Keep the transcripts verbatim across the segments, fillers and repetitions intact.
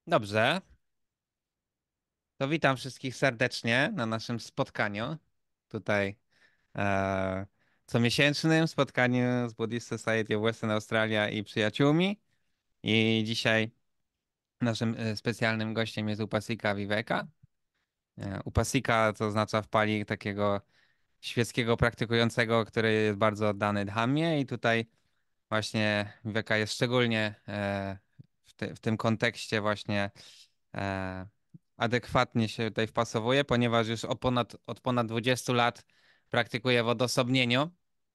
Dobrze, to witam wszystkich serdecznie na naszym spotkaniu. Tutaj e, comiesięcznym spotkaniu z Buddhist Society of Western Australia i przyjaciółmi. I dzisiaj naszym e, specjalnym gościem jest Upasika Viveka. E, Upasika to oznacza w Pali takiego świeckiego praktykującego, który jest bardzo oddany Dhammie i tutaj właśnie Viveka jest szczególnie e, w, te, w tym kontekście właśnie e, adekwatnie się tutaj wpasowuje, ponieważ już od ponad, od ponad dwudziestu lat praktykuje w odosobnieniu,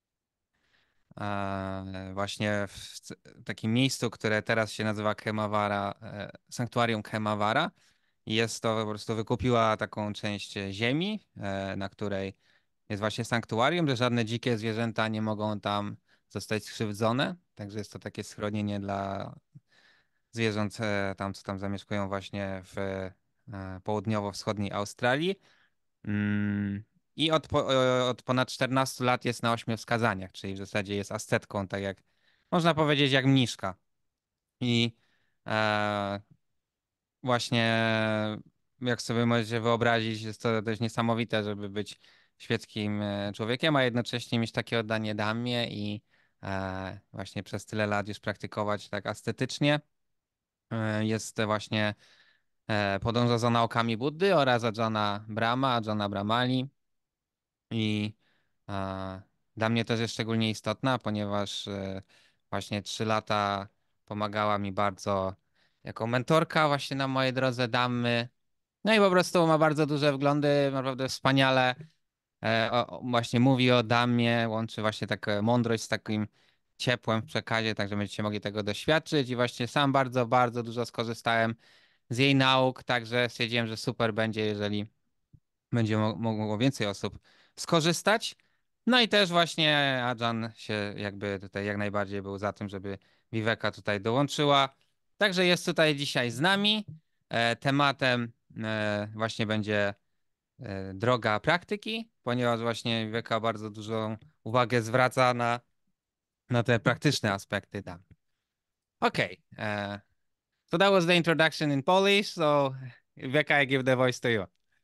e, właśnie w c- takim miejscu, które teraz się nazywa Kemawara, e, Sanktuarium Kemawara. I jest to, po prostu wykupiła taką część ziemi, e, na której jest właśnie sanktuarium, że żadne dzikie zwierzęta nie mogą tam zostać skrzywdzone. Także jest to takie schronienie dla zwierząt e, tam, co tam zamieszkują właśnie w e, południowo-wschodniej Australii. Mm, I od, po, e, od ponad czternastu lat jest na ośmiu wskazaniach, czyli w zasadzie jest ascetką, tak jak można powiedzieć, jak mniszka. I e, właśnie, jak sobie możecie wyobrazić, jest to dość niesamowite, żeby być świeckim e, człowiekiem, a jednocześnie mieć takie oddanie damie i e, właśnie przez tyle lat już praktykować tak estetycznie. E, Jest właśnie e, podąża za naukami Buddy oraz Ajahna Brahma, Ajahna Brahmali. I e, dla mnie też jest szczególnie istotna, ponieważ e, właśnie trzy lata pomagała mi bardzo jako mentorka właśnie na mojej drodze Dhammy. No i po prostu ma bardzo duże wglądy, naprawdę wspaniale e, o, o- właśnie mówi o Dhammie, łączy właśnie taką mądrość z takim ciepłem w przekazie, tak że będziecie mogli tego doświadczyć i właśnie sam bardzo, bardzo dużo skorzystałem z jej nauk, także stwierdziłem, że super będzie, jeżeli będzie mo- mogło więcej osób skorzystać. No i też właśnie Adżan się jakby tutaj jak najbardziej był za tym, żeby Viveka tutaj dołączyła. Także jest tutaj dzisiaj z nami. E, tematem e, właśnie będzie e, droga praktyki, ponieważ właśnie Viveka bardzo dużą uwagę zwraca na, na te praktyczne aspekty tam. Okej. e, So that was the introduction in Polish. So Viveka, I give the voice to you.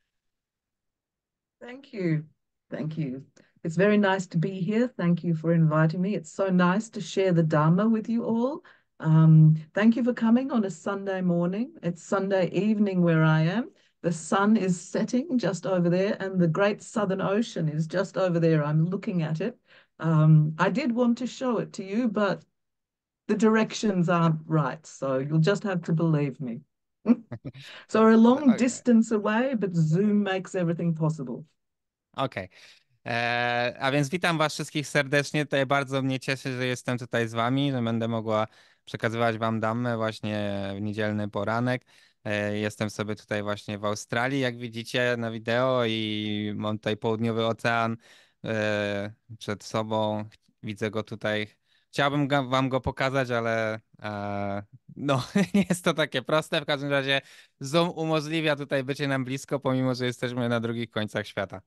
Thank you. Thank you. It's very nice to be here. Thank you for inviting me. It's so nice to share the Dharma with you all. Um, thank you for coming on a Sunday morning. It's Sunday evening where I am. The sun is setting just over there, and the great Southern Ocean is just over there. I'm looking at it. Um, I did want to show it to you, but the directions aren't right. So you'll just have to believe me. So we're a long Okay. distance away, but Zoom makes everything possible. Okej. E, a więc witam was wszystkich serdecznie. Tutaj bardzo mnie cieszy, że jestem tutaj z wami, że będę mogła przekazywać wam damę właśnie w niedzielny poranek. E, jestem sobie tutaj właśnie w Australii, jak widzicie na wideo i mam tutaj południowy ocean e, przed sobą. Widzę go tutaj. Chciałbym ga- wam go pokazać, ale e, no nie jest to takie proste. W każdym razie Zoom umożliwia tutaj bycie nam blisko, pomimo że jesteśmy na drugich końcach świata.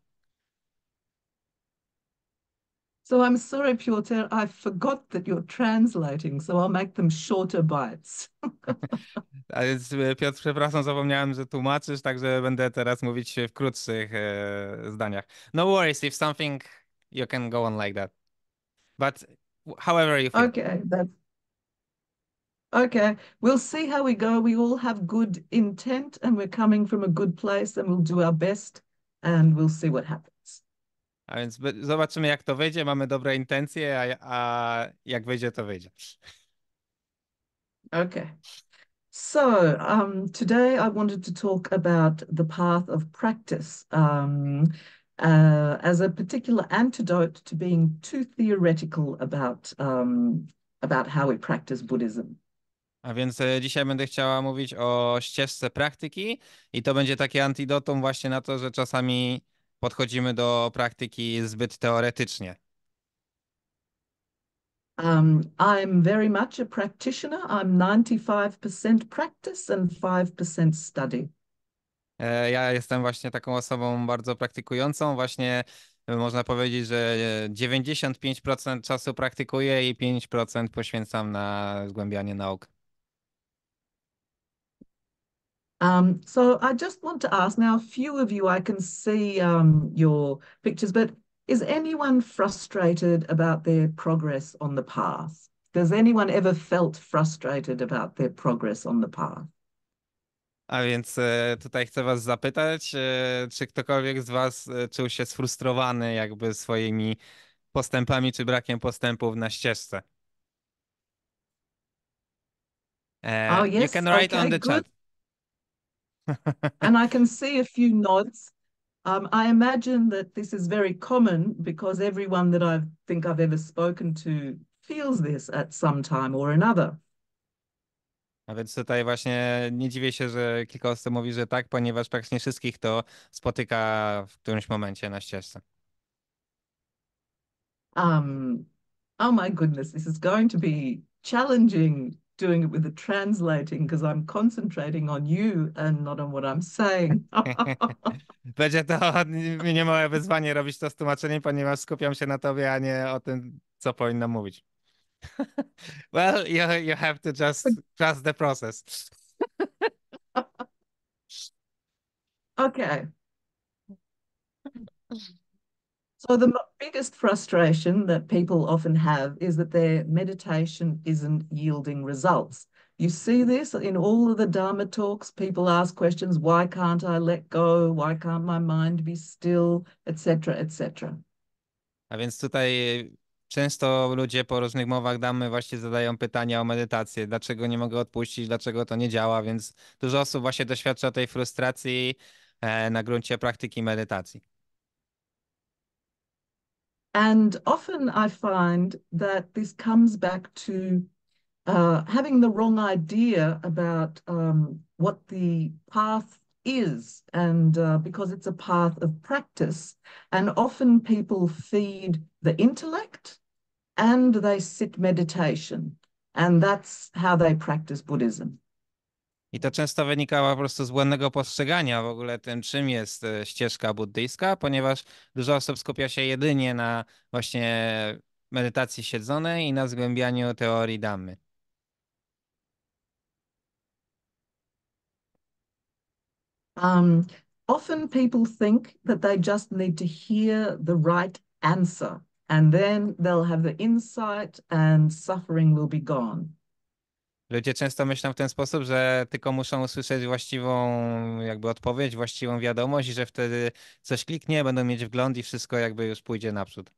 So I'm sorry, Piotr, I forgot that you're translating, so I'll make them shorter bites. A więc e, Piotr, przepraszam, zapomniałem, że tłumaczysz, także będę teraz mówić w krótszych e, zdaniach. No worries, if something you can go on like that. But however you feel. Okay, that's okay. We'll see how we go. We all have good intent and we're coming from a good place and we'll do our best and we'll see what happens. A więc by- zobaczymy, jak to wyjdzie. Mamy dobre intencje, a, a jak wyjdzie, to wyjdzie. Okay. So, um, today I wanted to talk about the path of practice um, uh, as a particular antidote to being too theoretical about um, about how we practice Buddhism. A więc e, dzisiaj będę chciała mówić o ścieżce praktyki i to będzie takie antidotum właśnie na to, że czasami podchodzimy do praktyki zbyt teoretycznie. Um, I'm very much a practitioner. I'm ninety-five percent practice and five percent study. E, Ja jestem właśnie taką osobą bardzo praktykującą. Właśnie e, można powiedzieć, że e, dziewięćdziesiąt pięć procent czasu praktykuję i pięć procent poświęcam na zgłębianie nauk. Um, so I just want to ask now, a few of you, I can see um, your pictures, but is anyone frustrated about their progress on the path? Does anyone ever felt frustrated about their progress on the path? A więc e, tutaj chcę was zapytać, e, czy ktokolwiek z was e, czuł się sfrustrowany jakby swoimi postępami czy brakiem postępów na ścieżce? Oh, E, you yes. can write on Okay, the good. chat. And I can see a few nods. Um, I imagine that this is very common because everyone that I think I've ever spoken to feels this at some time or another. A więc tutaj właśnie nie dziwię się, że kilka osób mówi, że tak, ponieważ praktycznie wszystkich to spotyka w którymś momencie na ścieżce. Um, oh my goodness, this is going to be challenging doing it with the translating because I'm concentrating on you and not on what I'm saying. Będzie to niemałe wyzwanie robić to z tłumaczeniem, ponieważ skupiam się na tobie, a nie o tym, co powinno mówić. Well, you, you have to just trust the process. Okay. So the biggest frustration that people often have is that their meditation isn't yielding results. You see this in all of the Dharma talks. People ask questions, why can't I let go? Why can't my mind be still, et cetera, et cetera. A więc tutaj często ludzie po różnych mowach damy właśnie zadają pytania o medytację. Dlaczego nie mogę odpuścić? Dlaczego to nie działa? Więc dużo osób właśnie doświadcza tej frustracji e, na gruncie praktyki medytacji. And often I find that this comes back to uh, having the wrong idea about um, what the path is, and uh, because it's a path of practice, and often people feed the intellect and they sit meditation, and that's how they practice Buddhism. I to często wynikało po prostu z błędnego postrzegania w ogóle tym, czym jest e, ścieżka buddyjska, ponieważ dużo osób skupia się jedynie na właśnie medytacji siedzonej i na zgłębianiu teorii Dhammy. Um, Often people think that they just need to hear the right answer, and then they'll have the insight and suffering will be gone. Ludzie często myślą w ten sposób, że tylko muszą usłyszeć właściwą jakby odpowiedź, właściwą wiadomość i że wtedy coś kliknie, będą mieć wgląd i wszystko jakby już pójdzie naprzód.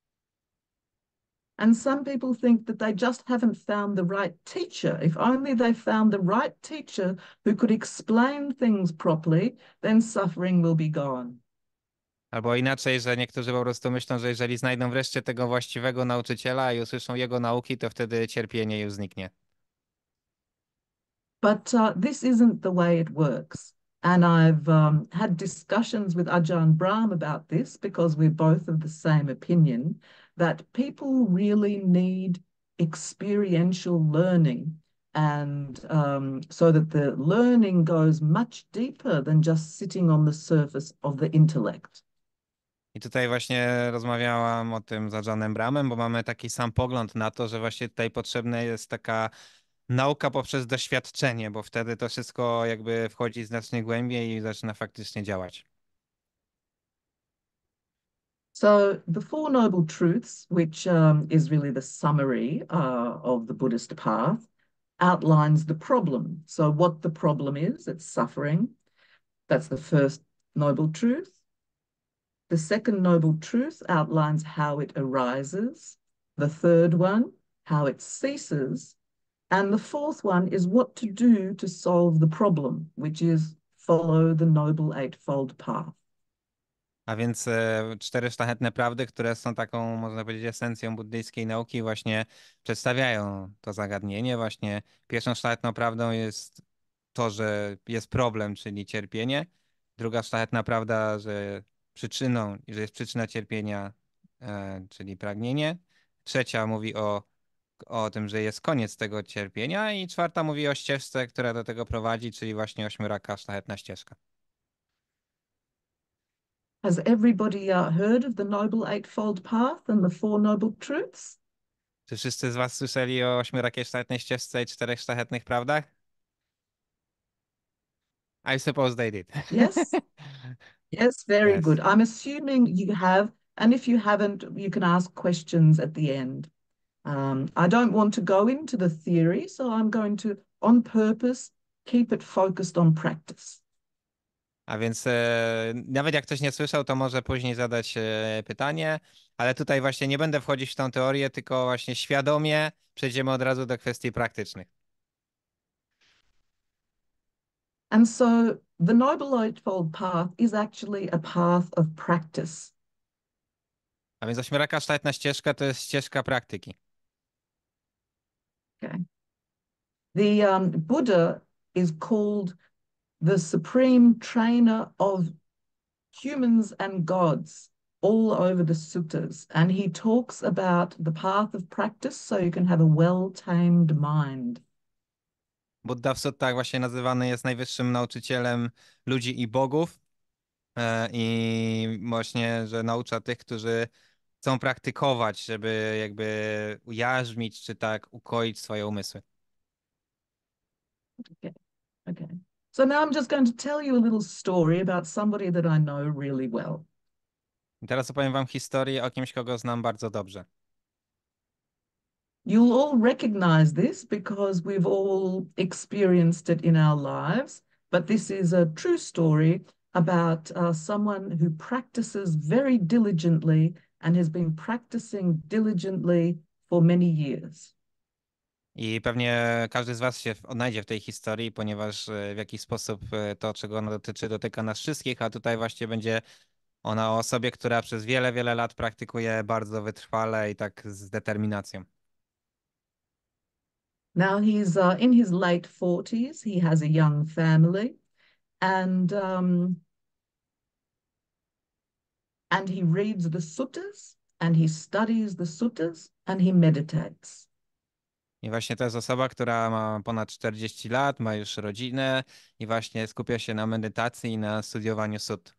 And some people think that they just haven't found the right teacher. If only they found the right teacher who could explain things properly, then suffering will be gone. Albo inaczej, że niektórzy po prostu myślą, że jeżeli znajdą wreszcie tego właściwego nauczyciela i usłyszą jego nauki, to wtedy cierpienie już zniknie. But uh, this isn't the way it works. And I've um, had discussions with Ajahn Brahm about this because we're both of the same opinion that people really need experiential learning. And um, so that the learning goes much deeper than just sitting on the surface of the intellect. I tutaj właśnie rozmawiałam o tym z Ajahnem Brahmem, bo mamy taki sam pogląd na to, że właśnie tutaj potrzebna jest taka nauka poprzez doświadczenie, bo wtedy to wszystko jakby wchodzi znacznie głębiej i zaczyna faktycznie działać. So the Four Noble Truths, which um, is really the summary uh, of the Buddhist path, outlines the problem. So what the problem is, it's suffering. That's the first noble truth. The second noble truth outlines how it arises. The third one, how it ceases. And the fourth one is what to do to solve the problem, which is follow the Noble Eightfold Path. A więc e, cztery szlachetne prawdy, które są taką, można powiedzieć, esencją buddyjskiej nauki, właśnie przedstawiają to zagadnienie. Właśnie pierwszą szlachetną prawdą jest to, że jest problem, czyli cierpienie. Druga szlachetna prawda, że przyczyną, że jest przyczyna cierpienia, e, czyli pragnienie. Trzecia mówi o, o tym, że jest koniec tego cierpienia. I czwarta mówi o ścieżce, która do tego prowadzi, czyli właśnie ośmioraka, szlachetna ścieżka. Has everybody uh, heard of the Noble Eightfold Path and the Four Noble Truths? Czy wszyscy z was słyszeli o ośmiorakiej szlachetnej ścieżce i czterech szlachetnych prawdach? I suppose they did. Yes? Yes, very Yes. good. I'm assuming you have, and if you haven't, you can ask questions at the end. Um, I don't want to go into the theory, so I'm going to, on purpose, keep it focused on practice. A więc e, nawet jak ktoś nie słyszał, to może później zadać e, pytanie, ale tutaj właśnie nie będę wchodzić w tą teorię, tylko właśnie świadomie przejdziemy od razu do kwestii praktycznych. And so the Noble Eightfold Path is actually a path of practice. A więc ośmioraka szlachetna ścieżka to jest ścieżka praktyki. Okay. The um, Buddha is called the supreme trainer of humans and gods all over the suttas. And he talks about the path of practice so you can have a well-tamed mind. Buddha w suttach właśnie nazywany jest najwyższym nauczycielem ludzi i bogów e, i właśnie, że naucza tych, którzy chcą praktykować, żeby jakby ujarzmić czy tak ukoić swoje umysły. Okay. Okay. So now I'm just going to tell you a little story about somebody that I know really well. I teraz opowiem wam historię o kimś, kogo znam bardzo dobrze. You'll all recognize this because we've all experienced it in our lives, but this is a true story about uh, someone who practices very diligently and has been practicing diligently for many years. I pewnie każdy z was się odnajdzie w tej historii, ponieważ e, w jakiś sposób e, to, czego ona dotyczy, dotyka nas wszystkich, a tutaj właśnie będzie ona o osobie, która przez wiele, wiele lat praktykuje bardzo wytrwale i tak z determinacją. Now he's uh, in his late forties, he has a young family, and um, and he reads the suttas and he studies the suttas and he meditates. I właśnie to jest osoba, która ma ponad czterdzieści lat, ma już rodzinę i właśnie skupia się na medytacji i na studiowaniu sut.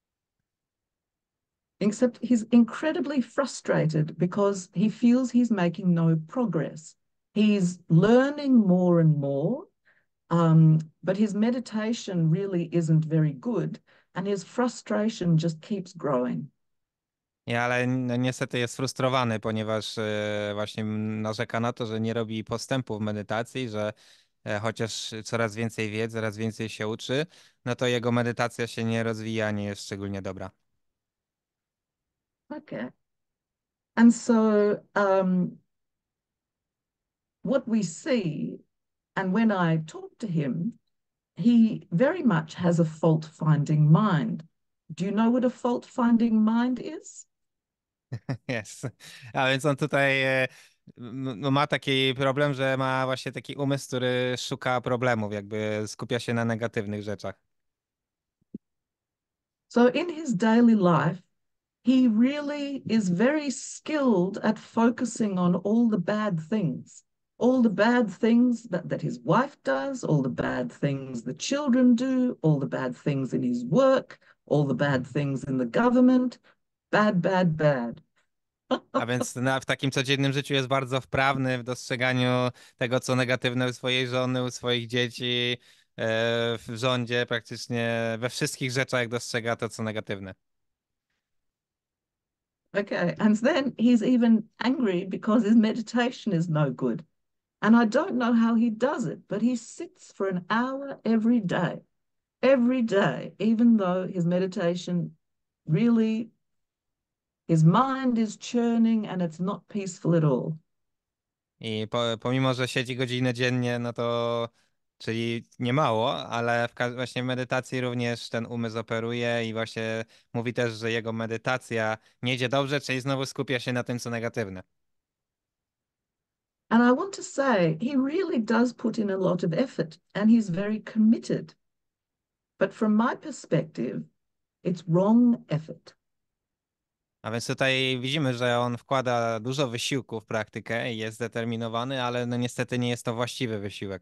Except he's incredibly frustrated because he feels he's making no progress. He's learning more and more, um, but his meditation really isn't very good, and his frustration just keeps growing. I ale no, niestety jest frustrowany, ponieważ e, właśnie narzeka na to, że nie robi postępu w medytacji, że e, chociaż coraz więcej wie, coraz więcej się uczy, no to jego medytacja się nie rozwija, nie jest szczególnie dobra. Okay. And so, um, what we see, and when I talk to him, he very much has a fault finding mind. Do you know what a fault finding mind is? Jest. A więc on tutaj e, m- no, ma taki problem, że ma właśnie taki umysł, który szuka problemów, jakby skupia się na negatywnych rzeczach. So, in his daily life, he really is very skilled at focusing on all the bad things, all the bad things that, that his wife does, all the bad things the children do, all the bad things in his work, all the bad things in the government. Bad, bad, bad. A więc na, w takim codziennym życiu jest bardzo wprawny w dostrzeganiu tego, co negatywne u swojej żony, u swoich dzieci, e, w rządzie, praktycznie we wszystkich rzeczach dostrzega to, co negatywne. Okay. And then he's even angry because his meditation is no good. And I don't know how he does it, but he sits for an hour every day, every day, even though his meditation really, his mind is churning and it's not peaceful at all. I po, pomimo, że siedzi godzinę dziennie, no to, czyli nie mało, ale w ka- właśnie medytacji również ten umysł operuje i właśnie mówi też, że jego medytacja nie idzie dobrze, czyli znowu skupia się na tym, co negatywne. And I want to say, he really does put in a lot of effort and he's very committed. But from my perspective, it's wrong effort. A więc tutaj widzimy, że on wkłada dużo wysiłku w praktykę i jest zdeterminowany, ale no niestety nie jest to właściwy wysiłek.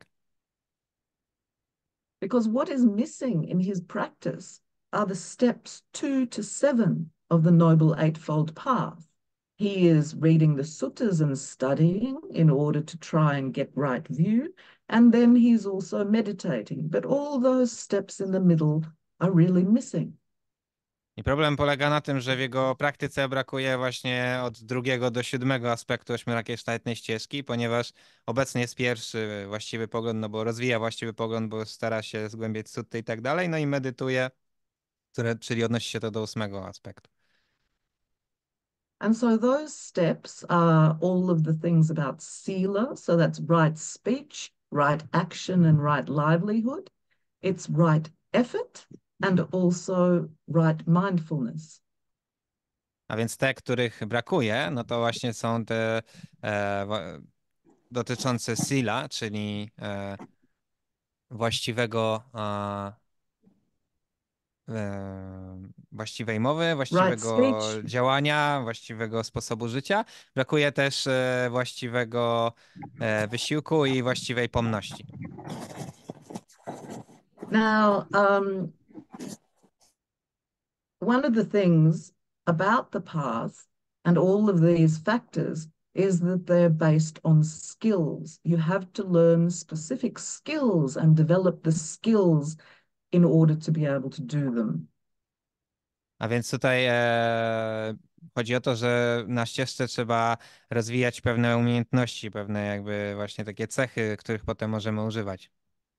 Because what is missing in his practice are the steps two to seven of the Noble Eightfold Path. He is reading the suttas and studying in order to try and get right view. And then he's also meditating. But all those steps in the middle are really missing. I problem polega na tym, że w jego praktyce brakuje właśnie od drugiego do siódmego aspektu ośmiorakiej szlachetnej ścieżki, ponieważ obecnie jest pierwszy właściwy pogląd, no bo rozwija właściwy pogląd, bo stara się zgłębiać sutty i tak dalej, no i medytuje, które, czyli odnosi się to do ósmego aspektu. And so those steps are all of the things about sila. So that's right speech, right action, and right livelihood. It's right effort and also right mindfulness. A więc te, których brakuje, no to właśnie są te e, wa- dotyczące sila, czyli e, właściwego e, właściwej mowy, Right właściwego speech. działania, właściwego sposobu życia. Brakuje też e, właściwego e, wysiłku i właściwej pomności. Now, um, one of the things about the path and all of these factors is that they're based on skills. You have to learn specific skills and develop the skills in order to be able to do them. A więc tutaj e, chodzi o to, że na ścieżce trzeba rozwijać pewne umiejętności, pewne jakby właśnie takie cechy, których potem możemy używać.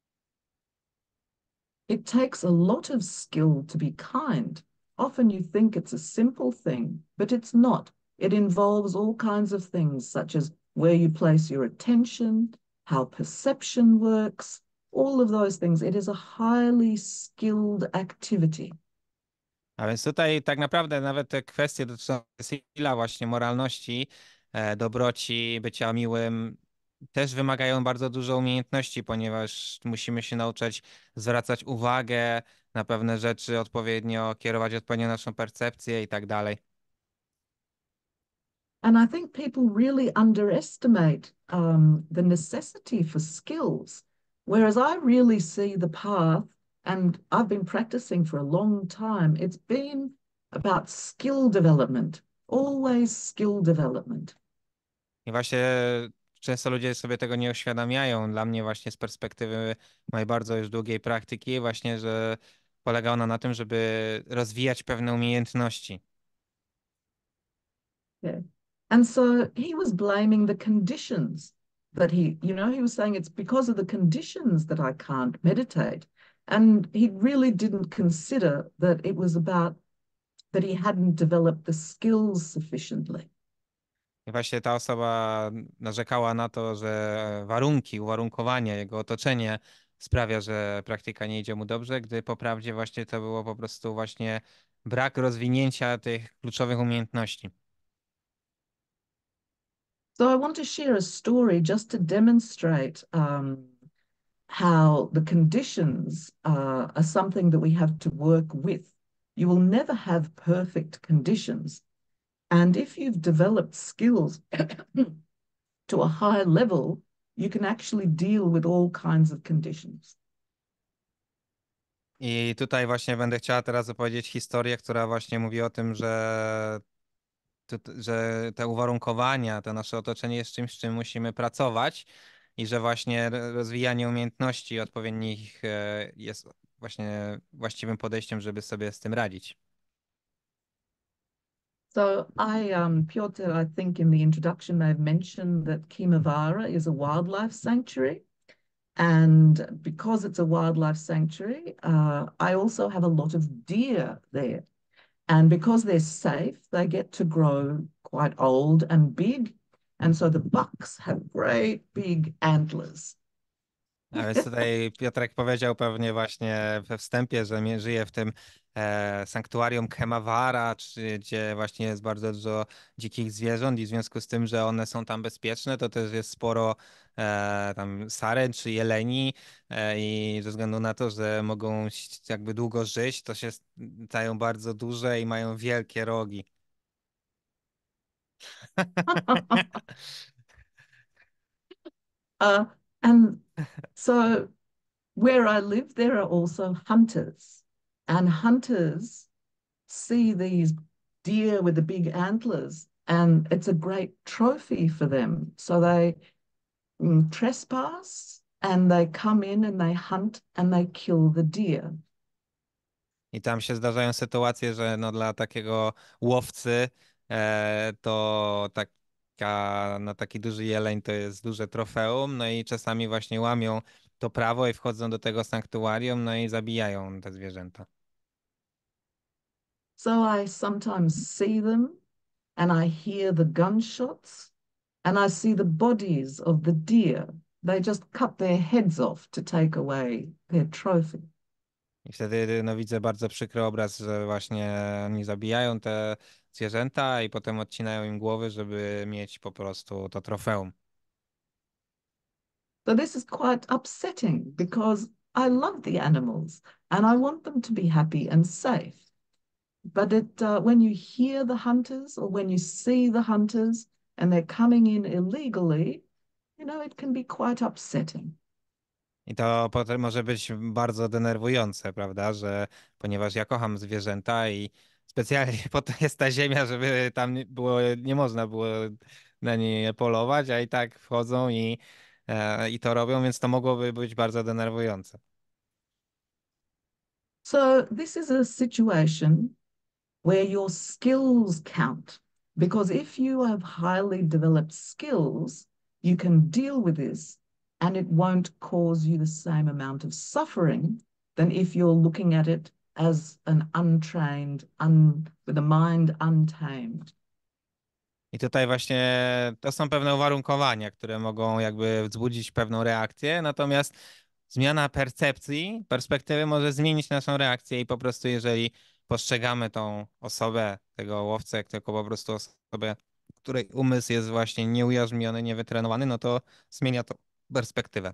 It takes a lot of skill to be kind. Often you think it's a simple thing, but it's not. It involves all kinds of things, such as where you place your attention, how perception works, all of those things. It is a highly skilled activity. A więc tutaj tak naprawdę nawet te kwestie dotyczące sila, właśnie moralności, e, dobroci, bycia miłym, też wymagają bardzo dużo umiejętności, ponieważ musimy się nauczyć zwracać uwagę na pewne rzeczy, odpowiednio kierować odpowiednio naszą percepcję i tak dalej. And I think people really underestimate um, the necessity for skills, whereas I really see the path, and I've been practicing for a long time. It's been about skill development, always skill development. I właśnie często ludzie sobie tego nie uświadamiają. Dla mnie właśnie z perspektywy mojej bardzo już długiej praktyki, właśnie, że polega ona na tym, żeby rozwijać pewne umiejętności. Yeah. And so he was blaming the conditions that he, you know, he was saying it's because of the conditions that I can't meditate. And he really didn't consider that it was about that he hadn't developed the skills sufficiently. I właśnie ta osoba narzekała na to, że warunki, uwarunkowanie, jego otoczenie sprawia, że praktyka nie idzie mu dobrze, gdy po prawdzie właśnie to było po prostu właśnie brak rozwinięcia tych kluczowych umiejętności. So I want to share a story just to demonstrate um, how the conditions uh, are something that we have to work with. You will never have perfect conditions. And if you've developed skills to a high level, you can actually deal with all kinds of conditions. I tutaj właśnie będę chciała teraz opowiedzieć historię, która właśnie mówi o tym, że, tu- że te uwarunkowania, to nasze otoczenie jest czymś, z czym musimy pracować i że właśnie r- rozwijanie umiejętności odpowiednich e, jest właśnie właściwym podejściem, żeby sobie z tym radzić. So I, um, Piotr, I think in the introduction may have mentioned that Kimavara is a wildlife sanctuary. And because it's a wildlife sanctuary, uh, I also have a lot of deer there. And because they're safe, they get to grow quite old and big. And so the bucks have great big antlers. A więc tutaj Piotrek powiedział pewnie właśnie we wstępie, że mie- żyje w tym e, sanktuarium Kemawara, czy, gdzie właśnie jest bardzo dużo dzikich zwierząt i w związku z tym, że one są tam bezpieczne, to też jest sporo e, tam saren czy jeleni e, i ze względu na to, że mogą ś- jakby długo żyć, to się stają bardzo duże i mają wielkie rogi. uh, and so where I live, there are also hunters, and hunters see these deer with the big antlers and it's a great trophy for them. So they mm, trespass and they come in and they hunt and they kill the deer. I tam się zdarzają sytuacje, że no dla takiego łowcy e, to taka, no taki duży jeleń to jest duże trofeum, no i czasami właśnie łamią to prawo i wchodzą do tego sanktuarium, no i zabijają te zwierzęta. So I sometimes see them and I hear the gunshots and I see the bodies of the deer. They just cut their heads off to take away their trophy. I wtedy no, widzę bardzo przykry obraz, że właśnie oni zabijają te zwierzęta i potem odcinają im głowy, żeby mieć po prostu to trofeum. So this is quite upsetting because I love the animals and I want them to be happy and safe. But it, uh, when you hear the hunters or when you see the hunters and they're coming in illegally, you know, it can be quite upsetting. I to potem może być bardzo denerwujące, prawda, że ponieważ ja kocham zwierzęta i specjalnie po to jest ta ziemia, żeby tam nie było, nie można było na nie polować, a i tak wchodzą i, e, i to robią, więc to mogłoby być bardzo denerwujące. So this is a situation where your skills count. Because if you have highly developed skills, you can deal with this and it won't cause you the same amount of suffering than if you're looking at it as an untrained, un, with a mind untamed. I tutaj właśnie to są pewne uwarunkowania, które mogą jakby wzbudzić pewną reakcję, natomiast zmiana percepcji, perspektywy może zmienić naszą reakcję i po prostu jeżeli postrzegamy tą osobę, tego łowcę, jak tylko po prostu osobę, której umysł jest właśnie nieujarzmiony, niewytrenowany, no to zmienia to perspektywę.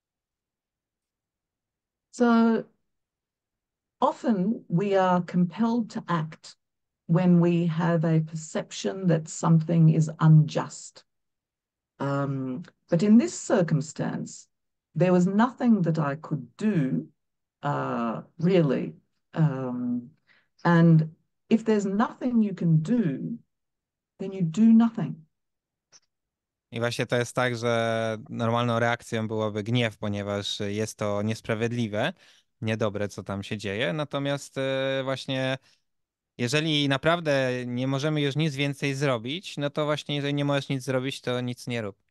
So often we are compelled to act when we have a perception that something is unjust. Um, but in this circumstance, there was nothing that I could do, uh, really. Um, and if there's nothing you can do, then you do nothing. I właśnie to jest tak, że normalną reakcją byłoby gniew, ponieważ jest to niesprawiedliwe, niedobre, co tam się dzieje. Natomiast e, właśnie jeżeli naprawdę nie możemy już nic więcej zrobić, no to właśnie jeżeli nie możesz nic zrobić, to nic nie rób.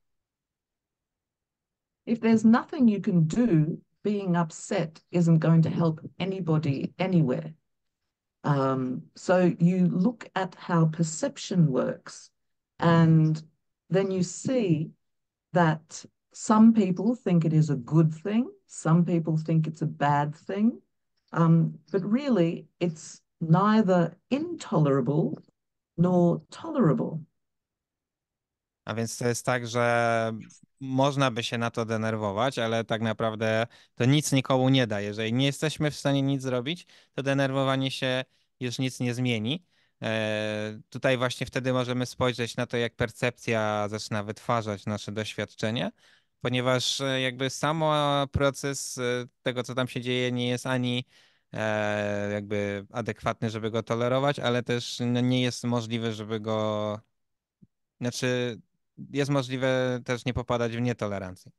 If there's nothing you can do, being upset isn't going to help anybody anywhere. Um, so you look at how perception works, and then you see that some people think it is a good thing, some people think it's a bad thing, um, but really it's neither intolerable nor tolerable. A więc to jest tak, że można by się na to denerwować, ale tak naprawdę to nic nikomu nie da. Jeżeli nie jesteśmy w stanie nic zrobić, to denerwowanie się już nic nie zmieni. E, tutaj właśnie wtedy możemy spojrzeć na to, jak percepcja zaczyna wytwarzać nasze doświadczenie, ponieważ e, jakby sam proces e, tego, co tam się dzieje, nie jest ani e, jakby adekwatny, żeby go tolerować, ale też no, nie jest możliwe, żeby go znaczy, jest możliwe też nie popadać w nietolerancję.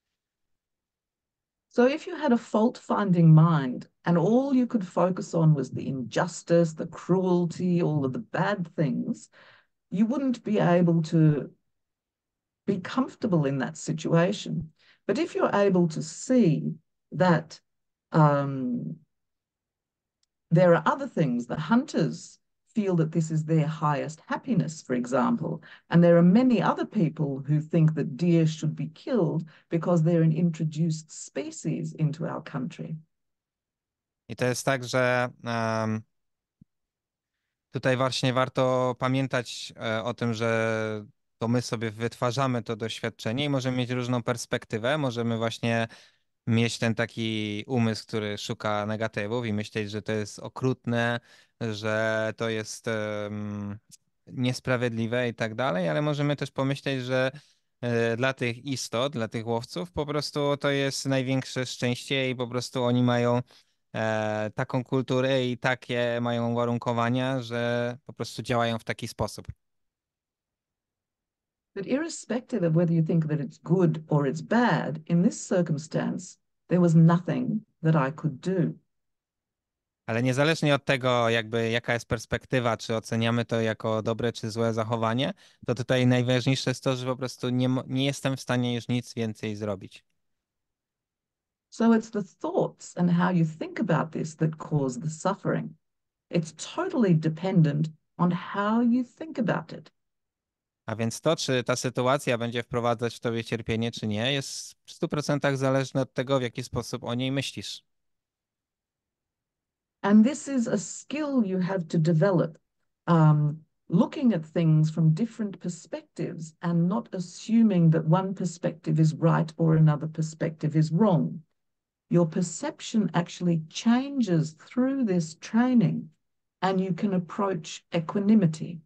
So if you had a fault-finding mind and all you could focus on was the injustice, the cruelty, all of the bad things, you wouldn't be able to be comfortable in that situation. But if you're able to see that um, there are other things, the hunters feel that this is their highest happiness, for example, and there are many other people who think that deer should be killed because they're an introduced species into our country. I to jest tak, że em, tutaj właśnie warto pamiętać e, o tym, że to my sobie wytwarzamy to doświadczenie i możemy mieć różną perspektywę. Możemy właśnie mieć ten taki umysł, który szuka negatywów i myśleć, że to jest okrutne, że to jest em, niesprawiedliwe i tak dalej, ale możemy też pomyśleć, że e, dla tych istot, dla tych łowców po prostu to jest największe szczęście i po prostu oni mają e, taką kulturę i takie mają uwarunkowania, że po prostu działają w taki sposób. But irrespective of whether you think that it's good or it's bad, in this circumstance, there was nothing that I could do. Ale niezależnie od tego, jakby jaka jest perspektywa, czy oceniamy to jako dobre czy złe zachowanie, to tutaj najważniejsze jest to, że po prostu nie, mo- nie jestem w stanie już nic więcej zrobić. So it's the thoughts and how you think about this that cause the suffering. It's totally dependent on how you think about it. A więc to, czy ta sytuacja będzie wprowadzać w tobie cierpienie, czy nie, jest w stu procentach zależne od tego, w jaki sposób o niej myślisz. And this is a skill you have to develop, um, looking at things from different perspectives and not assuming that one perspective is right or another perspective is wrong. Your perception actually changes through this training and you can approach equanimity.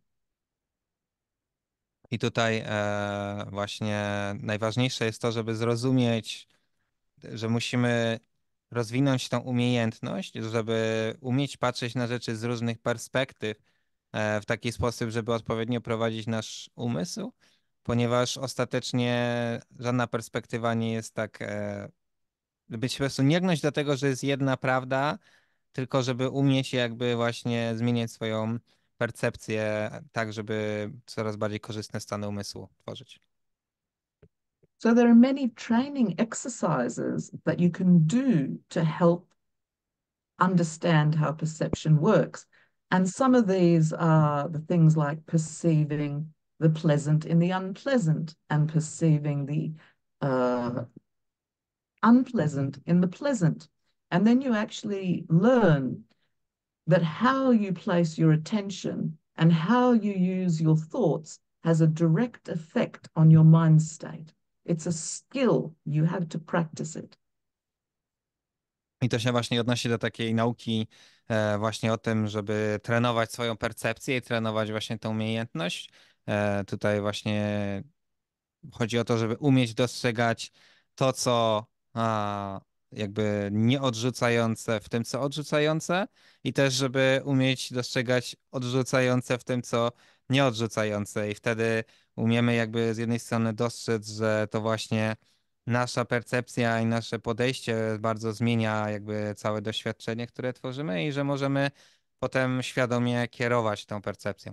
I tutaj e, właśnie najważniejsze jest to, żeby zrozumieć, że musimy rozwinąć tą umiejętność, żeby umieć patrzeć na rzeczy z różnych perspektyw, e, w taki sposób, żeby odpowiednio prowadzić nasz umysł, ponieważ ostatecznie żadna perspektywa nie jest tak, e, być po prostu nie gnąć do tego, że jest jedna prawda, tylko żeby umieć jakby właśnie zmieniać swoją percepcję tak, żeby coraz bardziej korzystne stany umysłu tworzyć. So there are many training exercises that you can do to help understand how perception works. And some of these are the things like perceiving the pleasant in the unpleasant and perceiving the uh, unpleasant in the pleasant. And then you actually learn that how you place your attention and how you use your thoughts has a direct effect on your mind state. It's a skill, you have to practice it. I to się właśnie odnosi do takiej nauki e, właśnie o tym, żeby trenować swoją percepcję i trenować właśnie tą umiejętność. E, tutaj właśnie chodzi o to, żeby umieć dostrzegać to, co a, jakby nieodrzucające w tym, co odrzucające i też, żeby umieć dostrzegać odrzucające w tym, co nieodrzucające i wtedy umiemy jakby z jednej strony dostrzec, że to właśnie nasza percepcja i nasze podejście bardzo zmienia jakby całe doświadczenie, które tworzymy i że możemy potem świadomie kierować tą percepcją.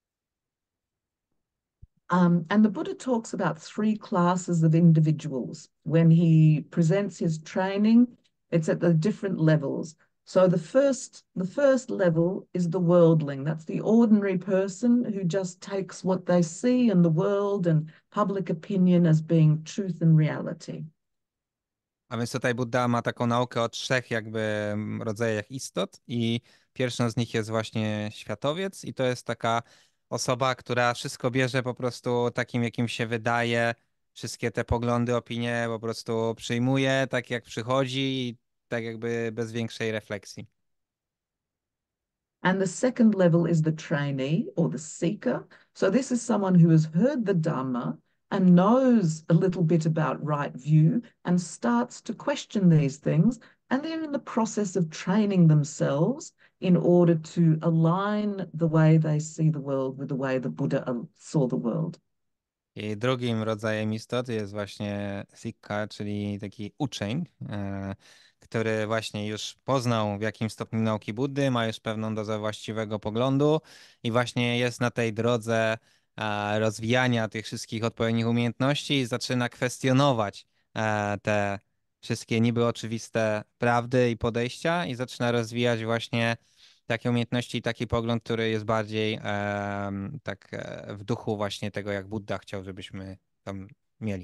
Um, and the Buddha talks about three classes of individuals. When he presents his training, it's at the different levels. So the first, the first level is the worldling. That's the ordinary person who just takes what they see in the world and public opinion as being truth and reality. A więc tutaj Buddha ma taką naukę o trzech jakby mm, rodzajach istot i pierwszą z nich jest właśnie światowiec i to jest taka osoba, która wszystko bierze po prostu takim, jakim się wydaje, wszystkie te poglądy, opinie po prostu przyjmuje tak jak przychodzi i tak jakby bez większej refleksji. And the second level is the trainee or the seeker. So this is someone who has heard the Dhamma and knows a little bit about right view and starts to question these things. And they're in the process of training themselves in order to align the way they see the world with the way the Buddha saw the world. I drugim rodzajem istot jest właśnie Sikha, czyli taki uczeń, e, który właśnie już poznał w jakim stopniu nauki Buddy, ma już pewną dozę właściwego poglądu i właśnie jest na tej drodze e, rozwijania tych wszystkich odpowiednich umiejętności i zaczyna kwestionować e, te wszystkie niby oczywiste prawdy i podejścia i zaczyna rozwijać właśnie takie umiejętności i taki pogląd, który jest bardziej em, tak e, w duchu właśnie tego, jak Buddha chciał, żebyśmy tam mieli.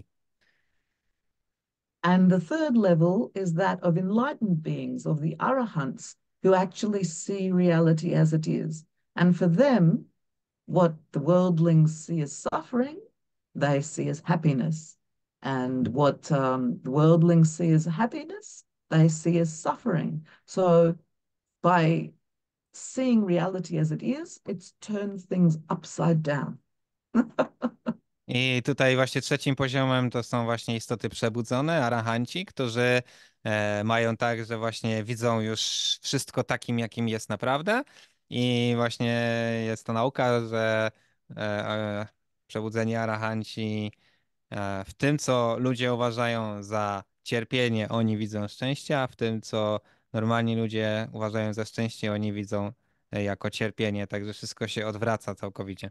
And the third level is that of enlightened beings, of the arahants, who actually see reality as it is. And for them, what the worldlings see as suffering, they see as happiness. And what um, the worldlings see as happiness, they see as suffering. So by seeing reality as it is, it's turned things upside down. I tutaj właśnie trzecim poziomem to są właśnie istoty przebudzone, arahanci, którzy e, mają tak, że właśnie widzą już wszystko takim, jakim jest naprawdę. I właśnie jest to nauka, że e, e, Przebudzeni arahanci e, w tym, co ludzie uważają za cierpienie, oni widzą szczęście, a w tym, co normalni ludzie uważają za szczęście, oni widzą e, jako cierpienie. Także wszystko się odwraca całkowicie.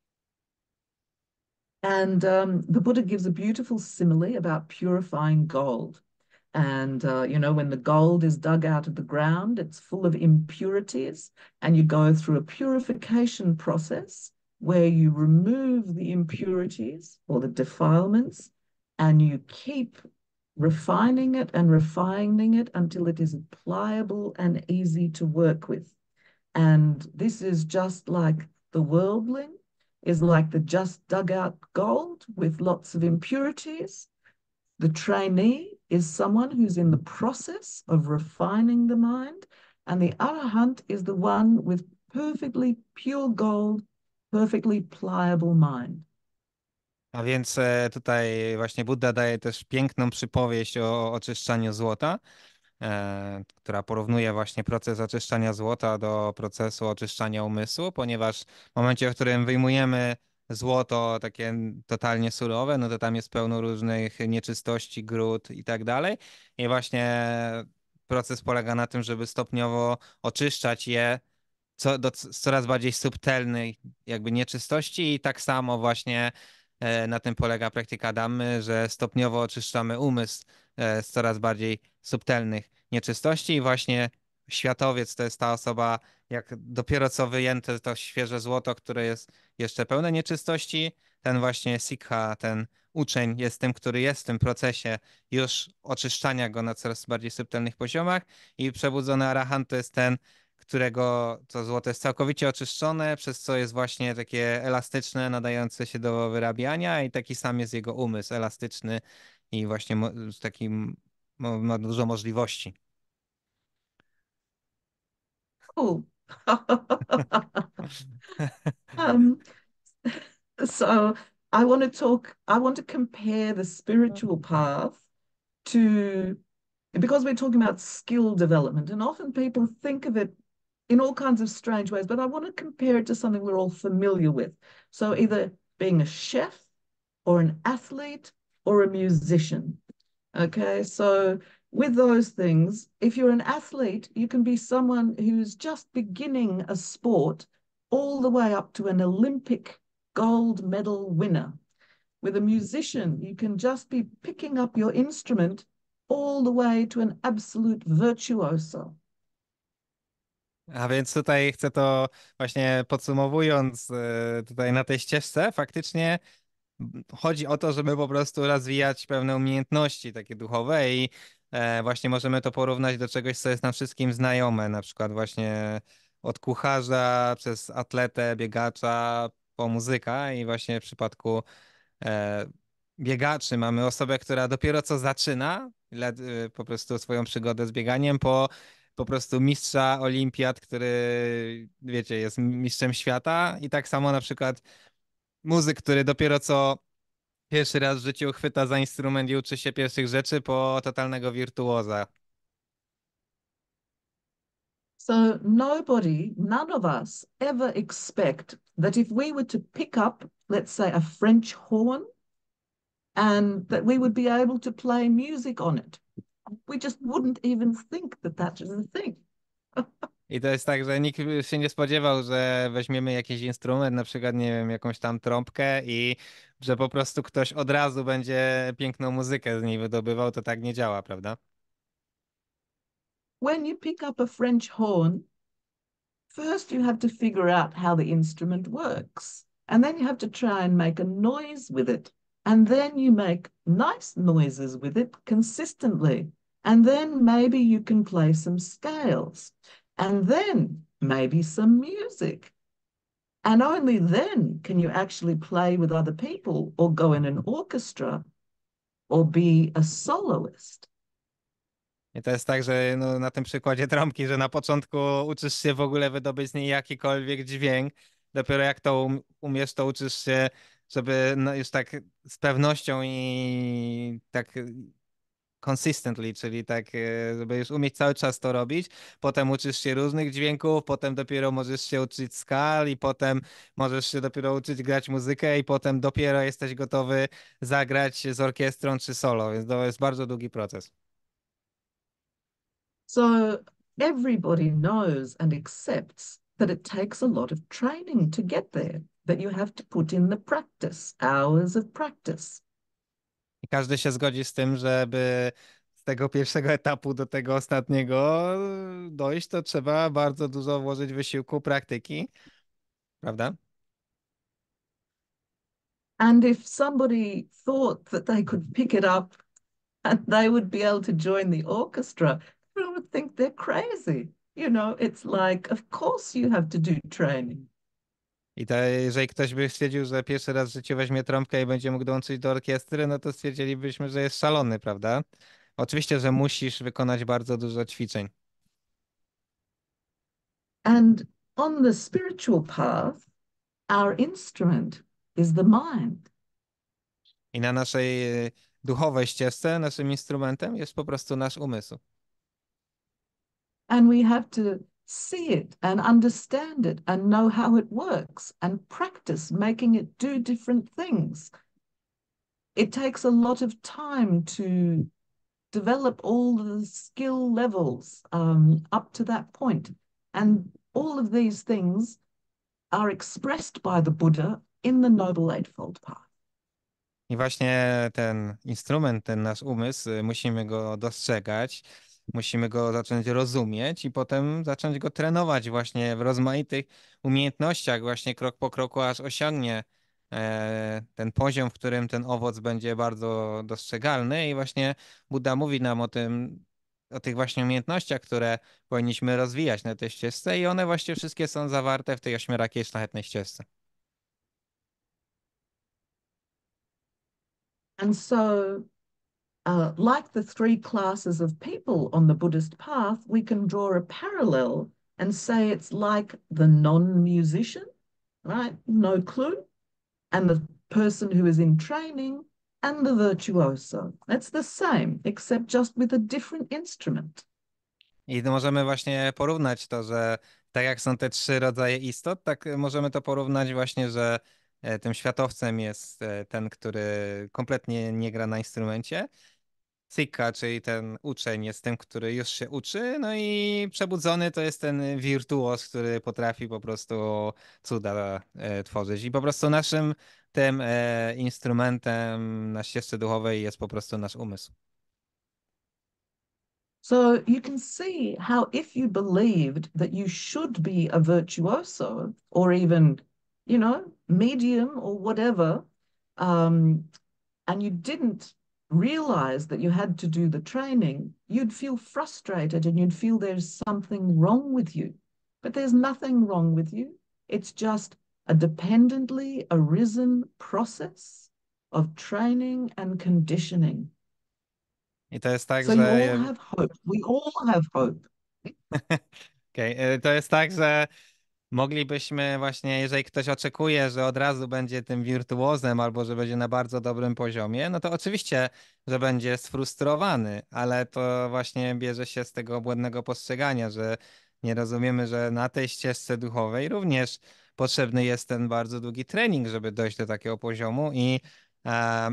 And um, the Buddha gives a beautiful simile about purifying gold. And, uh, you know, when the gold is dug out of the ground, it's full of impurities, and you go through a purification process where you remove the impurities or the defilements, and you keep refining it and refining it until it is pliable and easy to work with. And this is just like the worldling is like the just dug out gold with lots of impurities. The trainee is someone who's in the process of refining the mind, and the arahant is the one with perfectly pure gold, perfectly pliable mind. A więc e, tutaj właśnie Buddha daje też piękną przypowieść o oczyszczaniu złota, e, która porównuje właśnie proces oczyszczania złota do procesu oczyszczania umysłu, ponieważ w momencie, w którym wyjmujemy złoto takie totalnie surowe, no to tam jest pełno różnych nieczystości, grud i tak dalej. I właśnie proces polega na tym, żeby stopniowo oczyszczać je co, do c- z coraz bardziej subtelnej jakby nieczystości i tak samo właśnie e, na tym polega praktyka Dhammy, że stopniowo oczyszczamy umysł e, z coraz bardziej subtelnych nieczystości i właśnie światowiec to jest ta osoba, jak dopiero co wyjęte to świeże złoto, które jest jeszcze pełne nieczystości, ten właśnie Sikha, ten uczeń jest tym, który jest w tym procesie już oczyszczania go na coraz bardziej subtelnych poziomach i przebudzony arahant to jest ten, którego to złoto jest całkowicie oczyszczone, przez co jest właśnie takie elastyczne, nadające się do wyrabiania i taki sam jest jego umysł, elastyczny i właśnie mo- z takim ma, ma dużo możliwości. Cool. um, so I want to talk, I want to compare the spiritual path to, because we're talking about skill development, and often people think of it in all kinds of strange ways, but I want to compare it to something we're all familiar with. So either being a chef or an athlete or a musician. Okay, so with those things, if you're an athlete, you can be someone who's just beginning a sport all the way up to an Olympic gold medal winner. With a musician, you can just be picking up your instrument all the way to an absolute virtuoso. A więc tutaj chcę to właśnie podsumowując e, tutaj na tej ścieżce, faktycznie chodzi o to, żeby po prostu rozwijać pewne umiejętności takie duchowe i e, właśnie możemy to porównać do czegoś, co jest nam wszystkim znajome, na przykład właśnie od kucharza przez atletę, biegacza po muzyka i właśnie w przypadku e, biegaczy mamy osobę, która dopiero co zaczyna led, e, po prostu swoją przygodę z bieganiem po po prostu mistrza olimpiad, który wiecie, jest mistrzem świata i tak samo na przykład muzyk, który dopiero co pierwszy raz w życiu chwyta za instrument i uczy się pierwszych rzeczy po totalnego wirtuoza. So nobody, none of us ever expect that if we were to pick up, let's say, a French horn and that we would be able to play music on it. We just wouldn't even think that that is a thing. I to jest tak, że nikt by się nie spodziewał, że weźmiemy jakiś instrument, na przykład, nie wiem, jakąś tam trąbkę i że po prostu ktoś od razu będzie piękną muzykę z niej wydobywał, to tak nie działa, prawda? When you pick up a French horn, first you have to figure out how the instrument works. And then you have to try and make a noise with it. And then you make nice noises with it consistently. And then maybe you can play some scales. And then maybe some music. And only then can you actually play with other people or go in an orchestra or be a soloist. I to jest tak, że no, na tym przykładzie trąbki, że na początku uczysz się w ogóle wydobyć z niej jakikolwiek dźwięk, dopiero jak to um, umiesz, to uczysz się, żeby no, już tak z pewnością i tak consistently, czyli tak, e, żeby już umieć cały czas to robić. Potem uczysz się różnych dźwięków, potem dopiero możesz się uczyć skal i potem możesz się dopiero uczyć grać muzykę i potem dopiero jesteś gotowy zagrać z orkiestrą czy solo, więc to jest bardzo długi proces. So everybody knows and accepts that it takes a lot of training to get there, that you have to put in the practice, hours of practice. I każdy się zgodzi z tym, żeby z tego pierwszego etapu do tego ostatniego dojść, to trzeba bardzo dużo włożyć wysiłku, praktyki, prawda? And if somebody thought that they could pick it up and they would be able to join the orchestra, everyone would think they're crazy. You know, it's like, of course you have to do training. I to, jeżeli ktoś by stwierdził, że pierwszy raz w życiu weźmie trąbkę i będzie mógł dołączyć do orkiestry, no to stwierdzilibyśmy, że jest szalony, prawda? Oczywiście, że musisz wykonać bardzo dużo ćwiczeń. And on the spiritual path, our instrument is the mind. I na naszej e, duchowej ścieżce, naszym instrumentem jest po prostu nasz umysł. And we have to see it and understand it and know how it works and practice making it do different things. It takes a lot of time to develop all the skill levels um, up to that point. And all of these things are expressed by the Buddha in the Noble Eightfold Path. I właśnie ten instrument, ten nasz umysł, y, musimy go dostrzegać, musimy go zacząć rozumieć i potem zacząć go trenować właśnie w rozmaitych umiejętnościach, właśnie krok po kroku, aż osiągnie e, ten poziom, w którym ten owoc będzie bardzo dostrzegalny. I właśnie Buddha mówi nam o tym, o tych właśnie umiejętnościach, które powinniśmy rozwijać na tej ścieżce i one właśnie wszystkie są zawarte w tej ośmiorakiej szlachetnej ścieżce. And so, uh, like the three classes of people on the Buddhist path, we can draw a parallel and say it's like the non musician, right? No clue. And the person who is in training and the virtuoso. It's the same, except just with a different instrument. I to możemy właśnie porównać to, że tak jak są te trzy rodzaje istot, tak możemy to porównać właśnie, że e, tym światowcem jest e, ten, który kompletnie nie gra na instrumencie. Sikka, czyli ten uczeń, jest tym, który już się uczy, no i przebudzony to jest ten wirtuos, który potrafi po prostu cuda e, tworzyć. I po prostu naszym tym e, instrumentem na ścieżce duchowej jest po prostu nasz umysł. So you can see how if you believed that you should be a virtuoso or even, you know, medium or whatever, um, and you didn't realize that you had to do the training, you'd feel frustrated and you'd feel there's something wrong with you. But there's nothing wrong with you. It's just a dependently arisen process of training and conditioning. I to jest tak, So you że all have hope. We all have hope. Okej, okay. To jest tak, że moglibyśmy właśnie, jeżeli ktoś oczekuje, że od razu będzie tym wirtuozem albo że będzie na bardzo dobrym poziomie, no to oczywiście, że będzie sfrustrowany, ale to właśnie bierze się z tego błędnego postrzegania, że nie rozumiemy, że na tej ścieżce duchowej również potrzebny jest ten bardzo długi trening, żeby dojść do takiego poziomu i e,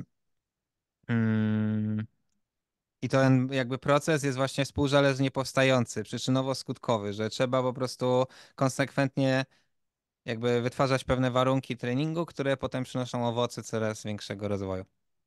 mm, i ten jakby proces jest właśnie współzależnie powstający, przyczynowo-skutkowy, że trzeba po prostu konsekwentnie jakby wytwarzać pewne warunki treningu, które potem przynoszą owoce coraz większego rozwoju.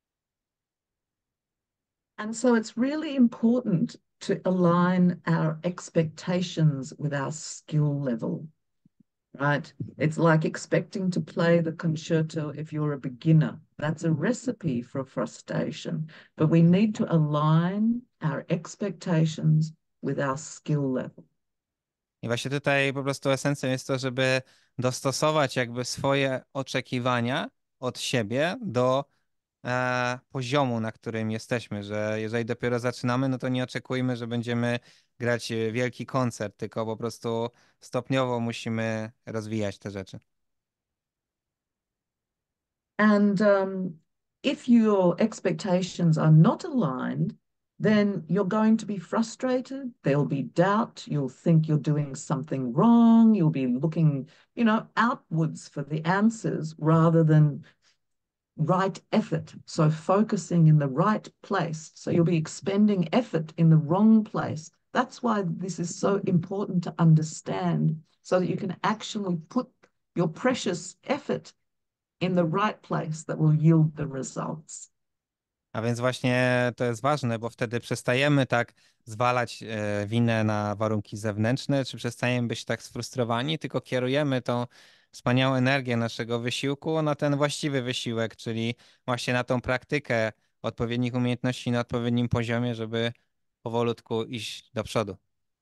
And so it's really important to align our expectations with our skill level, right? It's like expecting to play the concerto if you're a beginner. That's a recipe for frustration. But we need to align our expectations with our skill level. I właśnie tutaj po prostu esencją jest to, żeby dostosować jakby swoje oczekiwania od siebie do e, poziomu, na którym jesteśmy, że jeżeli dopiero zaczynamy, no to nie oczekujmy, że będziemy grać wielki koncert, tylko po prostu stopniowo musimy rozwijać te rzeczy. And um, if your expectations are not aligned, then you're going to be frustrated. There'll be doubt. You'll think you're doing something wrong. You'll be looking, you know, outwards for the answers rather than right effort. So focusing in the right place. So you'll be expending effort in the wrong place. That's why this is so important to understand so that you can actually put your precious effort in the right place that will yield the results. A więc właśnie to jest ważne, bo wtedy przestajemy tak zwalać e, winę na warunki zewnętrzne, czy przestajemy być tak sfrustrowani, tylko kierujemy tą wspaniałą energię naszego wysiłku na ten właściwy wysiłek, czyli właśnie na tą praktykę odpowiednich umiejętności na odpowiednim poziomie, żeby powolutku iść do przodu.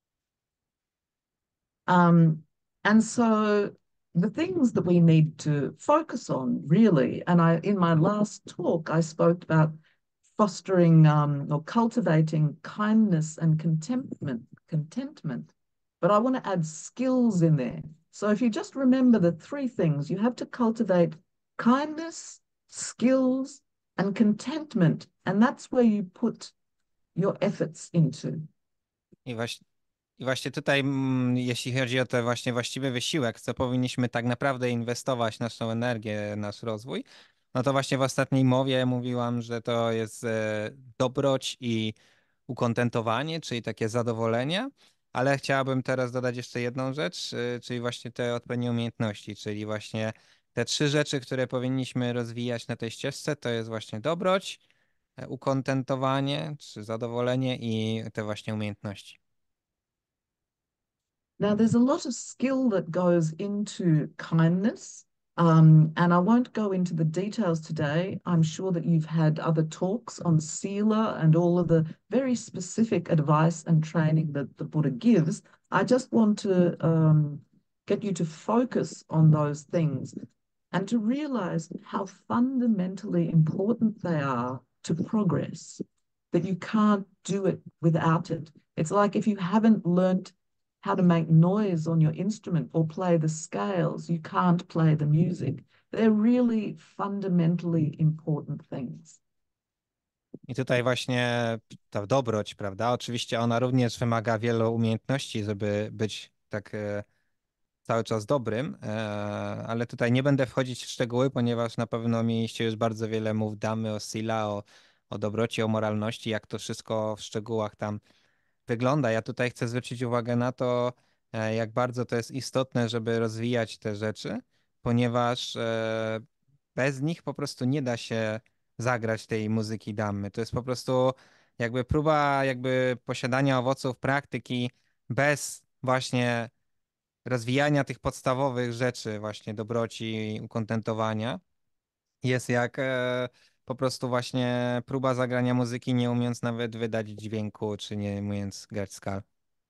Um, and so the things that we need to focus on really, and I in my last talk I spoke about fostering um, or cultivating kindness and contentment, contentment. But I want to add skills in there. So if you just remember the three things, you have to cultivate kindness, skills, and contentment. And that's where you put your efforts into. I właśnie, i właśnie tutaj, mm, jeśli chodzi o ten właśnie właściwy wysiłek, co powinniśmy tak naprawdę inwestować naszą energię, nasz rozwój, no to właśnie w ostatniej mowie mówiłam, że to jest e, dobroć i ukontentowanie, czyli takie zadowolenie, ale chciałabym teraz dodać jeszcze jedną rzecz, e, czyli właśnie te odpowiednie umiejętności, czyli właśnie te trzy rzeczy, które powinniśmy rozwijać na tej ścieżce, to jest właśnie dobroć, e, ukontentowanie, czy zadowolenie i te właśnie umiejętności. Now, there's a lot of skill that goes into kindness. Um, and I won't go into the details today. I'm sure that you've had other talks on Sila and all of the very specific advice and training that the Buddha gives. I just want to um, get you to focus on those things and to realize how fundamentally important they are to progress, that you can't do it without it. It's like if you haven't learnt how to make noise on your instrument or play the scales, you can't play the music. They're really fundamentally important things. I tutaj właśnie ta dobroć, prawda? Oczywiście ona również wymaga wielu umiejętności, żeby być tak e, cały czas dobrym, e, ale tutaj nie będę wchodzić w szczegóły, ponieważ na pewno mieliście już bardzo wiele mów damy o Sila, o, o dobroci, o moralności, jak to wszystko w szczegółach tam wygląda. Ja tutaj chcę zwrócić uwagę na to, e, jak bardzo to jest istotne, żeby rozwijać te rzeczy, ponieważ e, bez nich po prostu nie da się zagrać tej muzyki damy. To jest po prostu jakby próba jakby posiadania owoców praktyki bez właśnie rozwijania tych podstawowych rzeczy, właśnie dobroci, ukontentowania. Jest jak e, po prostu właśnie próba zagrania muzyki, nie umiejąc nawet wydać dźwięku, czy nie umiejąc grać skal.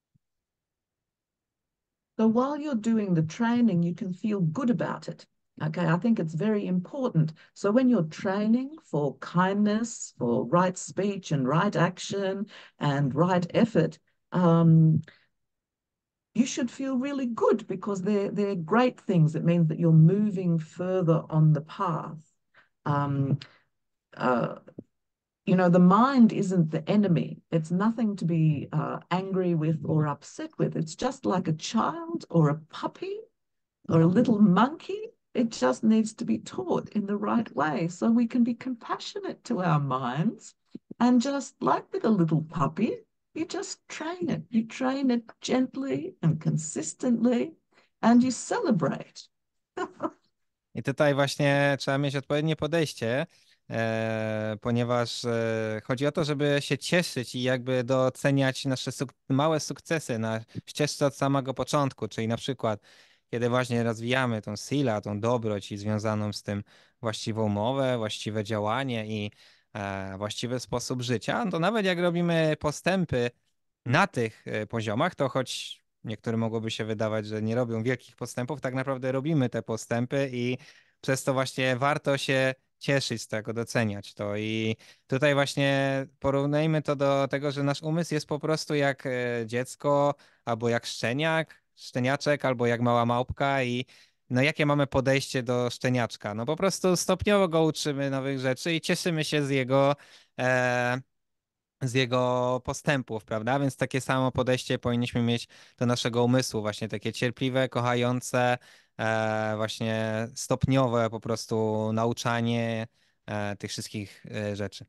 So while you're doing the training, you can feel good about it. Okay, I think it's very important. So when you're training for kindness, for right speech and right action and right effort, um, you should feel really good because they're they're great things. It means that you're moving further on the path. Um, uh, you know, the mind isn't the enemy. It's nothing to be uh, angry with or upset with. It's just like a child or a puppy or a little monkey. It just needs to be taught in the right way so we can be compassionate to our minds. And just like with a little puppy, you just train it. You train it gently and consistently, and you celebrate. I tutaj właśnie trzeba mieć odpowiednie podejście, e, ponieważ e, chodzi o to, żeby się cieszyć i jakby doceniać nasze suk małe sukcesy na ścieżce od samego początku, czyli na przykład kiedy właśnie rozwijamy tą sila, tą dobroć i związaną z tym właściwą mowę, właściwe działanie i e, właściwy sposób życia, to nawet jak robimy postępy na tych e, poziomach, to choć niektórym mogłoby się wydawać, że nie robią wielkich postępów, tak naprawdę robimy te postępy i przez to właśnie warto się cieszyć z tego, doceniać to. I tutaj właśnie porównajmy to do tego, że nasz umysł jest po prostu jak e, dziecko, albo jak szczeniak, szczeniaczek, albo jak mała małpka i no jakie mamy podejście do szczeniaczka? No po prostu stopniowo go uczymy nowych rzeczy i cieszymy się z jego e, z jego postępów, prawda? Więc takie samo podejście powinniśmy mieć do naszego umysłu, właśnie takie cierpliwe, kochające, e, właśnie stopniowe po prostu nauczanie e, tych wszystkich e, rzeczy.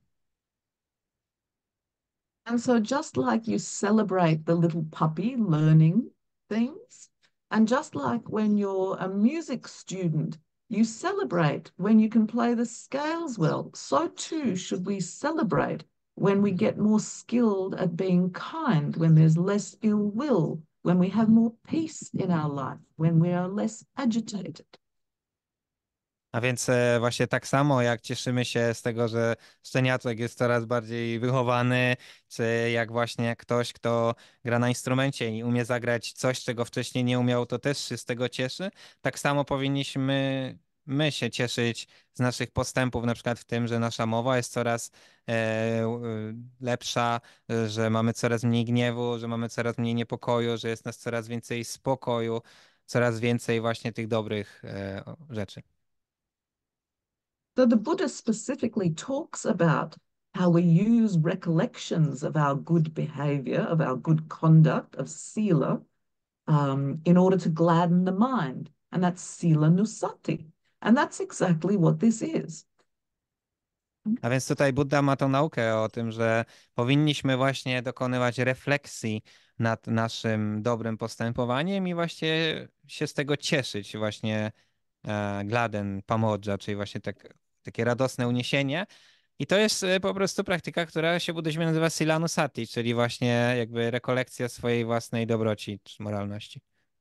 And so, just like you celebrate the little puppy learning things, and just like when you're a music student, you celebrate when you can play the scales well, so too should we celebrate when we get more skilled at being kind, when there's less ill will, when we have more peace in our life, when we are less agitated. A więc e, właśnie tak samo jak cieszymy się z tego, że szczeniaczek jest coraz bardziej wychowany, czy jak właśnie ktoś, kto gra na instrumencie i umie zagrać coś, czego wcześniej nie umiał, to też się z tego cieszy. Tak samo powinniśmy my się cieszyć z naszych postępów, na przykład w tym, że nasza mowa jest coraz e, e, lepsza, e, że mamy coraz mniej gniewu, że mamy coraz mniej niepokoju, że jest nas coraz więcej spokoju, coraz więcej właśnie tych dobrych e, rzeczy. So the Buddha specifically talks about how we use recollections of our good behavior, of our good conduct, of sila, um, in order to gladden the mind. And that's sila nusati. And that's exactly what this is. A więc tutaj Buddha ma tą naukę o tym, że powinniśmy właśnie dokonywać refleksji nad naszym dobrym postępowaniem i właśnie się z tego cieszyć, właśnie e, gladen pamodża, czyli właśnie tak, takie radosne uniesienie. I to jest e, po prostu praktyka, która się w buddyzmie nazywa Silanusati, czyli właśnie jakby rekolekcja swojej własnej dobroci czy moralności.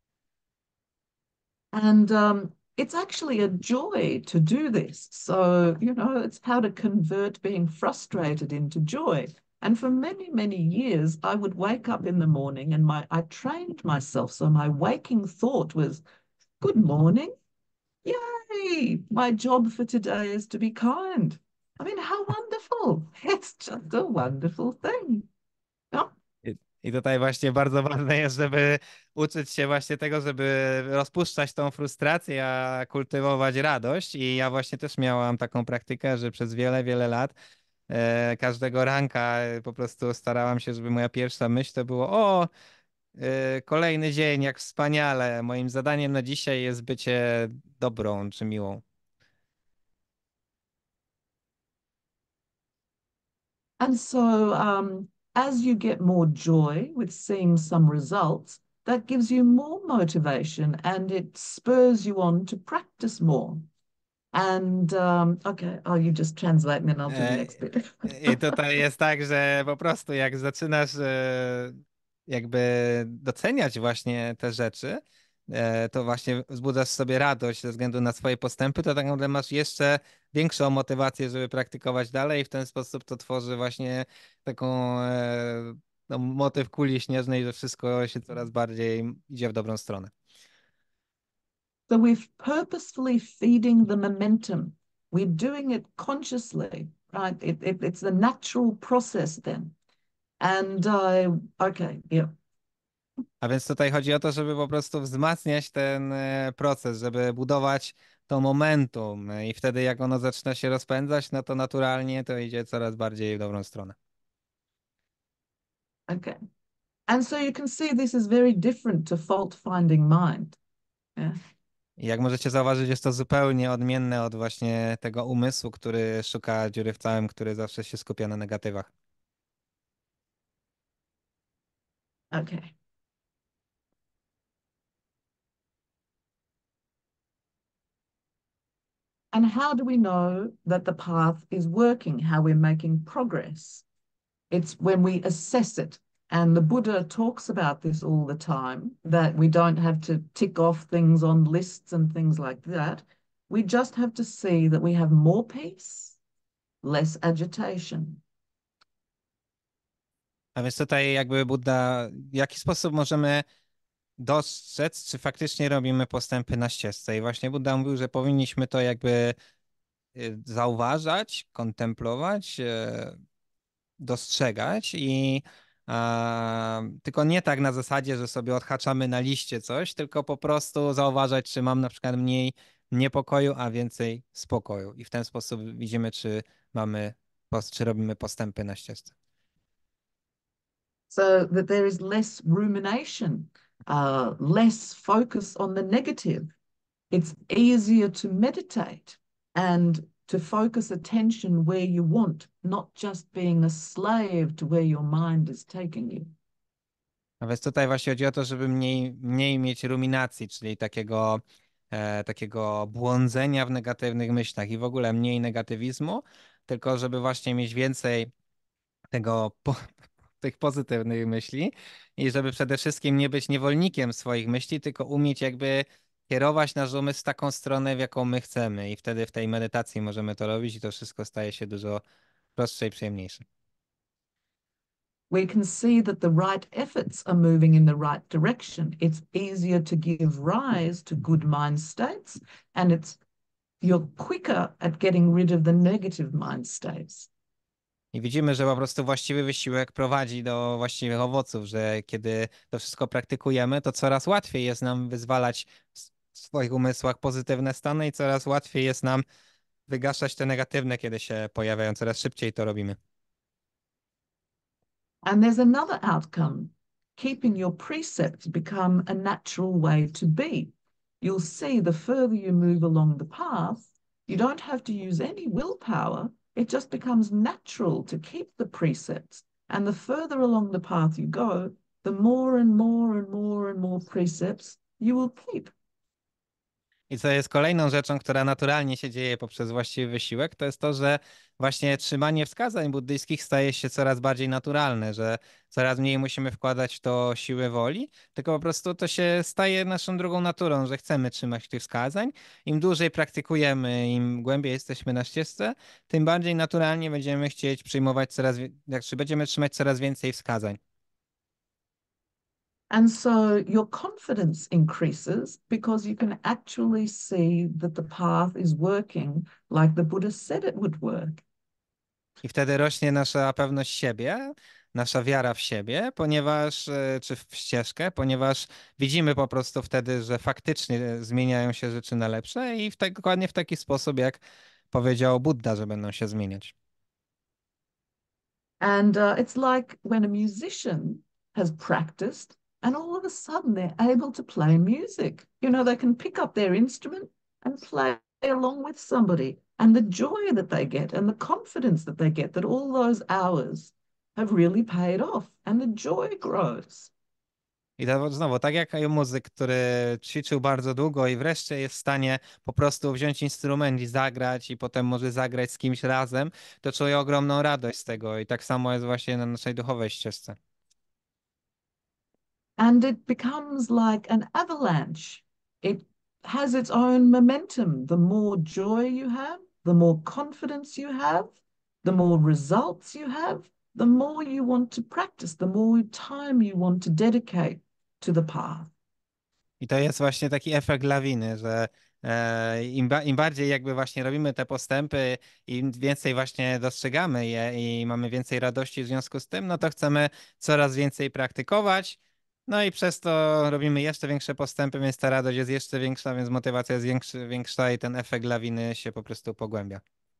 And um, it's actually a joy to do this. So, you know, it's how to convert being frustrated into joy. And for many, many years, I would wake up in the morning and my I trained myself. So my waking thought was, good morning. Yay! My job for today is to be kind. I mean, how wonderful. It's just a wonderful thing. Yeah. I i tutaj właśnie bardzo ważne jest, żeby uczyć się właśnie tego, żeby rozpuszczać tą frustrację, a kultywować radość. I ja właśnie też miałam taką praktykę, że przez wiele, wiele lat e, każdego ranka e, po prostu starałam się, żeby moja pierwsza myśl to było: o, e, kolejny dzień, jak wspaniale. Moim zadaniem na dzisiaj jest bycie dobrą czy miłą. And so, um, as you get more joy with seeing some results, that gives you more motivation and it spurs you on to practice more. And um, okay, oh, you just translate and then I'll do the E, next bit. I tutaj jest tak, że po prostu jak zaczynasz e, jakby doceniać właśnie te rzeczy, e, to właśnie wzbudzasz sobie radość ze względu na swoje postępy, to tak naprawdę masz jeszcze większą motywację, żeby praktykować dalej i w ten sposób to tworzy właśnie taką e, no, motyw kuli śnieżnej, że wszystko się coraz bardziej idzie w dobrą stronę. So we're purposefully feeding the momentum. We're doing it consciously, right? It, it, it's the natural process then. And uh, okay, yeah. A więc tutaj chodzi o to, żeby po prostu wzmacniać ten e, proces, żeby budować to momentum e, i wtedy jak ono zaczyna się rozpędzać, no to naturalnie to idzie coraz bardziej w dobrą stronę. Okay. And so you can see this is very different to fault finding mind. Yeah. I jak możecie zauważyć, jest to zupełnie odmienne od właśnie tego umysłu, który szuka dziury w całym, który zawsze się skupia na negatywach. Okay. And how do we know that the path is working, how we're making progress? It's when we assess it. And the Buddha talks about this all the time, that we don't have to tick off things on lists and things like that. We just have to see that we have more peace, less agitation. A więc tutaj jakby Buddha, w jaki sposób możemy dostrzec, czy faktycznie robimy postępy na ścieżce. I właśnie Buddha mówił, że powinniśmy to jakby y, zauważać, kontemplować, e, dostrzegać i a, tylko nie tak na zasadzie, że sobie odhaczamy na liście coś, tylko po prostu zauważać, czy mam na przykład mniej niepokoju, a więcej spokoju. I w ten sposób widzimy, czy mamy, pos- czy robimy postępy na ścieżce. so that there is less rumination, uh, less focus on the negative. It's easier to meditate and to focus attention where you want, not just being a slave to where your mind is taking you. A więc tutaj właśnie chodzi o to, żeby mniej, mniej mieć ruminacji, czyli takiego, e, takiego błądzenia w negatywnych myślach i w ogóle mniej negatywizmu, tylko żeby właśnie mieć więcej tego, po, tych pozytywnych myśli i żeby przede wszystkim nie być niewolnikiem swoich myśli, tylko umieć jakby kierować nasz umysł w taką stronę, w jaką my chcemy i wtedy w tej medytacji możemy to robić i to wszystko staje się dużo prostsze i przyjemniejsze. We can see that the right efforts are moving in the right direction. It's easier to give rise to good mind states, and it's you're quicker at getting rid of the negative mind states. I widzimy, że po prostu właściwy wysiłek prowadzi do właściwych owoców, że kiedy to wszystko praktykujemy, to coraz łatwiej jest nam wyzwalać w swoich umysłach pozytywne stany i coraz łatwiej jest nam wygaszać te negatywne, kiedy się pojawiają. Coraz szybciej to robimy. And there's another outcome. Keeping your precepts become a natural way to be. You'll see the further you move along the path, you don't have to use any willpower. It just becomes natural to keep the precepts. And the further along the path you go, the more and more and more and more precepts you will keep. I co jest kolejną rzeczą, która naturalnie się dzieje poprzez właściwy wysiłek, to jest to, że właśnie trzymanie wskazań buddyjskich staje się coraz bardziej naturalne, że coraz mniej musimy wkładać w to siłę woli, tylko po prostu to się staje naszą drugą naturą, że chcemy trzymać tych wskazań. Im dłużej praktykujemy, im głębiej jesteśmy na ścieżce, tym bardziej naturalnie będziemy chcieć przyjmować coraz, jak będziemy trzymać coraz więcej wskazań. And so your confidence increases because you can actually see that the path is working like the Buddha said it would work. I wtedy rośnie nasza pewność siebie, nasza wiara w siebie, ponieważ, e, czy w ścieżkę, ponieważ widzimy po prostu wtedy, że faktycznie zmieniają się rzeczy na lepsze i w tak, dokładnie w taki sposób, jak powiedział Buddha, że będą się zmieniać. And uh, it's like when a musician has practiced and all of a sudden they're able to play music. You know, they can pick up their instrument and play along with somebody. And the joy that they get and the confidence that they get that all those hours have really paid off and the joy grows. I to znowu, tak jak muzyk, który ćwiczył bardzo długo i wreszcie jest w stanie po prostu wziąć instrument i zagrać i potem może zagrać z kimś razem, to czuje ogromną radość z tego i tak samo jest właśnie na naszej duchowej ścieżce. And it becomes like an avalanche. It has its own momentum. The more joy you have, the more confidence you have, the more results you have, the more you want to practice, the more time you want to dedicate to the path. I to jest właśnie taki efekt lawiny, że e, im, ba im bardziej jakby właśnie robimy te postępy, im więcej właśnie dostrzegamy je i mamy więcej radości w związku z tym, no to chcemy coraz więcej praktykować. No i przez to robimy jeszcze większe postępy, więc ta radość jest jeszcze większa, więc motywacja jest większy, większa i ten efekt lawiny się po prostu pogłębia.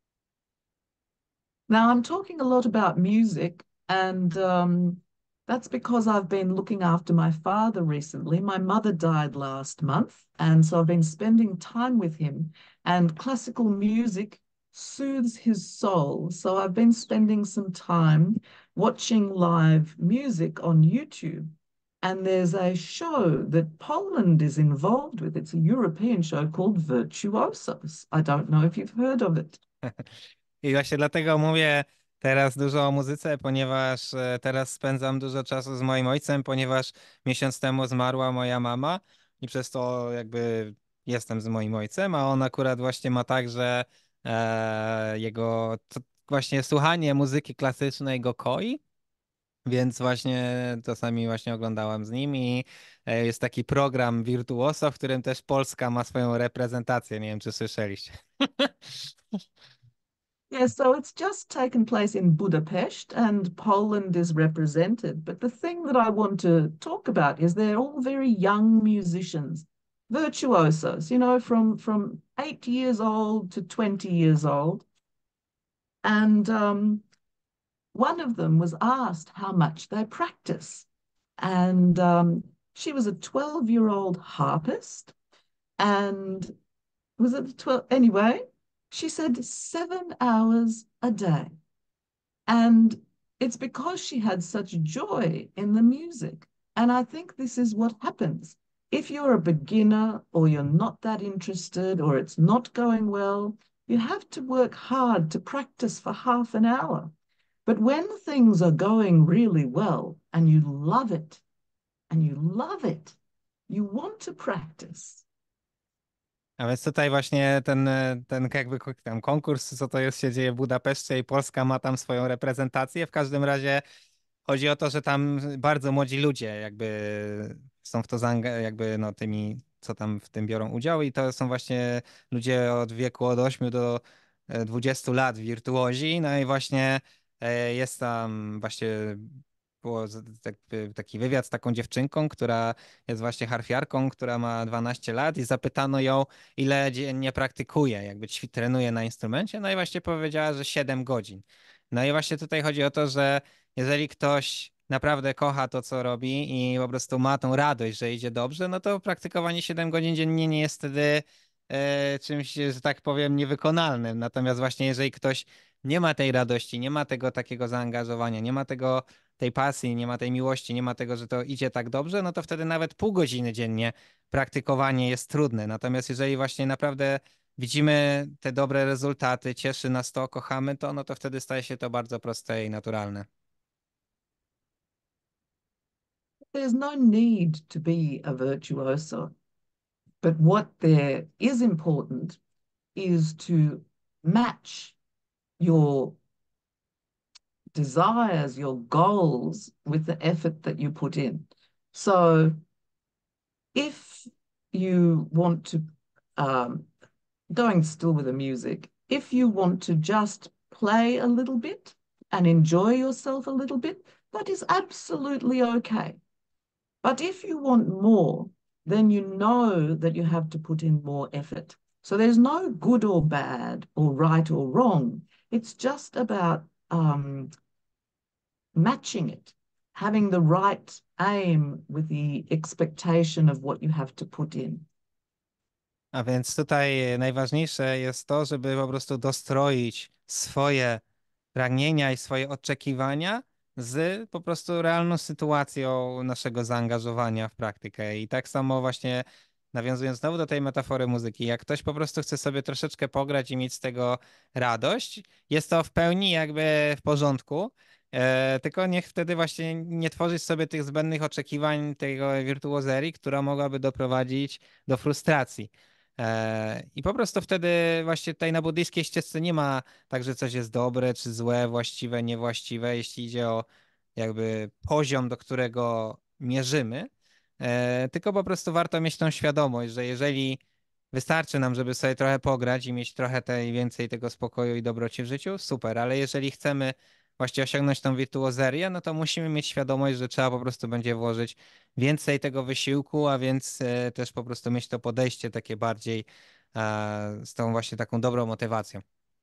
Now, I'm talking a lot about music, and um, that's because I've been looking after my father recently. My mother died last month, and so I've been spending time with him, and classical music soothes his soul. So I've been spending some time watching live music on YouTube. And there's a show that Poland is involved with. It's a European show called Virtuosos. I don't know if you've heard of it. I właśnie dlatego mówię teraz dużo o muzyce, ponieważ e, teraz spędzam dużo czasu z moim ojcem, ponieważ miesiąc temu zmarła moja mama i przez to jakby jestem z moim ojcem, a on akurat właśnie ma tak, że e, jego to właśnie słuchanie muzyki klasycznej go koi. Więc właśnie czasami właśnie oglądałem z nim i e, jest taki program Virtuoso, w którym też Polska ma swoją reprezentację. Nie wiem, czy słyszeliście. Yeah, so it's just taken place in Budapest and Poland is represented. But the thing that I want to talk about is they're all very young musicians, virtuosos, you know, from, from eight years old to twenty years old. And um, one of them was asked how much they practice. And um, she was a twelve year old harpist. And was it twelve? Anyway, she said seven hours a day. And it's because she had such joy in the music. And I think this is what happens. If you're a beginner or you're not that interested or it's not going well, you have to work hard to practice for half an hour. But when things are going really well and you love it, and you love it, you want to practice. A więc tutaj właśnie ten, e, ten jakby tam konkurs, co to jest, się dzieje w Budapeszcie i Polska ma tam swoją reprezentację. W każdym razie chodzi o to, że tam bardzo młodzi ludzie jakby są w to zaangażowani, jakby no tymi, co tam w tym biorą udział i to są właśnie ludzie od wieku od ośmiu do e, dwudziestu lat, wirtuozi. No i właśnie e, jest tam właśnie było z- tak- taki wywiad z taką dziewczynką, która jest właśnie harfiarką, która ma dwanaście lat i zapytano ją, ile dziennie praktykuje, jakby ćwi, trenuje na instrumencie, no i właśnie powiedziała, że siedem godzin. No i właśnie tutaj chodzi o to, że jeżeli ktoś naprawdę kocha to, co robi i po prostu ma tą radość, że idzie dobrze, no to praktykowanie siedem godzin dziennie nie jest wtedy e, czymś, że tak powiem, niewykonalnym. Natomiast właśnie jeżeli ktoś nie ma tej radości, nie ma tego takiego zaangażowania, nie ma tego, tej pasji, nie ma tej miłości, nie ma tego, że to idzie tak dobrze, no to wtedy nawet pół godziny dziennie praktykowanie jest trudne. Natomiast jeżeli właśnie naprawdę widzimy te dobre rezultaty, cieszy nas to, kochamy to, no to wtedy staje się to bardzo proste i naturalne. There's no need to be a virtuoso, but what there is important is to match your desires, your goals with the effort that you put in. So if you want to, um, going still with the music, if you want to just play a little bit and enjoy yourself a little bit, that is absolutely okay. But if you want more, then you know that you have to put in more effort. So there's no good or bad or right or wrong. It's just about um, matching it, having the right aim with the expectation of what you have to put in. A więc tutaj najważniejsze jest to, żeby po prostu dostroić swoje pragnienia i swoje oczekiwania z po prostu realną sytuacją naszego zaangażowania w praktykę. I tak samo właśnie nawiązując znowu do tej metafory muzyki, jak ktoś po prostu chce sobie troszeczkę pograć i mieć z tego radość, jest to w pełni jakby w porządku. E, tylko niech wtedy właśnie nie tworzyć sobie tych zbędnych oczekiwań tego wirtuozerii, która mogłaby doprowadzić do frustracji. E, I po prostu wtedy właśnie tutaj na buddyjskiej ścieżce nie ma tak, że coś jest dobre czy złe, właściwe, niewłaściwe, jeśli idzie o jakby poziom, do którego mierzymy, e, tylko po prostu warto mieć tą świadomość, że jeżeli wystarczy nam, żeby sobie trochę pograć i mieć trochę tej, więcej tego spokoju i dobroci w życiu, super, ale jeżeli chcemy właśnie osiągnąć tą wirtuozerię, no to musimy mieć świadomość, że trzeba po prostu będzie włożyć więcej tego wysiłku, a więc e, też po prostu mieć to podejście takie bardziej e, z tą właśnie taką dobrą motywacją.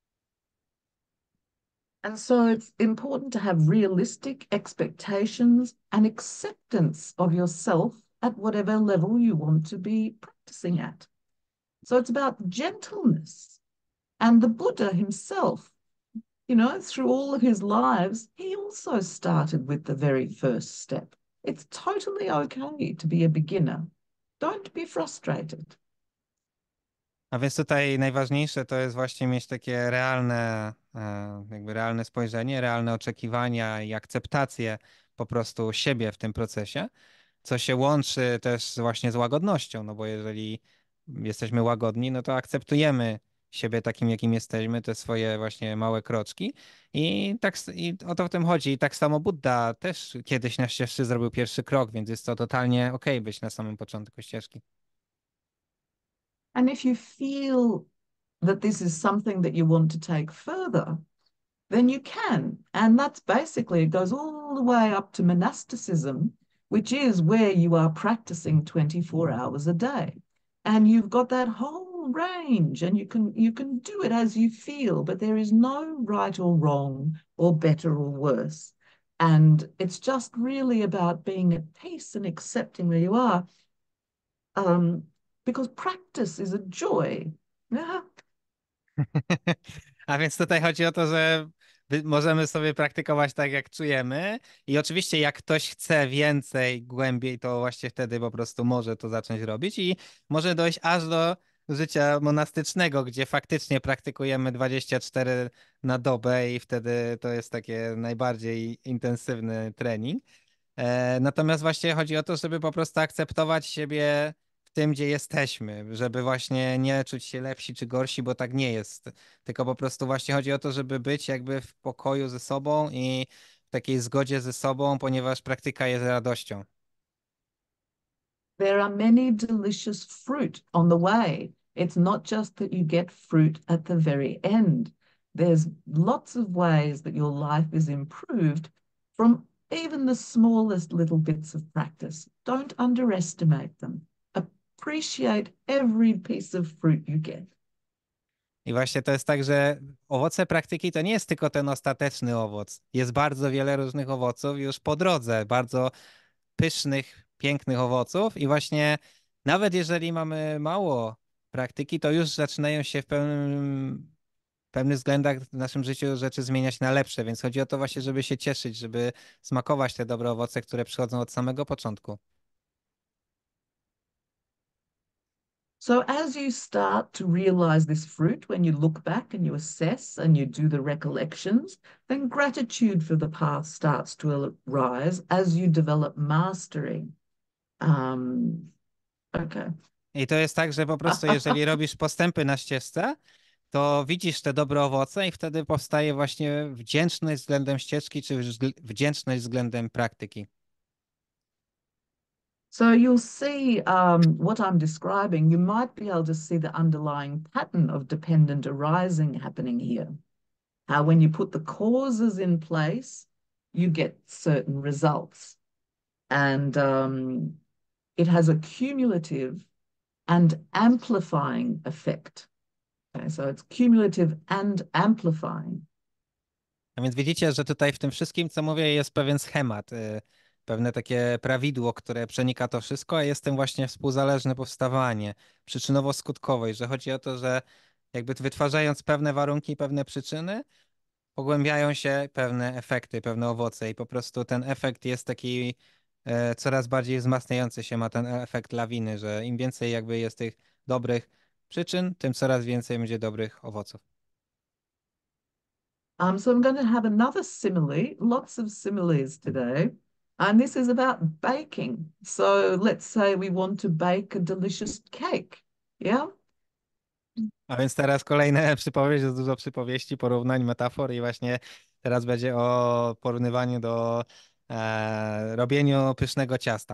And so it's important to have realistic expectations and acceptance of yourself at whatever level you want to be practicing at. So it's about gentleness. And the Buddha himself, you know, through all of his lives, he also started with the very first step. It's totally okay to be a beginner. Don't be frustrated. A więc tutaj najważniejsze to jest właśnie mieć takie realne, e, jakby realne spojrzenie, realne oczekiwania i akceptację po prostu siebie w tym procesie, co się łączy też właśnie z łagodnością, no bo jeżeli jesteśmy łagodni, no to akceptujemy siebie takim, jakim jesteśmy, te swoje właśnie małe kroczki i tak s- i o to w tym chodzi. I tak samo Buddha też kiedyś na ścieżce zrobił pierwszy krok, więc jest to totalnie okej być na samym początku ścieżki. And if you feel that this is something that you want to take further, then you can. And that's basically, it goes all the way up to monasticism, which is where you are practicing twenty-four hours a day. And you've got that whole full range and you can you can do it as you feel, but there is no right or wrong or better or worse. And it's just really about being at peace and accepting where you are. Um, because practice is a joy. Yeah. A więc tutaj chodzi o to, że wy- możemy sobie praktykować tak, jak czujemy i oczywiście jak ktoś chce więcej, głębiej, to właśnie wtedy po prostu może to zacząć robić i może dojść aż do życia monastycznego, gdzie faktycznie praktykujemy dwadzieścia cztery na dobę i wtedy to jest takie najbardziej intensywny trening. E, Natomiast właśnie chodzi o to, żeby po prostu akceptować siebie w tym, gdzie jesteśmy, żeby właśnie nie czuć się lepsi czy gorsi, bo tak nie jest. Tylko po prostu właśnie chodzi o to, żeby być jakby w pokoju ze sobą i w takiej zgodzie ze sobą, ponieważ praktyka jest radością. There are many delicious fruit on the way. It's not just that you get fruit at the very end. There's lots of ways that your life is improved from even the smallest little bits of practice. Don't underestimate them. Appreciate every piece of fruit you get. I właśnie to jest tak, że owoce praktyki to nie jest tylko ten ostateczny owoc. Jest bardzo wiele różnych owoców już po drodze, bardzo pysznych, pięknych owoców i właśnie nawet jeżeli mamy mało praktyki, to już zaczynają się w pewnym, pewnych względach w naszym życiu rzeczy zmieniać na lepsze, więc chodzi o to właśnie, żeby się cieszyć, żeby smakować te dobre owoce, które przychodzą od samego początku. So, as you start to realize this fruit, when you look back and you assess and you do the recollections, then gratitude for the past starts to arise as you develop mastery. Um, okay. I to jest tak, że po prostu jeżeli robisz postępy na ścieżce, to widzisz te dobre owoce i wtedy powstaje właśnie wdzięczność względem ścieżki, czy wzgl- wdzięczność względem praktyki. So you'll see um, what I'm describing. You might be able to see the underlying pattern of dependent arising happening here. How when you put the causes in place, you get certain results. And um, it has a cumulative and amplifying effect. Okay, so it's cumulative and amplifying. A więc widzicie, że tutaj w tym wszystkim, co mówię, jest pewien schemat, y, pewne takie prawidło, które przenika to wszystko, a jest tym właśnie współzależne powstawanie, przyczynowo-skutkowe, i że chodzi o to, że jakby wytwarzając pewne warunki, pewne przyczyny, pogłębiają się pewne efekty, pewne owoce i po prostu ten efekt jest taki e, coraz bardziej wzmacniający się, ma ten efekt lawiny, że im więcej jakby jest tych dobrych przyczyn, tym coraz więcej będzie dobrych owoców. Um, so I'm going to have another simile, lots of similes today. And this is about baking. So let's say we want to bake a delicious cake. Yeah. A więc teraz kolejne przypowieść, jest dużo przypowieści, porównań, metafor i właśnie teraz będzie o porównywaniu do e, robieniu pysznego ciasta.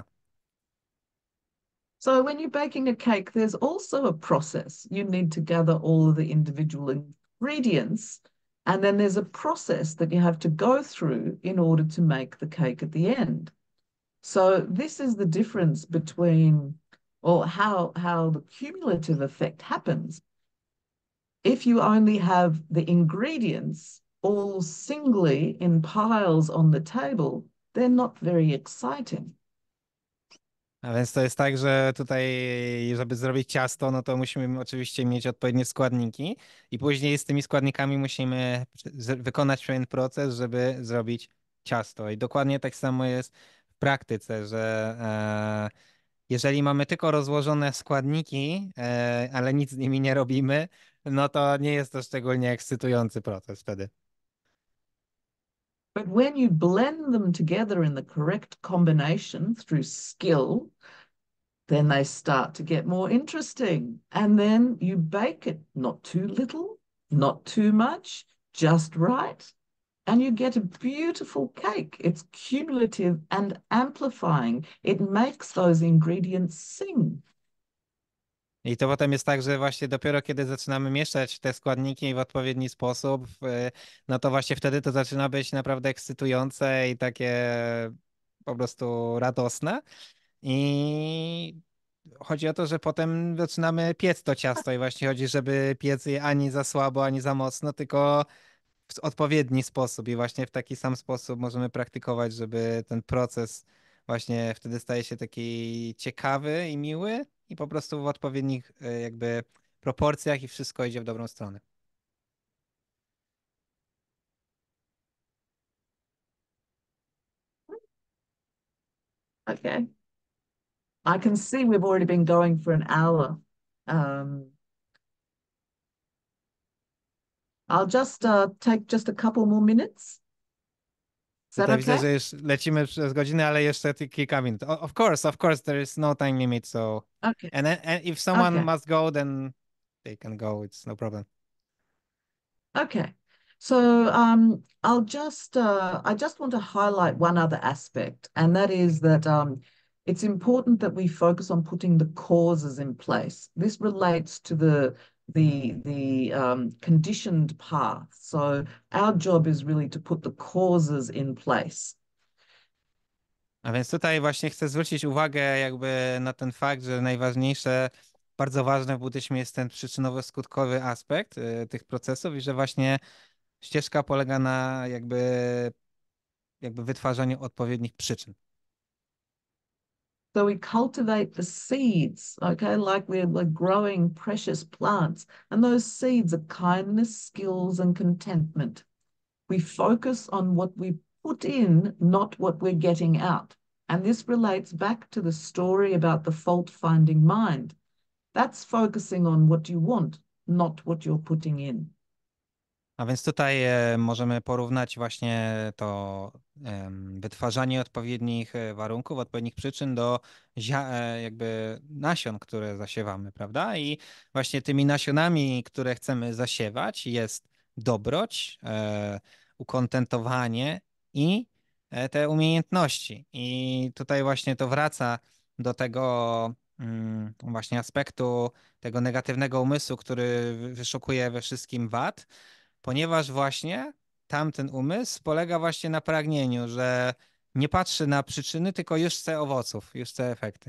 So when you're baking a cake, there's also a process. You need to gather all of the individual ingredients, and then there's a process that you have to go through in order to make the cake at the end. So this is the difference between, or how how the cumulative effect happens. If you only have the ingredients all singly in piles on the table, they're not very exciting. A więc to jest tak, że tutaj, żeby zrobić ciasto, no to musimy oczywiście mieć odpowiednie składniki i później z tymi składnikami musimy z- wykonać pewien proces, żeby zrobić ciasto. I dokładnie tak samo jest w praktyce, że e, jeżeli mamy tylko rozłożone składniki, e, ale nic z nimi nie robimy, no to nie jest to szczególnie ekscytujący proces wtedy. But when you blend them together in the correct combination through skill, then they start to get more interesting. And then you bake it, not too little, not too much, just right. And you get a beautiful cake. It's cumulative and amplifying. It makes those ingredients sing. I to potem jest tak, że właśnie dopiero kiedy zaczynamy mieszać te składniki w odpowiedni sposób, y, no to właśnie wtedy to zaczyna być naprawdę ekscytujące i takie po prostu radosne. I chodzi o to, że potem zaczynamy piec to ciasto i właśnie chodzi, żeby piec je ani za słabo, ani za mocno, tylko w odpowiedni sposób i właśnie w taki sam sposób możemy praktykować, żeby ten proces właśnie wtedy staje się taki ciekawy i miły i po prostu w odpowiednich e, jakby proporcjach i wszystko idzie w dobrą stronę. Okay. I can see we've already been going for an hour. Um, I'll just uh, take just a couple more minutes. Is that Tutaj widzę, okay? że już lecimy przez godzinę, ale jeszcze ty- kilka minut. O- Of course, of course, there is no time limit, so Okay. and, and if someone Okay. must go, then they can go. It's no problem. Okay. So um, I'll just uh, I just want to highlight one other aspect, and that is that um, it's important that we focus on putting the causes in place. This relates to the the the um, conditioned path. So our job is really to put the causes in place. A więc tutaj właśnie chcę zwrócić uwagę jakby na ten fakt, że najważniejsze, bardzo ważne w buddyzmie jest ten przyczynowo-skutkowy aspekt y, tych procesów i że właśnie ścieżka polega na jakby, jakby wytwarzaniu odpowiednich przyczyn. So we cultivate the seeds, okay, like we're, we're growing precious plants. And those seeds are kindness, skills, and contentment. We focus on what we put in, not what we're getting out. And this relates back to the story about the fault finding mind. That's focusing on what you want, not what you're putting in. A więc tutaj e, możemy porównać właśnie to em, wytwarzanie odpowiednich e, warunków, odpowiednich przyczyn do zia- e, jakby nasion, które zasiewamy, prawda? I właśnie tymi nasionami, które chcemy zasiewać jest dobroć, e, ukontentowanie i e, te umiejętności. I tutaj właśnie to wraca do tego mm, właśnie aspektu tego negatywnego umysłu, który wy- wyszukuje we wszystkim wad, ponieważ właśnie tamten umysł polega właśnie na pragnieniu, że nie patrzy na przyczyny, tylko już chce owoców, już chce efekty.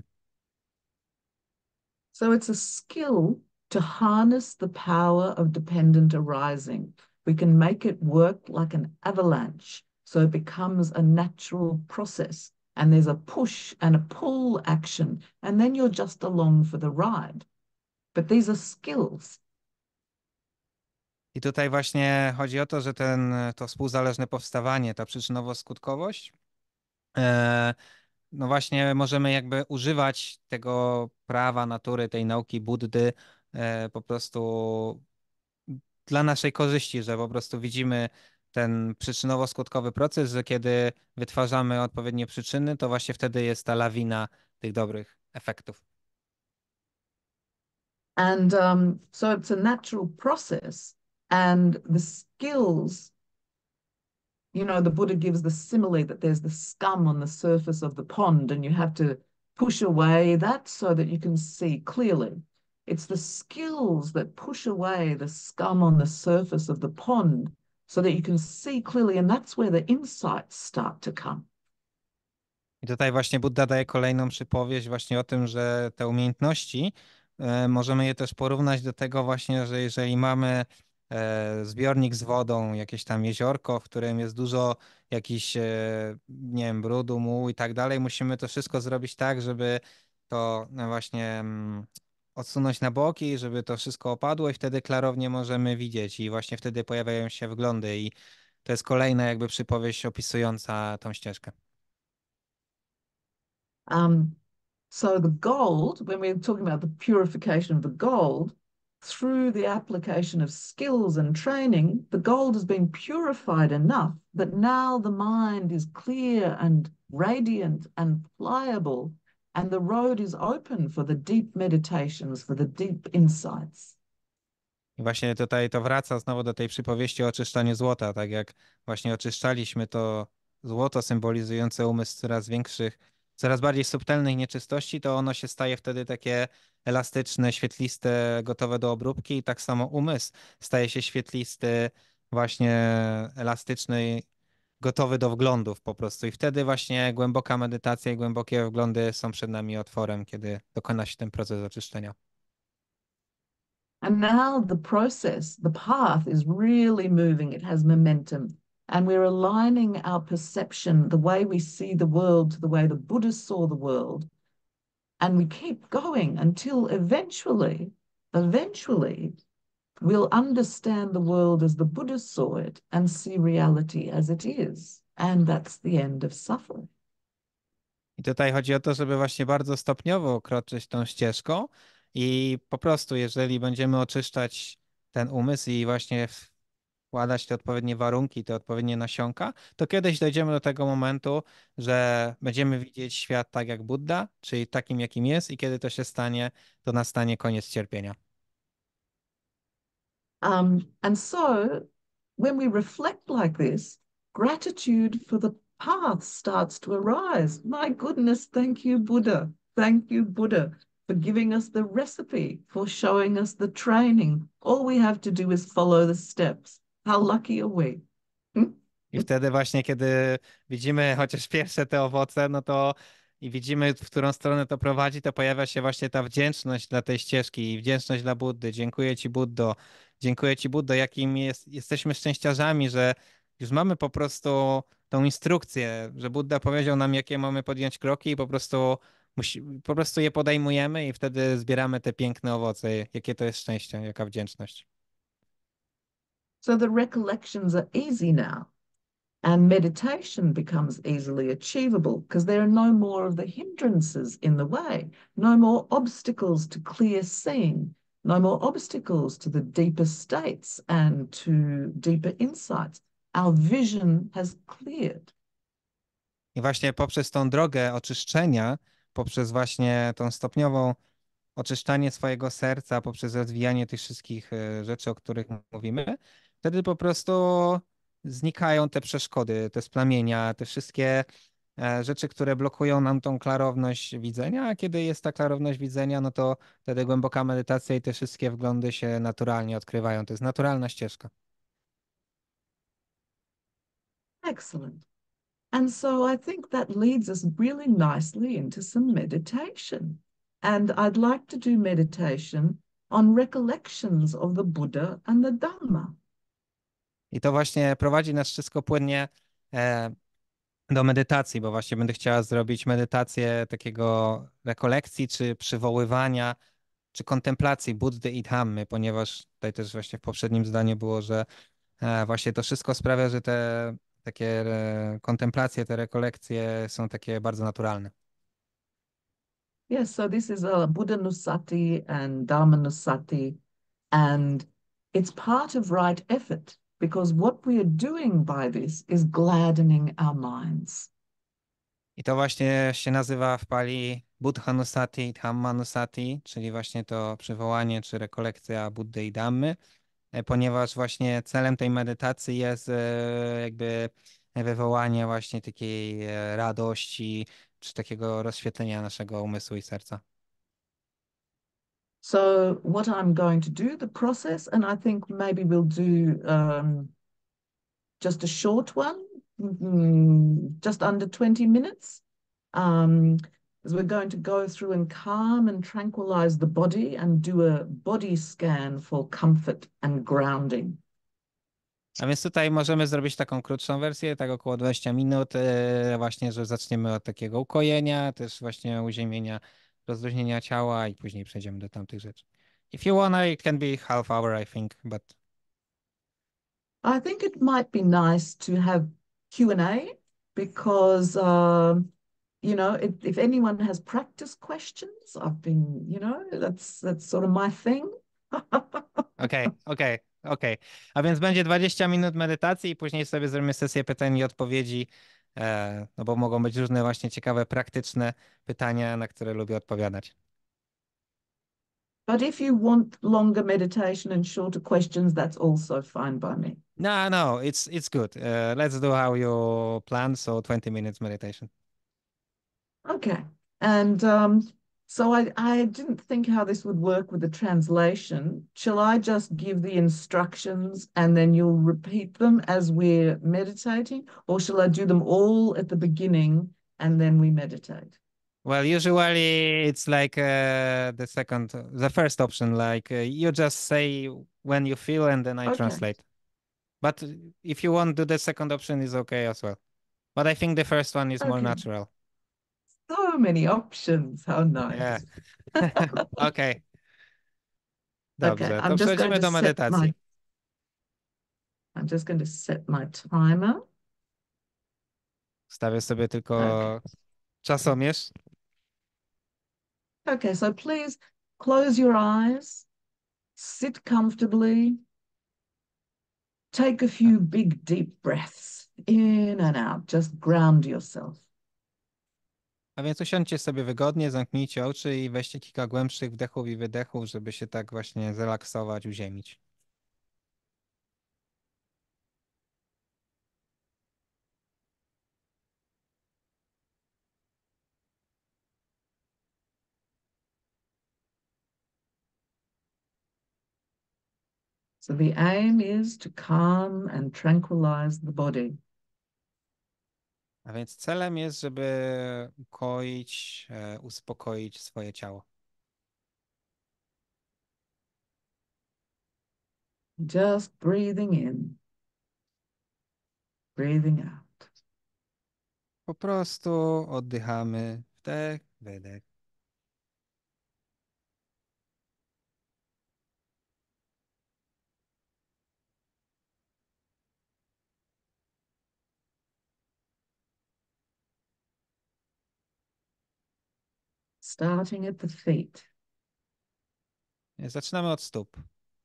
So it's a skill to harness the power of dependent arising. We can make it work like an avalanche. So it becomes a natural process. And there's a push and a pull action. And then you're just along for the ride. But these are skills. I tutaj właśnie chodzi o to, że ten, to współzależne powstawanie, ta przyczynowo-skutkowość, e, no właśnie możemy jakby używać tego prawa natury, tej nauki Buddy, e, po prostu dla naszej korzyści, że po prostu widzimy ten przyczynowo-skutkowy proces, że kiedy wytwarzamy odpowiednie przyczyny, to właśnie wtedy jest ta lawina tych dobrych efektów. And um, so it's a natural process. And the skills, you know, the Buddha gives the simile that there's the scum on the surface of the pond, and you have to push away that so that you can see clearly. It's the skills that push away the scum on the surface of the pond so that you can see clearly, and that's where the insights start to come. I tutaj właśnie Buddha daje kolejną przypowieść właśnie o tym, że te umiejętności e, możemy je też porównać do tego właśnie, że jeżeli mamy e, zbiornik z wodą, jakieś tam jeziorko, w którym jest dużo jakichś, e, nie wiem, brudu, mułu i tak dalej, musimy to wszystko zrobić tak, żeby to no właśnie mm, odsunąć na boki, żeby to wszystko opadło i wtedy klarownie możemy widzieć i właśnie wtedy pojawiają się wglądy i to jest kolejna jakby przypowieść opisująca tą ścieżkę. Um, so the gold, when we're talking about the purification of the gold, through the application of skills and training, the gold has been purified enough that now the mind is clear and radiant and pliable, and the road is open for the deep meditations, for the deep insights. I właśnie tutaj to wraca znowu do tej przypowieści o oczyszczaniu złota, tak jak właśnie oczyszczaliśmy to złoto symbolizujące umysł coraz większych, coraz bardziej subtelnych nieczystości, to ono się staje wtedy takie elastyczne, świetliste, gotowe do obróbki i tak samo umysł staje się świetlisty, właśnie elastyczny gotowy do wglądów po prostu. I wtedy właśnie głęboka medytacja i głębokie wglądy są przed nami otworem, kiedy dokona się ten proces oczyszczenia. And now the process, the path is really moving. It has momentum. And we're aligning our perception, the way we see the world, to the way the Buddha saw the world. And we keep going until eventually, eventually, we'll understand the world as the Buddha saw it and see reality as it is. And that's the end of suffering. I tutaj chodzi o to, żeby właśnie bardzo stopniowo kroczyć tą ścieżką i po prostu, jeżeli będziemy oczyszczać ten umysł i właśnie wkładać te odpowiednie warunki, te odpowiednie nasionka, to kiedyś dojdziemy do tego momentu, że będziemy widzieć świat tak jak Buddha, czyli takim jakim jest, i kiedy to się stanie, to nastanie koniec cierpienia. Um, and so when we reflect like this, gratitude for the path starts to arise. My goodness, thank you, Buddha. Thank you, Buddha, for giving us the recipe, for showing us the training. All we have to do is follow the steps. How lucky are we? I wtedy właśnie, kiedy widzimy chociaż pierwsze te owoce, no to i widzimy, w którą stronę to prowadzi, to pojawia się właśnie ta wdzięczność dla tej ścieżki i wdzięczność dla Buddy. Dziękuję Ci, Buddo. Dziękuję Ci, Buddo, jakim jest, jesteśmy szczęściarzami, że już mamy po prostu tą instrukcję, że Budda powiedział nam, jakie mamy podjąć kroki i po prostu, musi, po prostu je podejmujemy i wtedy zbieramy te piękne owoce. Jakie to jest szczęście, jaka wdzięczność. So the recollections are easy now. And meditation becomes easily achievable because there are no more of the hindrances in the way, no more obstacles to clear seeing, no more obstacles to the deeper states and to deeper insights. Our vision has cleared. I właśnie poprzez tą drogę oczyszczenia, poprzez właśnie tą stopniową oczyszczanie swojego serca, poprzez rozwijanie tych wszystkich e, rzeczy, o których mówimy, wtedy po prostu znikają te przeszkody, te splamienia, te wszystkie e, rzeczy, które blokują nam tą klarowność widzenia, a kiedy jest ta klarowność widzenia, no to wtedy głęboka medytacja i te wszystkie wglądy się naturalnie odkrywają. To jest naturalna ścieżka. Excellent. And so I think that leads us really nicely into some meditation. And I'd like to do meditation on recollections of the Buddha and the Dhamma. I to właśnie prowadzi nas wszystko płynnie e, do medytacji, bo właśnie będę chciała zrobić medytację takiego rekolekcji, czy przywoływania, czy kontemplacji Buddy i Dhammy, ponieważ tutaj też właśnie w poprzednim zdaniu było, że e, właśnie to wszystko sprawia, że te takie e, kontemplacje, te rekolekcje są takie bardzo naturalne. Yes, so this is a Buddha Nusati and Dharma Nusati, and it's part of right effort because what we are doing by this is gladdening our minds. I to właśnie się nazywa w Pali Buddhanusati i Dhammanusati, czyli właśnie to przywołanie czy rekolekcja Buddy i Dhammy, e, ponieważ właśnie celem tej medytacji jest e, jakby wywołanie właśnie takiej e, radości, czy takiego rozświetlenia naszego umysłu i serca. So what I'm going to do, the process, and I think maybe we'll do um, just a short one, mm, just under twenty minutes. Um, as we're going to go through and calm and tranquilize the body and do a body scan for comfort and grounding. A więc tutaj możemy zrobić taką krótszą wersję, tak około dwadzieścia minut, e, właśnie, że zaczniemy od takiego ukojenia, też właśnie uziemienia, rozluźnienia ciała i później przejdziemy do tamtych rzeczy. If you wanna, it can be half hour, I think, but I think it might be nice to have Q and A because, um, you know, if, if anyone has practice questions, I've been, you know, that's that's sort of my thing. okej, okej, okej. A więc będzie dwadzieścia minut medytacji i później sobie zrobimy sesję pytań i odpowiedzi, e, no bo mogą być różne właśnie ciekawe, praktyczne pytania, na które lubię odpowiadać. But if you want longer meditation and shorter questions, that's also fine by me. No, no, it's it's good. Uh, let's do how you plan, so twenty minutes meditation. Okay. And um, So I, I didn't think how this would work with the translation. Shall I just give the instructions and then you'll repeat them as we're meditating, or shall I do them all at the beginning and then we meditate? Well, usually it's like uh, the second, the first option, like uh, you just say when you feel and then I Okay, translate. But if you want to do the second option is okay as well. But I think the first one is more okay. natural. So many options. How Yeah. nice. Okej, Okay, dobrze. To I'm just going przechodzimy to do set medytacji. my I'm just going to set my timer. Stawię sobie Okay. tylko czasomierz. Okay, so please close your eyes, sit comfortably, take a few big deep breaths in and out. Just ground yourself. A więc usiądźcie sobie wygodnie, zamknijcie oczy i weźcie kilka głębszych wdechów i wydechów, żeby się tak właśnie zrelaksować, uziemić. So the aim is to calm and tranquilize the body. A więc celem jest, żeby ukoić, e, uspokoić swoje ciało. Just breathing in, breathing out. Po prostu oddychamy. Wdech, wydech. Starting at the feet. Zaczynamy od stóp.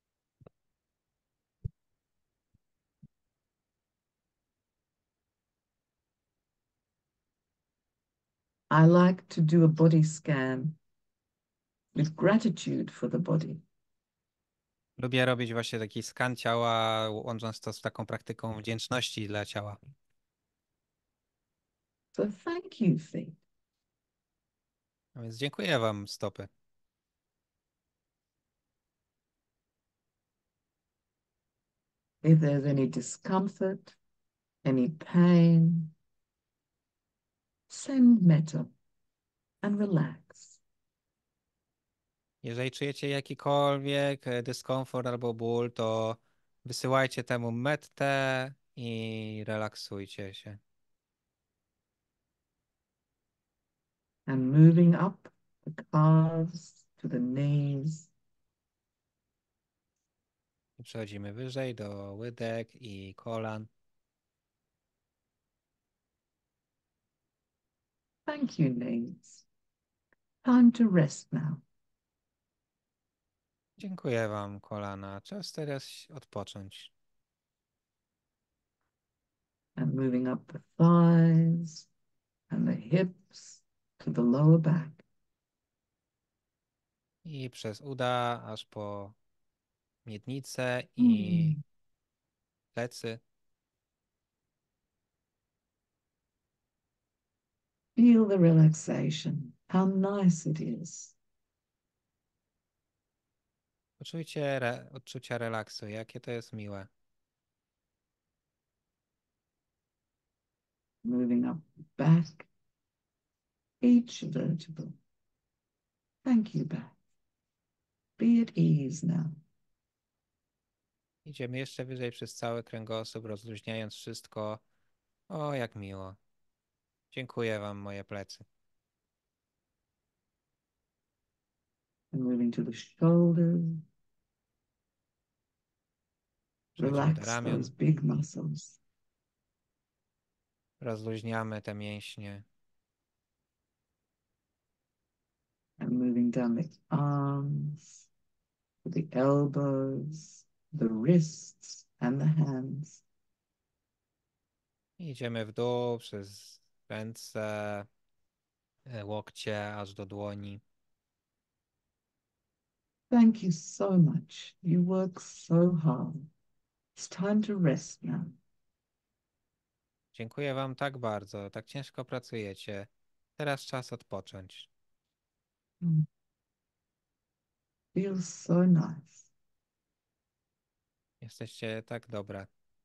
I like to do a body scan with gratitude for the body. Lubię robić właśnie taki skan ciała, łącząc to z taką praktyką wdzięczności dla ciała. So thank you, feet. A więc dziękuję wam, stopy. If there's any discomfort, any pain, send metta and relax. Jeżeli czujecie jakikolwiek e, dyskomfort albo ból, to wysyłajcie temu mettę i relaksujcie się. And moving up the calves to the knees. I przechodzimy wyżej do łydek i kolan. Thank you, knees. Time to rest now. Dziękuję wam, kolana. Czas teraz odpocząć. And moving up the thighs and the hips to the lower back. I przez uda aż po miednicę i Mm. plecy. Feel the relaxation. How nice it is. Poczujcie re odczucia relaksu, jakie to jest miłe. Moving up the back, each vertebra. Thank you, back. Be at ease now. Idziemy jeszcze wyżej przez cały kręgosłup, rozluźniając wszystko. O, jak miło. Dziękuję wam, moje plecy. And moving to the shoulders. Przechodzimy do Relax ramion. those big muscles. Rozluźniamy te mięśnie. And moving down the arms, the elbows, the wrists, and the hands. Idziemy w dół przez ręce, e, łokcie, aż do dłoni. Thank you so much. You work so hard. It's time to rest now. Dziękuję wam tak bardzo. Tak ciężko pracujecie. Teraz czas odpocząć. Mm. Feels so nice. Jesteście tak dobra.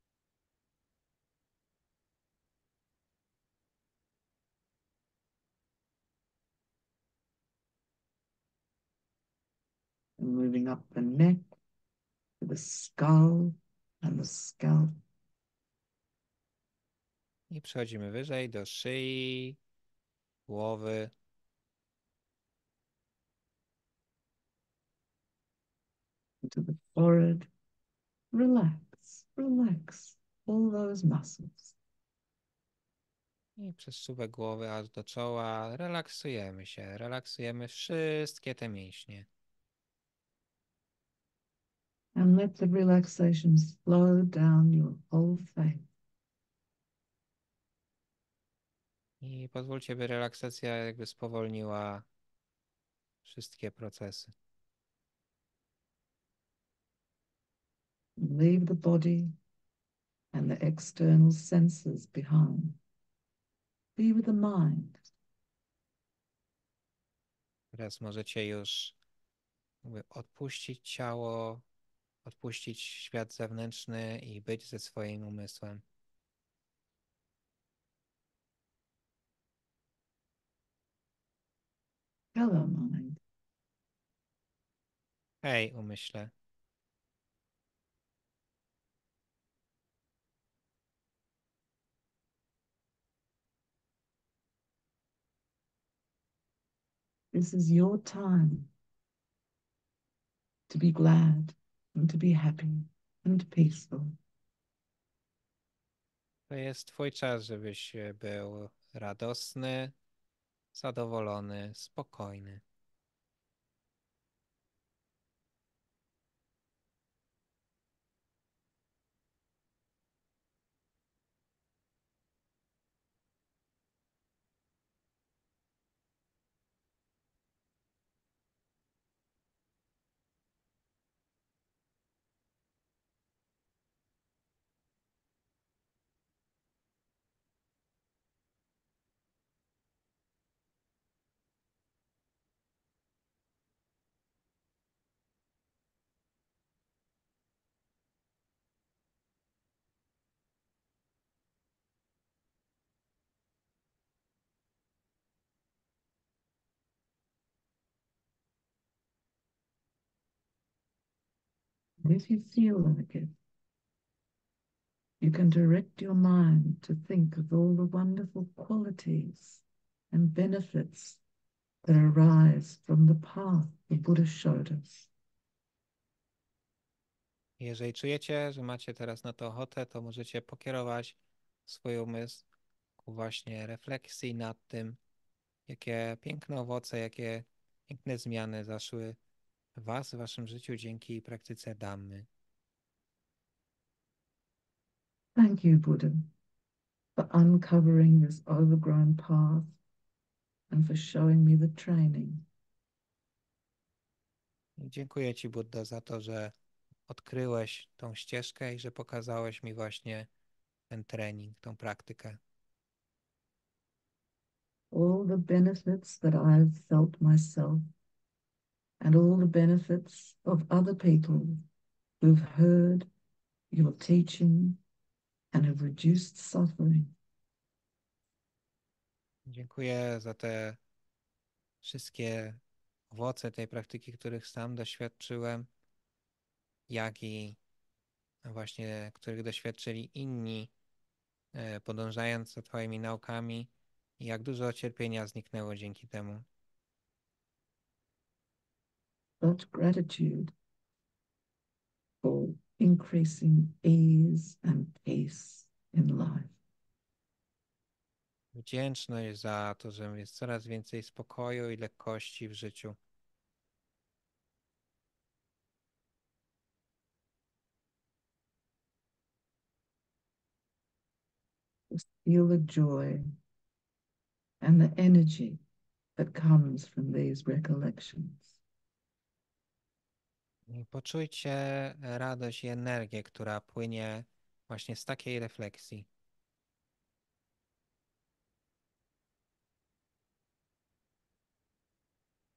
And moving up the neck to the skull and the scalp. I przechodzimy wyżej do szyi, głowy. Into the forehead. Relax, relax all those muscles. I przez czubek głowy aż do czoła relaksujemy się, relaksujemy wszystkie te mięśnie. And let the relaxation slow down your whole face. I pozwólcie, by relaksacja jakby spowolniła wszystkie procesy. Leave the body and the external senses behind. Be with the mind. Teraz możecie już jakby odpuścić ciało, odpuścić świat zewnętrzny i być ze swoim umysłem. Hello, mind. Hej, umyśle. This is your time to be glad and to be happy and peaceful. To jest twój czas, żebyś był radosny, zadowolony, spokojny. If you feel like it, you can direct your mind to think of all the wonderful qualities and benefits that arise from the path the Buddha showed us. Jeżeli czujecie, że macie teraz na to ochotę, to możecie pokierować swój umysł ku właśnie refleksji nad tym, jakie piękne owoce, jakie piękne zmiany zaszły w was, w waszym życiu dzięki praktyce Dhammy. Thank you, Buddha, for uncovering this overgrown path and for showing me the training. I dziękuję ci, Buddha, za to, że odkryłeś tą ścieżkę i że pokazałeś mi właśnie ten trening, tą praktykę. All the benefits that I've felt myself and all the benefits of other people who've heard your teaching and have reduced suffering. Dziękuję za te wszystkie owoce tej praktyki, których sam doświadczyłem, jak i właśnie których doświadczyli inni, e, podążając za Twoimi naukami, i jak dużo cierpienia zniknęło dzięki temu. Such gratitude for increasing ease and peace in life. Wdzięczność za to, że jest coraz więcej spokoju i lekkości w życiu. Just feel the joy and the energy that comes from these recollections. I poczujcie radość i energię, która płynie właśnie z takiej refleksji.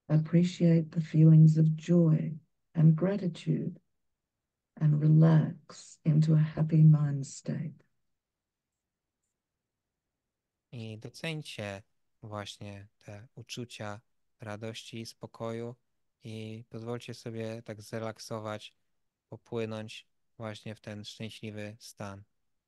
Appreciate the feelings of joy and gratitude and relax into a happy mind state. I doceńcie właśnie te uczucia radości i spokoju i pozwólcie sobie tak zrelaksować, popłynąć właśnie w ten szczęśliwy stan.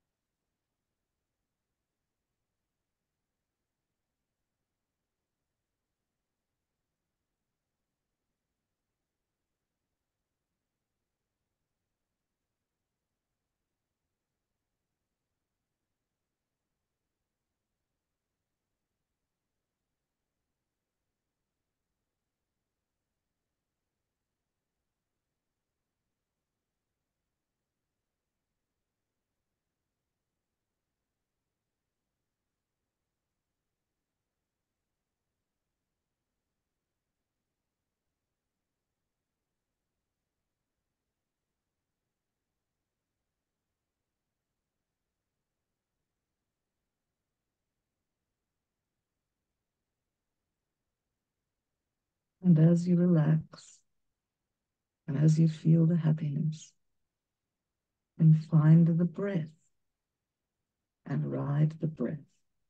And as you relax and as you feel the happiness, and find the breath and ride the breath.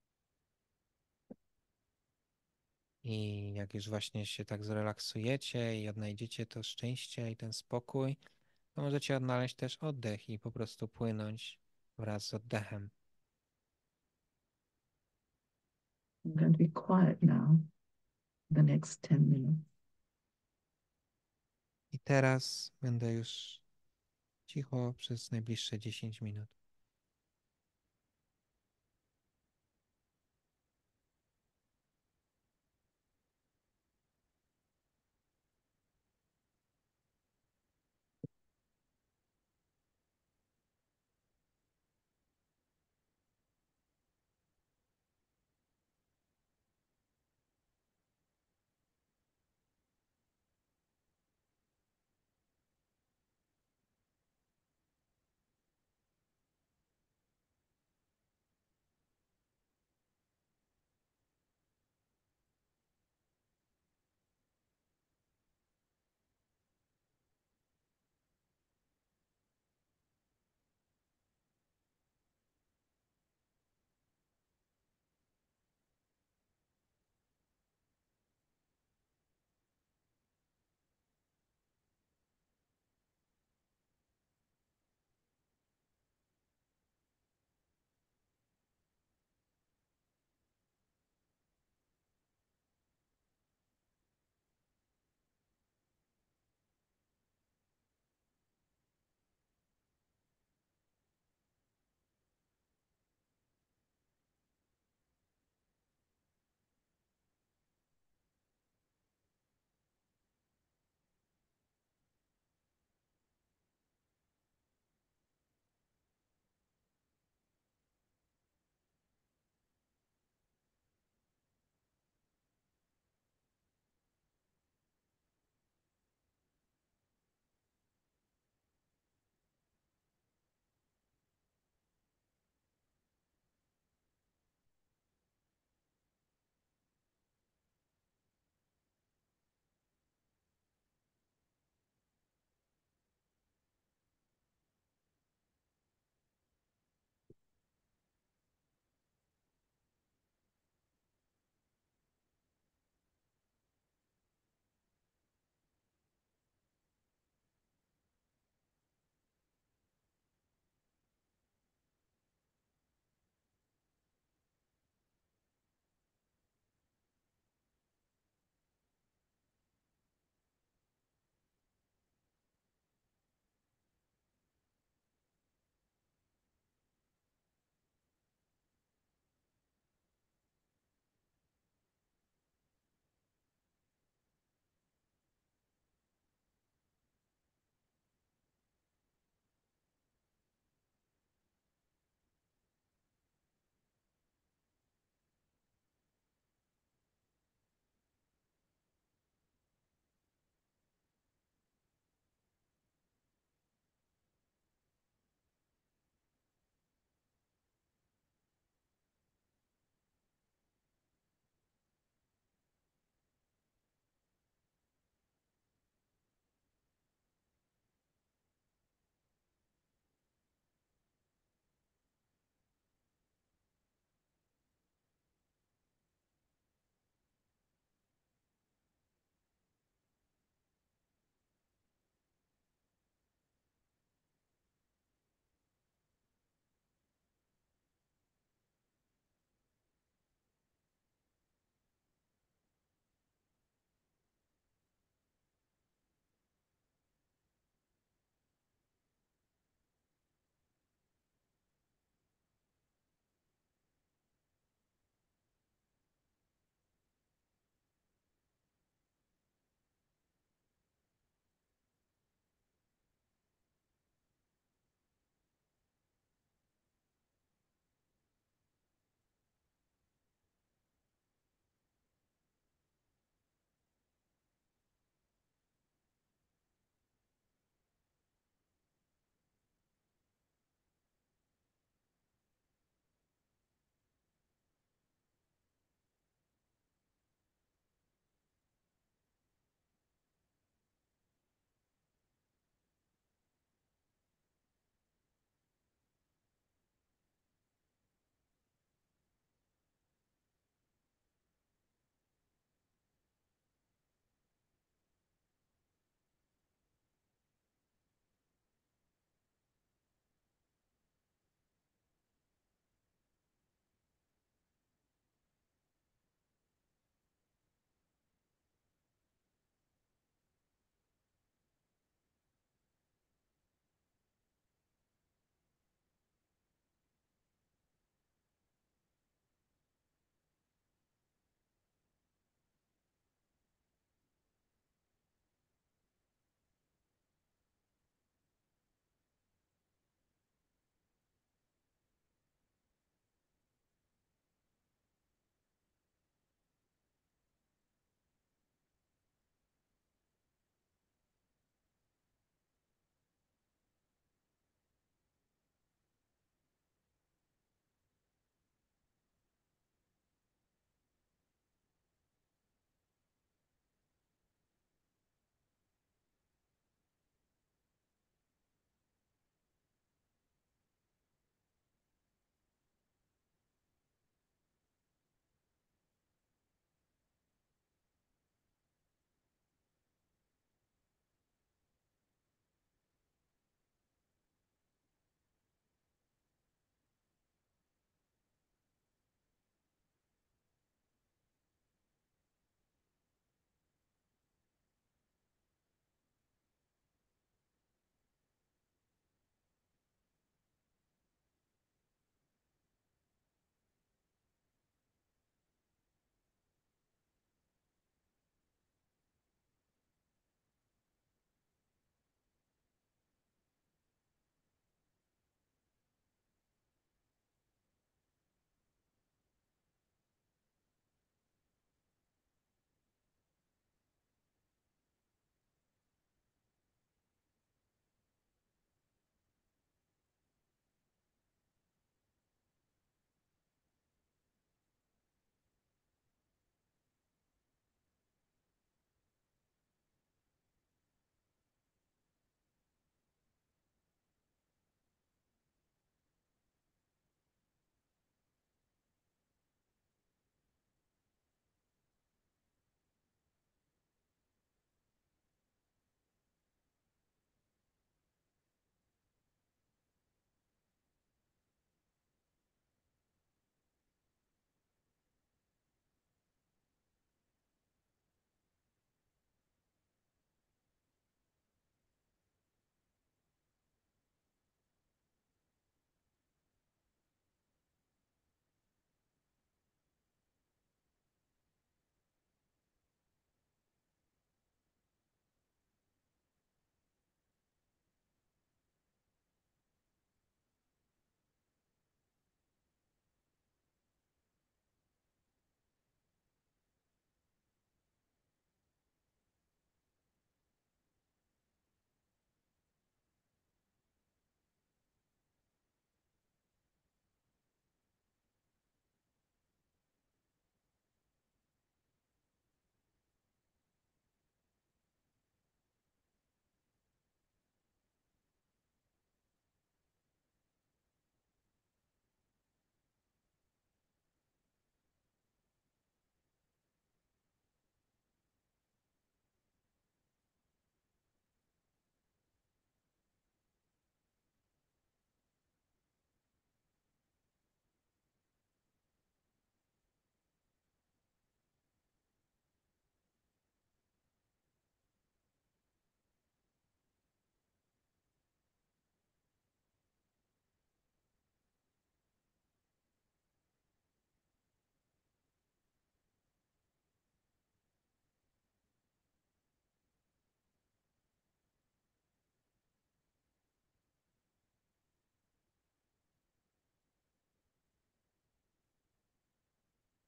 I jak już właśnie się tak zrelaksujecie i odnajdziecie to szczęście i ten spokój, to możecie odnaleźć też oddech i po prostu płynąć wraz z oddechem. I'm going to be quiet now the next ten minutes. I teraz będę już cicho przez najbliższe dziesięć minut.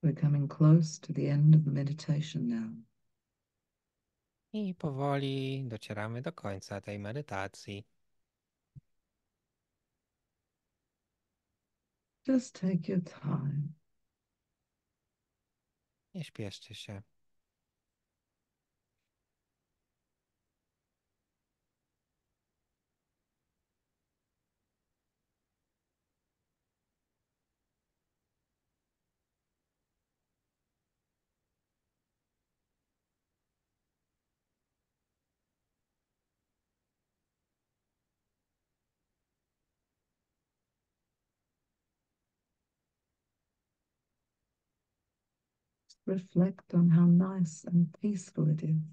We're coming close to the end of the meditation now. I powoli docieramy do końca tej medytacji. Just take your time. Nie śpieszcie się. Reflect on how nice and peaceful it is.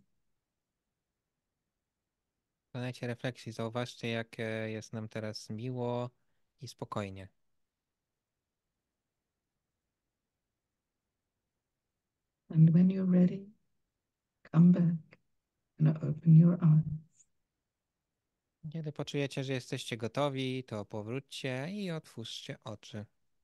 Dokonajcie refleksji, zauważcie, jak e, jest nam teraz miło i spokojnie. And when you're ready, come back and open your eyes. Kiedy poczujecie, że jesteście gotowi, to powróćcie i otwórzcie oczy.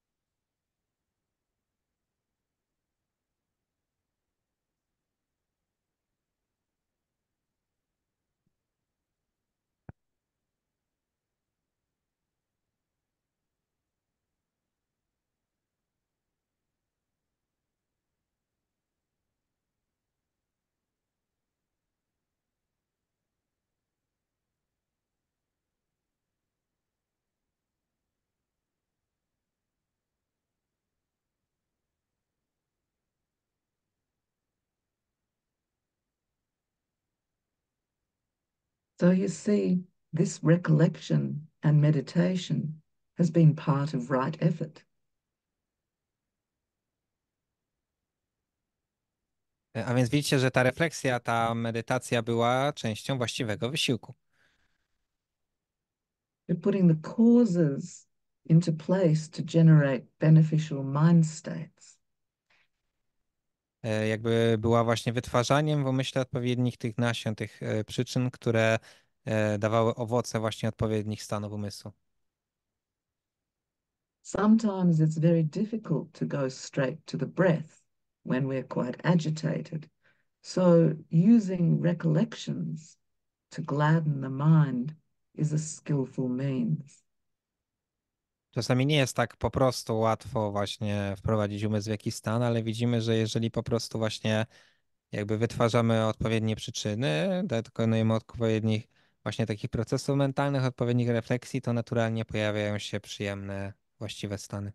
So you see, this recollection and meditation has been part of right effort. E, A więc widzicie, że ta refleksja, ta medytacja była częścią właściwego wysiłku. We're putting the causes into place to generate beneficial mind states. E, Jakby była właśnie wytwarzaniem w umyśle odpowiednich tych nasion, tych e, przyczyn, które e, dawały owoce właśnie odpowiednich stanów umysłu. Sometimes it's very difficult to go straight to the breath when we're quite agitated. So using recollections to gladden the mind is a skillful means. Czasami nie jest tak po prostu łatwo właśnie wprowadzić umysł w jakiś stan, ale widzimy, że jeżeli po prostu właśnie jakby wytwarzamy odpowiednie przyczyny, dokonujemy odpowiednich właśnie takich procesów mentalnych, odpowiednich refleksji, to naturalnie pojawiają się przyjemne, właściwe stany.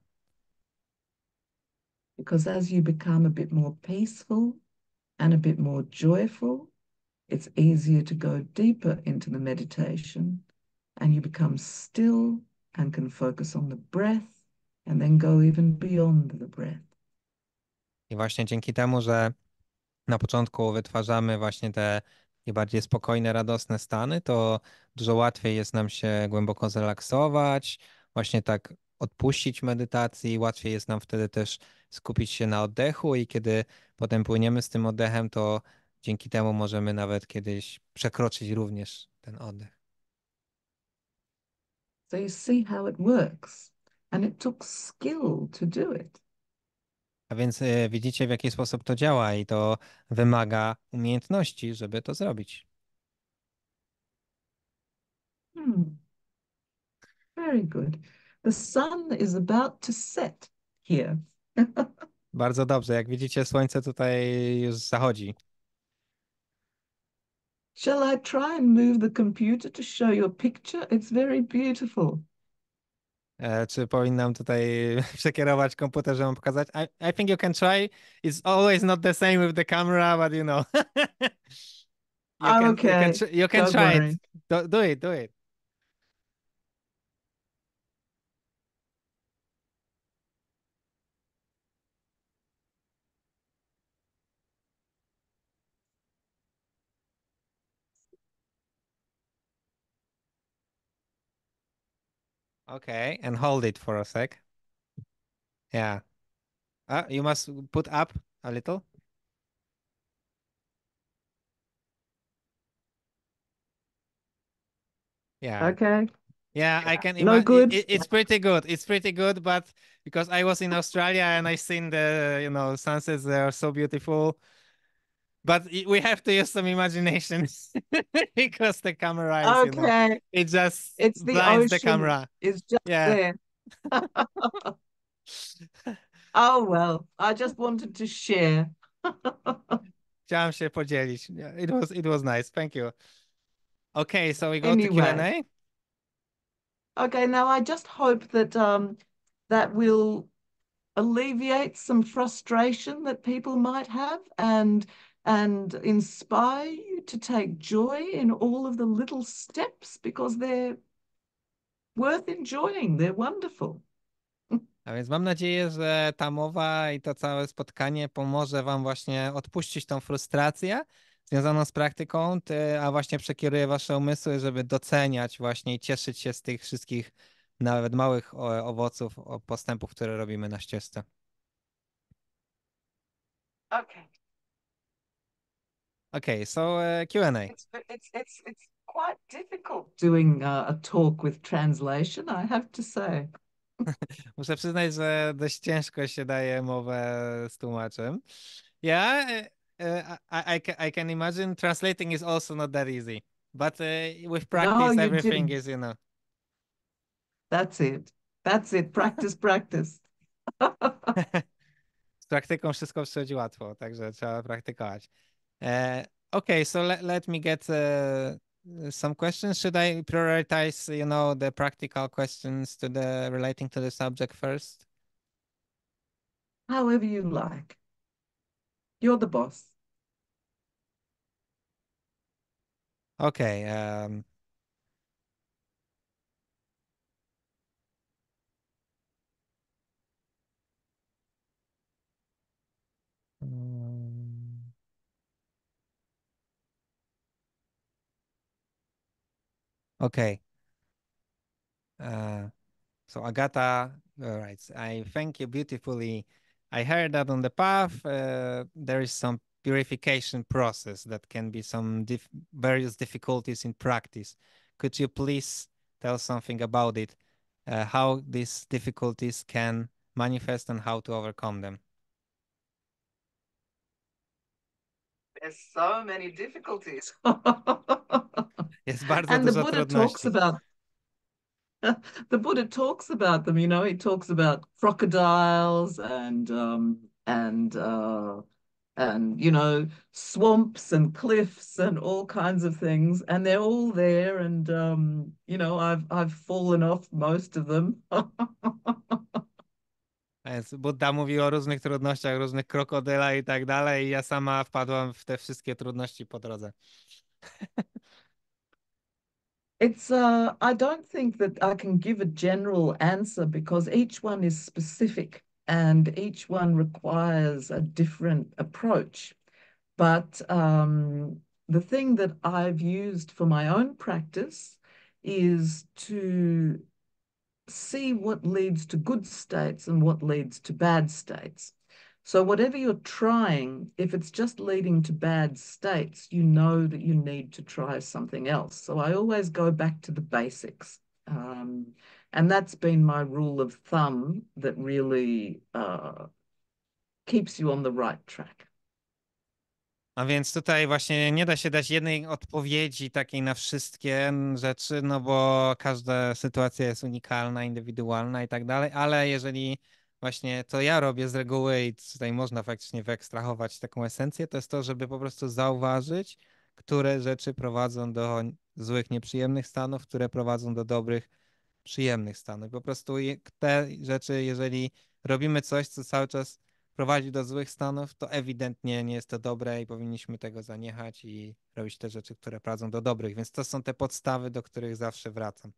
Because as you become a bit more peaceful and a bit more joyful, it's easier to go deeper into the meditation and you become still and can focus on the breath and then go even beyond the breath. I właśnie dzięki temu, że na początku wytwarzamy właśnie te najbardziej spokojne, radosne stany, to dużo łatwiej jest nam się głęboko zrelaksować, właśnie tak odpuścić medytacji, łatwiej jest nam wtedy też skupić się na oddechu i kiedy potem płyniemy z tym oddechem, to dzięki temu możemy nawet kiedyś przekroczyć również ten oddech. So you see how it works. And it took skill to do it. A więc y, widzicie, w jaki sposób to działa i to wymaga umiejętności, żeby to zrobić. Hmm, very good. The sun is about to set here. Bardzo dobrze. Jak widzicie, słońce tutaj już zachodzi. Shall I try and move the computer to show you a picture? It's very beautiful. E, czy powinnam tutaj przekierować komputer, żeby wam pokazać? I, I think you can try. It's always not the same with the camera, but you know. You I'm can you can okay. tr- you can Don't try it. worry. Do, do it, do it. Okay, and hold it for a sec. Yeah. Ah, you must put up a little. Yeah. Okay. Yeah, I can No imagine. It, good? it, it's pretty good. It's pretty good, but because I was in Australia and I've seen the, you know, sunsets, they are so beautiful. But i- we have to use some imagination because the camera is, you know, Okay. it just It's the blinds the ocean camera. is just Yeah. there. Oh, well, I just wanted to share. Chciałem się podzielić. Yeah, it was it was nice. Thank you. Okay, so we go to Q and Anyway, A. okay, now I just hope that um that will alleviate some frustration that people might have and and inspire you to take joy in all of the little steps because they're worth enjoying. They're wonderful. A więc mam nadzieję, że ta mowa i to całe spotkanie pomoże wam właśnie odpuścić tą frustrację związaną z praktyką, ty- a właśnie przekieruje wasze umysły, żeby doceniać właśnie i cieszyć się z tych wszystkich nawet małych o- owoców, o postępów, które robimy na ścieżce. Okay. Okay, so uh, Q and A. It's it's it's it's quite difficult doing uh, a talk with translation, I have to say. Muszę przyznać, że dość ciężko się daje mowę z tłumaczem. Yeah, uh, uh, I, I, ca- I can imagine translating is also not that easy. But uh, with No, practice, you everything didn't. is, you know. That's it. That's it. Practice, practice. Z praktyką wszystko przychodzi łatwo, także trzeba praktykować. Uh, okay, so let, let me get uh, some questions. Should I prioritize, you know, the practical questions to the relating to the subject first? However you like. You're the boss. Okay. Um, mm, okay. Uh, So Agata writes, I thank you beautifully. I heard that on the path uh, there is some purification process that can be some dif various difficulties in practice. Could you please tell something about it? Uh, how these difficulties can manifest and how to overcome them? There's so many difficulties. Jest bardzo And the dużo Buddha talks trudności. about the Buddha talks about them, you know, he talks about crocodiles and um and uh and you know swamps and cliffs and all kinds of things and they're all there and um you know I've I've fallen off most of them. A więc Buddha mówi o różnych trudnościach, różnych krokodylach i tak dalej, i ja sama wpadłam w te wszystkie trudności po drodze. It's uh I don't think that I can give a general answer because each one is specific and each one requires a different approach. But um, the thing that I've used for my own practice is to see what leads to good states and what leads to bad states. So, whatever you're trying, if it's just leading to bad states, you know that you need to try something else. So, I always go back to the basics. Um, and that's been my rule of thumb that really uh, keeps you on the right track. A więc tutaj właśnie nie da się dać jednej odpowiedzi takiej na wszystkie rzeczy, no bo każda sytuacja jest unikalna, indywidualna i tak dalej, ale jeżeli właśnie to ja robię z reguły i tutaj można faktycznie wyekstrahować taką esencję, to jest to, żeby po prostu zauważyć, które rzeczy prowadzą do złych, nieprzyjemnych stanów, które prowadzą do dobrych, przyjemnych stanów. Po prostu te rzeczy, jeżeli robimy coś, co cały czas prowadzi do złych stanów, to ewidentnie nie jest to dobre i powinniśmy tego zaniechać i robić te rzeczy, które prowadzą do dobrych. Więc to są te podstawy, do których zawsze wracam.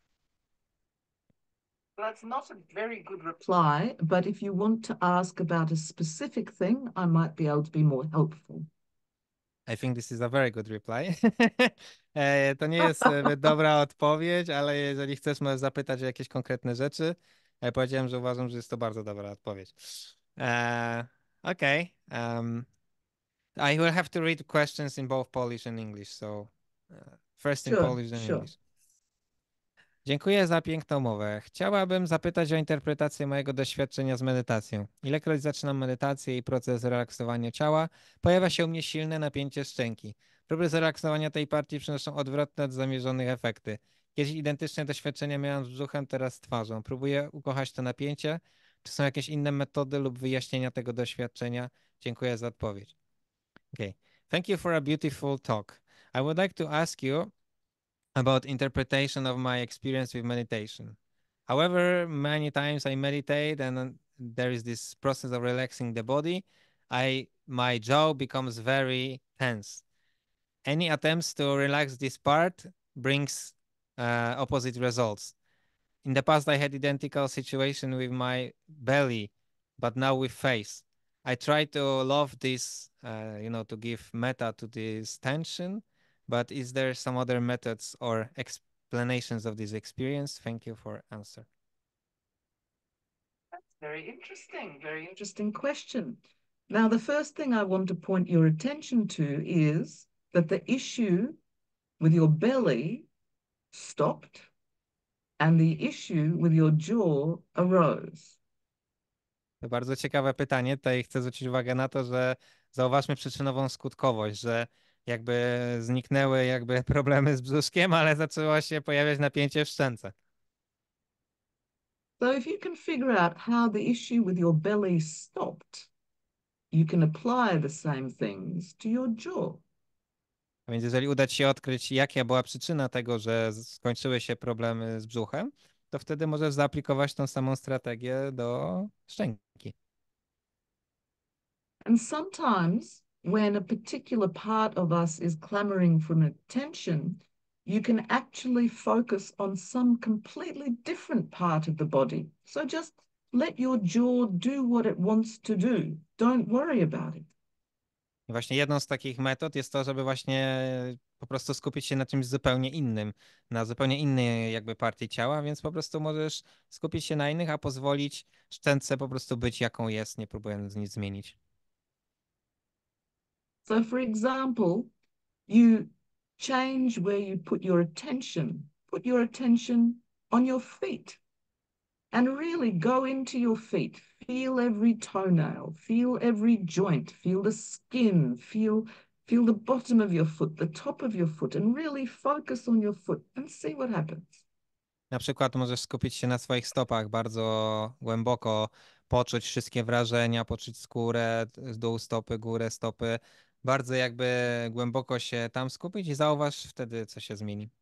That's not a very good reply, but if you want to ask about a specific thing, I might be able to be more helpful. I think this is a very good reply. E, To nie jest e, zbyt dobra odpowiedź, ale jeżeli chcesz, możesz zapytać o jakieś konkretne rzeczy. Ja powiedziałem, że uważam, że jest to bardzo dobra odpowiedź. E, okay. Um, I will have to read questions in both Polish and English, so uh, first in Sure, Polish, then sure. English. Dziękuję za piękną mowę. Chciałabym zapytać o interpretację mojego doświadczenia z medytacją. Ilekroć zaczynam medytację i proces relaksowania ciała, pojawia się u mnie silne napięcie szczęki. Próby zrelaksowania tej partii przynoszą odwrotne od zamierzonych efekty. Kiedyś identyczne doświadczenia miałem z brzuchem, teraz z twarzą. Próbuję ukochać to napięcie. Czy są jakieś inne metody lub wyjaśnienia tego doświadczenia? Dziękuję za odpowiedź. Okay. Thank you for a beautiful talk. I would like to ask you about interpretation of my experience with meditation. However, many times I meditate and there is this process of relaxing the body, I my jaw becomes very tense. Any attempts to relax this part brings uh, opposite results. In the past, I had identical situation with my belly, but now with face. I try to love this, uh, you know, to give meta to this tension, but is there some other methods or explanations of this experience? Thank you for answer. That's very interesting, very interesting question. Now, the first thing I want to point your attention to is that the issue with your belly stopped and the issue with your jaw arose. To bardzo ciekawe pytanie. Tutaj chcę zwrócić uwagę na to, że zauważmy przyczynową skutkowość, że jakby zniknęły jakby problemy z brzuszkiem, ale zaczęło się pojawiać napięcie w szczęce. So if you can figure out how the issue with your belly stopped, you can apply the same things to your jaw. A więc jeżeli uda ci się odkryć, jaka była przyczyna tego, że skończyły się problemy z brzuchem, to wtedy możesz zaaplikować tą samą strategię do szczęki. And sometimes when a particular part of us is clamoring for attention, you can actually focus on some completely different part of the body. So just let your jaw do what it wants to do. Don't worry about it. I właśnie jedną z takich metod jest to, żeby właśnie po prostu skupić się na czymś zupełnie innym, na zupełnie innej jakby partii ciała, więc po prostu możesz skupić się na innych, a pozwolić szczęce po prostu być jaką jest, nie próbując nic zmienić. So for example, you change where you put your attention. Put your attention on your feet and really go into your feet. Feel every toenail, feel every joint, feel the skin, feel feel the bottom of your foot, the top of your foot, and really focus on your foot and see what happens. Na przykład możesz skupić się na swoich stopach, bardzo głęboko poczuć wszystkie wrażenia, poczuć skórę, dół stopy, górę stopy, bardzo jakby głęboko się tam skupić i zauważ wtedy, co się zmieni.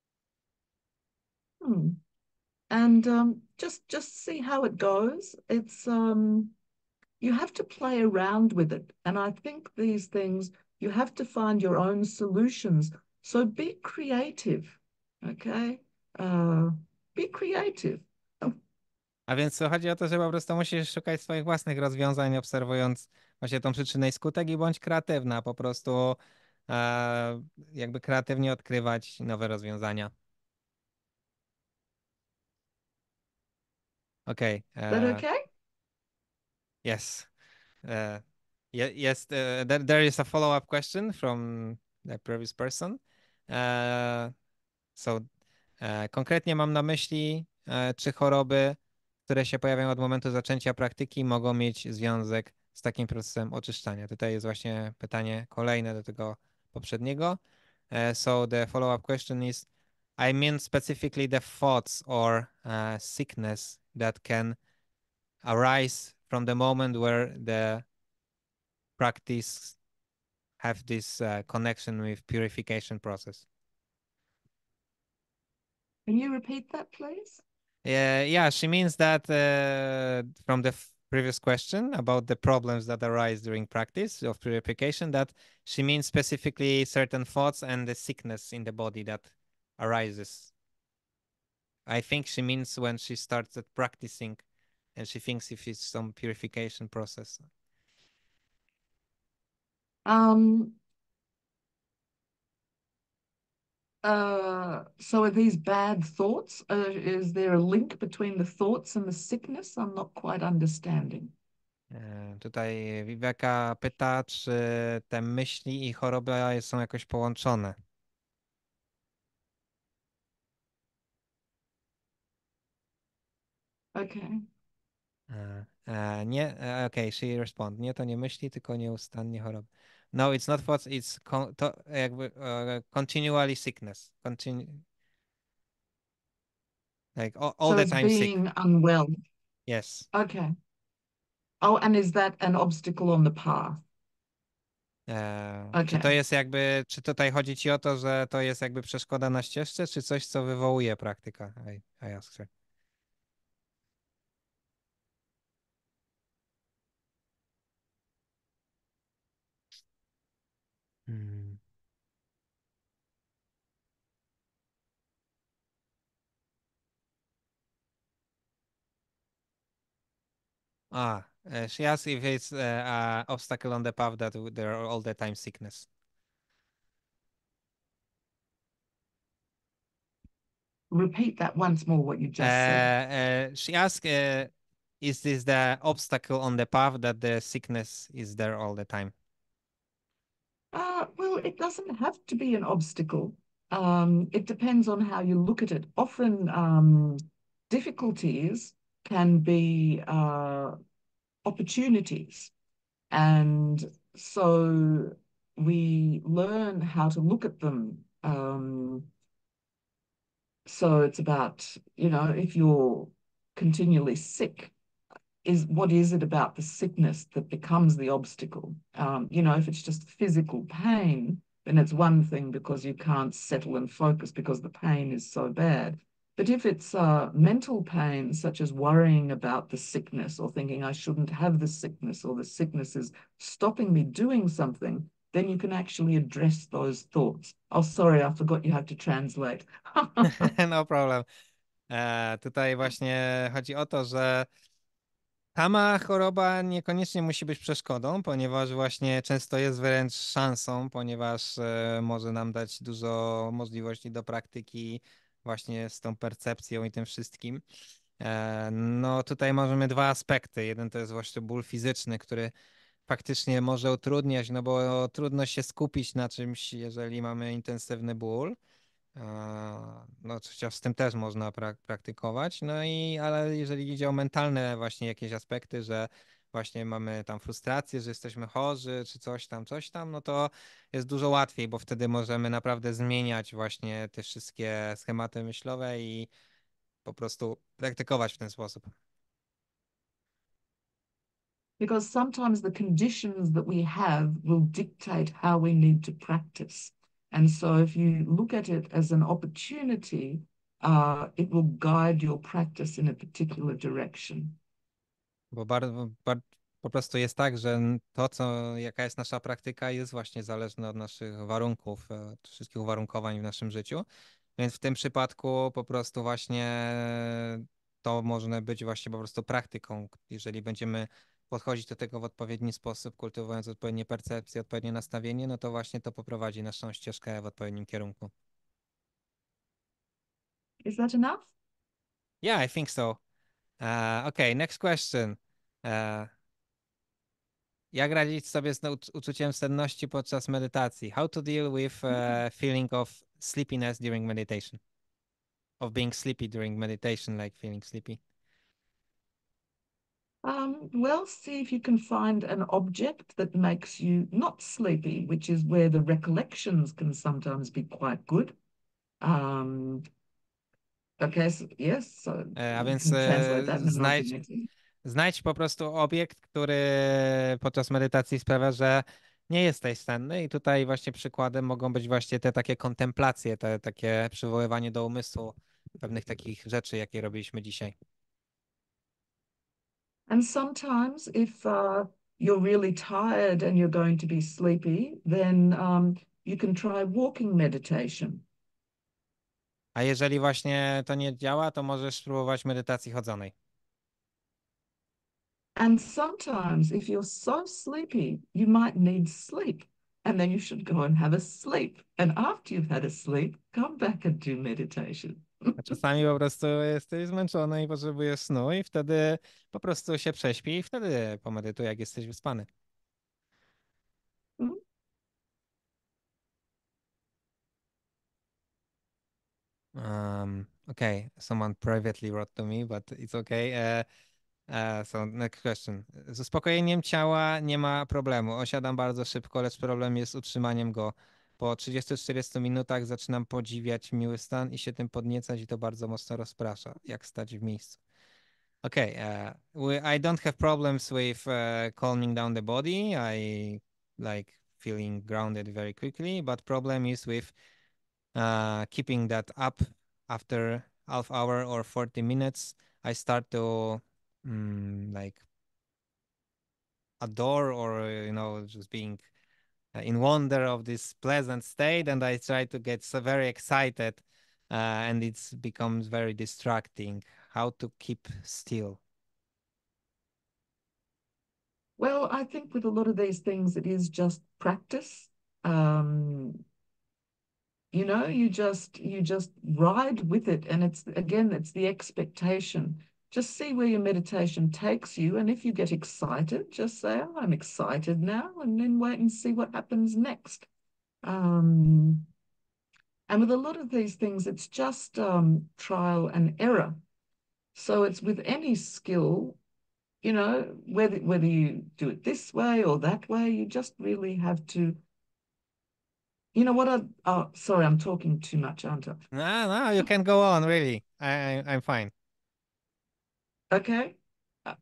Hmm. And um, just just see how it goes. It's um, you have to play around with it, and I think these things you have to find your own solutions. So be creative, okay? Uh, be creative. A więc chodzi o to, że po prostu musisz szukać swoich własnych rozwiązań, obserwując właśnie tą przyczynę i skutek i bądź kreatywna, po prostu e, jakby kreatywnie odkrywać nowe rozwiązania. Okej. Is that e, okay? yes. Uh, ye- yes, uh, there, there is a follow-up question from the previous person. Uh, so, e, konkretnie mam na myśli, e, czy choroby, które się pojawiają od momentu zaczęcia praktyki, mogą mieć związek z takim procesem oczyszczania. Tutaj jest właśnie pytanie kolejne do tego poprzedniego. E, so the follow-up question is, I mean specifically the thoughts or uh, sickness that can arise from the moment where the practice have this uh, connection with purification process. Can you repeat that, please? Yeah, yeah, she means that uh, from the f- previous question about the problems that arise during practice of purification, that she means specifically certain thoughts and the sickness in the body that arises. I think she means when she starts at practicing and she thinks if it's some purification process. Um, uh, so are these bad thoughts? Uh, is there a link between the thoughts and the sickness? I'm not quite understanding. E, Tutaj Viveka pyta, czy te myśli i choroba są jakoś połączone. Okay. E, e, nie, e, okej, she respond. Nie, to nie myśli, tylko nieustannie choroba. No, it's not thoughts, it's con, to jakby e, continually sickness. Continu like all, all So the it's time sick. being unwell. Yes. Okay. Oh, and is that an obstacle on the path? E, czy to Okay. jest jakby, czy tutaj chodzi ci o to, że to jest jakby przeszkoda na ścieżce, czy coś, co wywołuje praktyka? I, I asked her. Hmm. Ah, uh, she asked if it's uh, a obstacle on the path that w- there are all the time sickness. Repeat that once more, what you Uh, just said. uh, she asked, uh, is this the obstacle on the path that the sickness is there all the time? Uh, well, it doesn't have to be an obstacle. Um, it depends on how you look at it. Often, um, difficulties can be uh, opportunities. And so we learn how to look at them. Um, so it's about, you know, if you're continually sick, is what is it about the sickness that becomes the obstacle? Um, you know, if it's just physical pain, then it's one thing because you can't settle and focus because the pain is so bad. But if it's uh, mental pain, such as worrying about the sickness or thinking I shouldn't have the sickness or the sickness is stopping me doing something, then you can actually address those thoughts. Oh, sorry, I forgot you have to translate. No problem. E, tutaj właśnie chodzi o to, że sama choroba niekoniecznie musi być przeszkodą, ponieważ właśnie często jest wręcz szansą, ponieważ e, może nam dać dużo możliwości do praktyki właśnie z tą percepcją i tym wszystkim. E, No tutaj możemy dwa aspekty. Jeden to jest właśnie ból fizyczny, który faktycznie może utrudniać, no bo trudno się skupić na czymś, jeżeli mamy intensywny ból. E, No, chociaż z tym też można pra praktykować. No i, ale jeżeli idzie o mentalne właśnie jakieś aspekty, że właśnie mamy tam frustrację, że jesteśmy chorzy, czy coś tam, coś tam, no to jest dużo łatwiej, bo wtedy możemy naprawdę zmieniać właśnie te wszystkie schematy myślowe i po prostu praktykować w ten sposób. Because sometimes the conditions that we have will dictate how we need to practice. And so if you look at it as an opportunity, uh, it will guide your practice in a particular direction. Bo bardzo, bar po prostu jest tak, że to, co, jaka jest nasza praktyka, jest właśnie zależne od naszych warunków, e, od wszystkich uwarunkowań w naszym życiu. Więc w tym przypadku po prostu właśnie to może być właśnie po prostu praktyką. Jeżeli będziemy podchodzić do tego w odpowiedni sposób, kultywując odpowiednie percepcje, odpowiednie nastawienie, no to właśnie to poprowadzi naszą ścieżkę w odpowiednim kierunku. Is that enough? Yeah, I think so. Uh, okay, next question. Uh, Jak radzić sobie z uc- uczuciem senności podczas medytacji? How to deal with uh, feeling of sleepiness during meditation? Of being sleepy during meditation, like feeling sleepy. Um, well, see if you can find an object that makes you not sleepy, which is where the recollections can sometimes be quite good. Um, okay, so yes, so E, A you więc can e, translate that in another znajdź, meeting. znajdź po prostu obiekt, który podczas medytacji sprawia, że nie jesteś senny i tutaj właśnie przykładem mogą być właśnie te takie kontemplacje, te takie przywoływanie do umysłu pewnych takich rzeczy, jakie robiliśmy dzisiaj. And sometimes, if uh, you're really tired and you're going to be sleepy, then um, you can try walking meditation. A jeżeli właśnie to nie działa, to możesz spróbować medytacji chodzonej. And sometimes, if you're so sleepy, you might need sleep. And then you should go and have a sleep. And after you've had a sleep, come back and do meditation. A czasami po prostu jesteś zmęczony i potrzebujesz snu i wtedy po prostu się prześpi i wtedy pomedytuj, jak jesteś wyspany. Um, okay, someone privately wrote to me, but it's okay. Uh, uh, so next question. Z uspokojeniem ciała nie ma problemu. Osiadam bardzo szybko, lecz problem jest z utrzymaniem go. Po trzydziestu czterdziestu minutach zaczynam podziwiać miły stan i się tym podniecać i to bardzo mocno rozprasza. Jak stać w miejscu? Okay, uh, we, I don't have problems with uh, calming down the body. I like feeling grounded very quickly, but problem is with uh, keeping that up after half hour or forty minutes. I start to mm, like adore or uh, you know just being uh, in wonder of this pleasant state, and I try to get so very excited, uh, and it becomes very distracting. How to keep still? Well, I think with a lot of these things, it is just practice. Um, you know, you just you just ride with it, and it's again, it's the expectation. Just see where your meditation takes you, and if you get excited, just say, "Oh, I'm excited now," and then wait and see what happens next. Um, and with a lot of these things, it's just um, trial and error. So it's with any skill, you know, whether whether you do it this way or that way, you just really have to, you know what I, oh, sorry, I'm talking too much, aren't I? No, no, you can go on. Really, I, I I'm fine. Okay. Uh,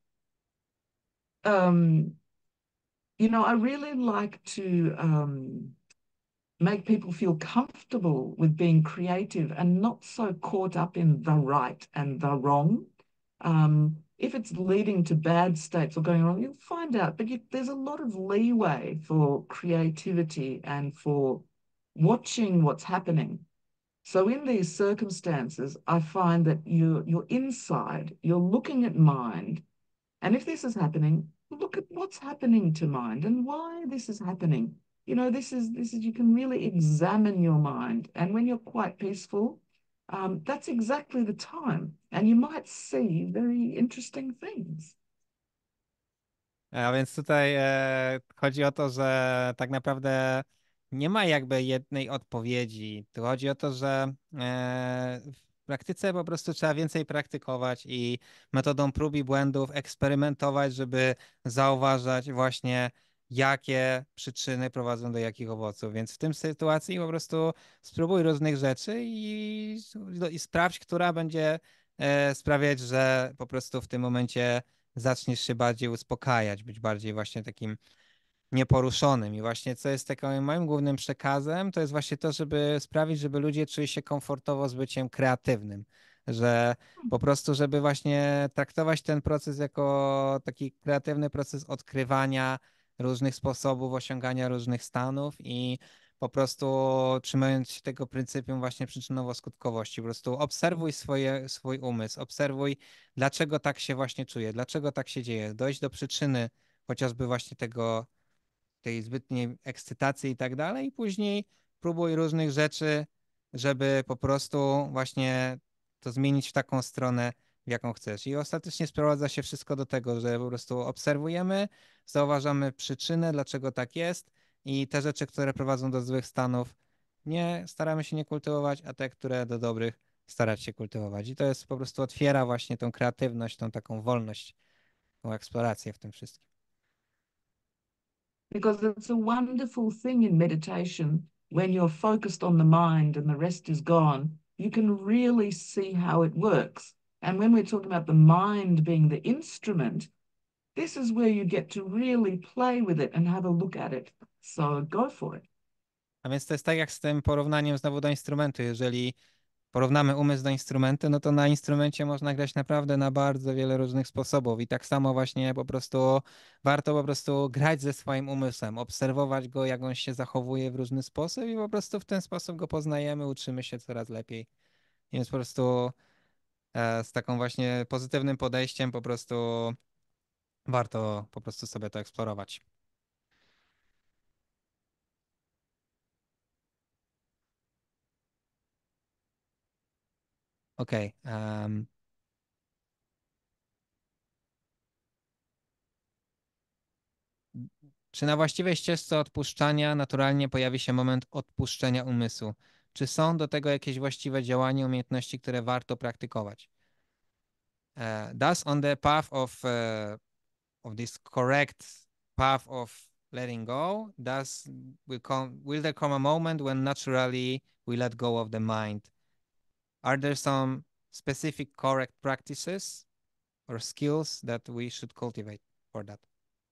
Um, you know, I really like to um, make people feel comfortable with being creative and not so caught up in the right and the wrong. Um, if it's leading to bad states or going wrong, you'll find out. But you, there's a lot of leeway for creativity and for watching what's happening. So in these circumstances, I find that you, you're inside, you're looking at mind, and if this is happening, look at what's happening to mind and why this is happening. You know, this is this is you can really examine your mind. And when you're quite peaceful, um, that's exactly the time. And you might see very interesting things. A więc tutaj e, chodzi o to, że tak naprawdę nie ma jakby jednej odpowiedzi. Tu chodzi o to, że e, w praktyce po prostu trzeba więcej praktykować i metodą prób i błędów eksperymentować, żeby zauważać właśnie, jakie przyczyny prowadzą do jakich owoców. Więc w tym sytuacji po prostu spróbuj różnych rzeczy i, i sprawdź, która będzie e, sprawiać, że po prostu w tym momencie zaczniesz się bardziej uspokajać, być bardziej właśnie takim nieporuszonym. I właśnie co jest takim moim głównym przekazem, to jest właśnie to, żeby sprawić, żeby ludzie czuli się komfortowo z byciem kreatywnym, że po prostu, żeby właśnie traktować ten proces jako taki kreatywny proces odkrywania różnych sposobów osiągania różnych stanów i po prostu trzymając się tego pryncypium właśnie przyczynowo-skutkowości. Po prostu obserwuj swoje, swój umysł, obserwuj, dlaczego tak się właśnie czuje, dlaczego tak się dzieje, dojść do przyczyny chociażby właśnie tego tej zbytniej ekscytacji i tak dalej, i później próbuj różnych rzeczy, żeby po prostu właśnie to zmienić w taką stronę, w jaką chcesz. I ostatecznie sprowadza się wszystko do tego, że po prostu obserwujemy, zauważamy przyczynę, dlaczego tak jest i te rzeczy, które prowadzą do złych stanów, nie staramy się nie kultywować, a te, które do dobrych, starać się kultywować. I to jest po prostu otwiera właśnie tą kreatywność, tą taką wolność, tą eksplorację w tym wszystkim. Because it's a wonderful thing in meditation when you're focused on the mind and the rest is gone, you can really see how it works. And when we're talking about the mind being the instrument, this is where you get to really play with it and have a look at it. So go for it. A więc to jest tak jak z tym porównaniem znowu do instrumentu. Jeżeli porównamy umysł do instrumentu, no to na instrumencie można grać naprawdę na bardzo wiele różnych sposobów. I tak samo właśnie po prostu warto po prostu grać ze swoim umysłem, obserwować go, jak on się zachowuje w różny sposób i po prostu w ten sposób go poznajemy, uczymy się coraz lepiej. Więc po prostu e, z taką właśnie pozytywnym podejściem po prostu warto po prostu sobie to eksplorować. Okej. em, Czy na właściwej ścieżce odpuszczania naturalnie pojawi się moment odpuszczenia umysłu? czy są do tego jakieś właściwe działania, umiejętności, które warto praktykować. Uh, thus, on the path of, uh, of this correct path of letting go, thus will, come, will there come a moment when naturally we let go of the mind? Are there some specific correct practices or skills that we should cultivate for that?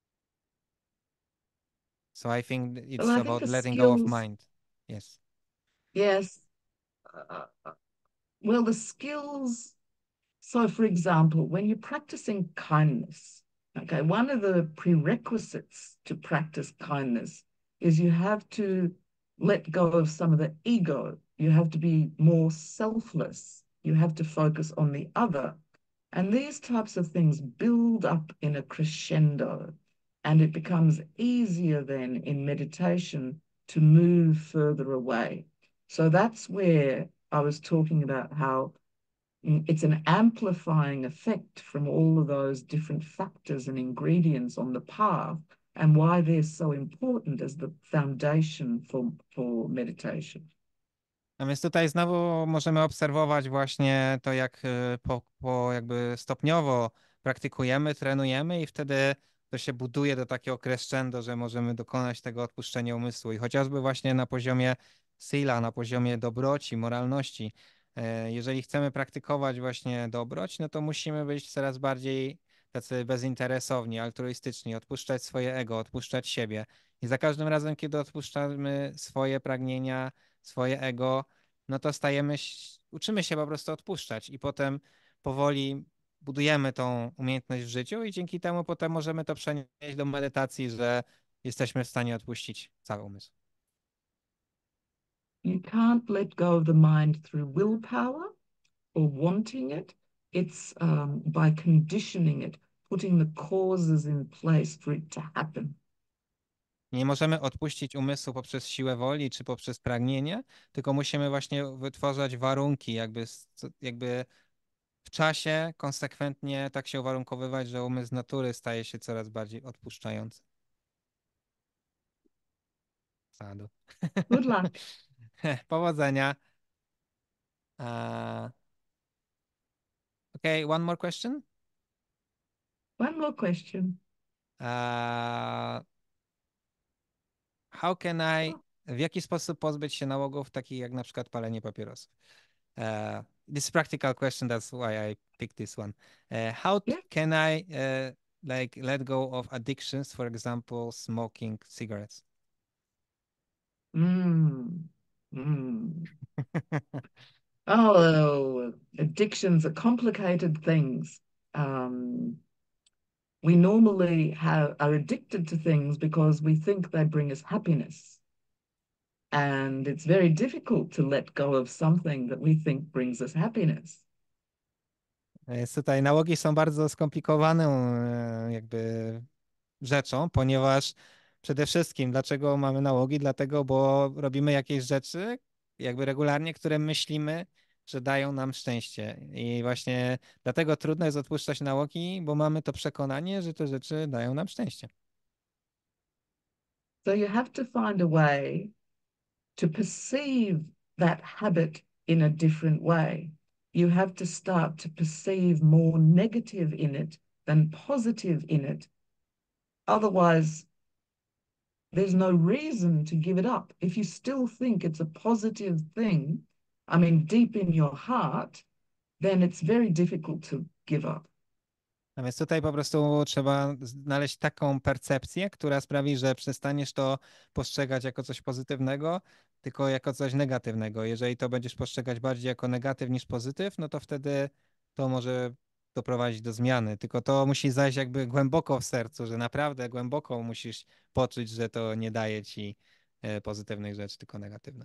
So I think Well, it's I think about the letting go of skills, mind. Yes. yes. Uh, uh, well, the skills. So, for example, when you're practicing kindness, okay, one of the prerequisites to practice kindness is you have to let go of some of the ego. You have to be more selfless. You have to focus on the other. And these types of things build up in a crescendo, and it becomes easier then in meditation to move further away. So that's where I was talking about how it's an amplifying effect from all of those different factors and ingredients on the path, and why they're so important as the foundation for, for meditation. A więc tutaj znowu możemy obserwować właśnie to, jak y, po, po jakby stopniowo praktykujemy, trenujemy i wtedy to się buduje do takiego crescendo, że możemy dokonać tego odpuszczenia umysłu. I chociażby właśnie na poziomie sila, na poziomie dobroci, moralności, e, jeżeli chcemy praktykować właśnie dobroć, no to musimy być coraz bardziej tacy bezinteresowni, altruistyczni, odpuszczać swoje ego, odpuszczać siebie. I za każdym razem, kiedy odpuszczamy swoje pragnienia, swoje ego, no to stajemy, uczymy się po prostu odpuszczać i potem powoli budujemy tą umiejętność w życiu i dzięki temu potem możemy to przenieść do medytacji, że jesteśmy w stanie odpuścić cały umysł. You can't let go of the mind through willpower or wanting it. It's um, by conditioning it, putting the causes in place for it to happen. Nie możemy odpuścić umysłu poprzez siłę woli czy poprzez pragnienie, tylko musimy właśnie wytwarzać warunki, jakby, jakby w czasie konsekwentnie tak się uwarunkowywać, że umysł z natury staje się coraz bardziej odpuszczający. Sadu. Good luck. Powodzenia. Uh, okay, one more question. One more question. Uh, how can I, w jaki sposób pozbyć się nałogów takich jak na przykład palenie papierosów? Uh, this is a practical question, that's why I picked this one. Uh, how Yeah. can I uh, like let go of addictions, for example, smoking cigarettes? Mm. Mm. Oh, addictions are complicated things. Um, we normally have are addicted to things because we think they bring us happiness. And it's very difficult to let go of something that we think brings us happiness. Więc tutaj nałogi są bardzo skomplikowaną e, jakby rzeczą, ponieważ przede wszystkim dlaczego mamy nałogi? Dlatego, bo robimy jakieś rzeczy jakby regularnie, które myślimy, że dają nam szczęście. I właśnie dlatego trudno jest odpuszczać nałogi, bo mamy to przekonanie, że te rzeczy dają nam szczęście. So you have to find a way to perceive that habit in a different way. You have to start to perceive more negative in it than positive in it. Otherwise, there's no reason to give it up. If you still think it's a positive thing, I mean, deep in your heart, then it's very difficult to give up. A więc tutaj po prostu trzeba znaleźć taką percepcję, która sprawi, że przestaniesz to postrzegać jako coś pozytywnego, tylko jako coś negatywnego. Jeżeli to będziesz postrzegać bardziej jako negatyw niż pozytyw, no to wtedy to może doprowadzić do zmiany. Tylko to musi zajść jakby głęboko w sercu, że naprawdę głęboko musisz poczuć, że to nie daje ci e, pozytywnych rzeczy, tylko negatywne.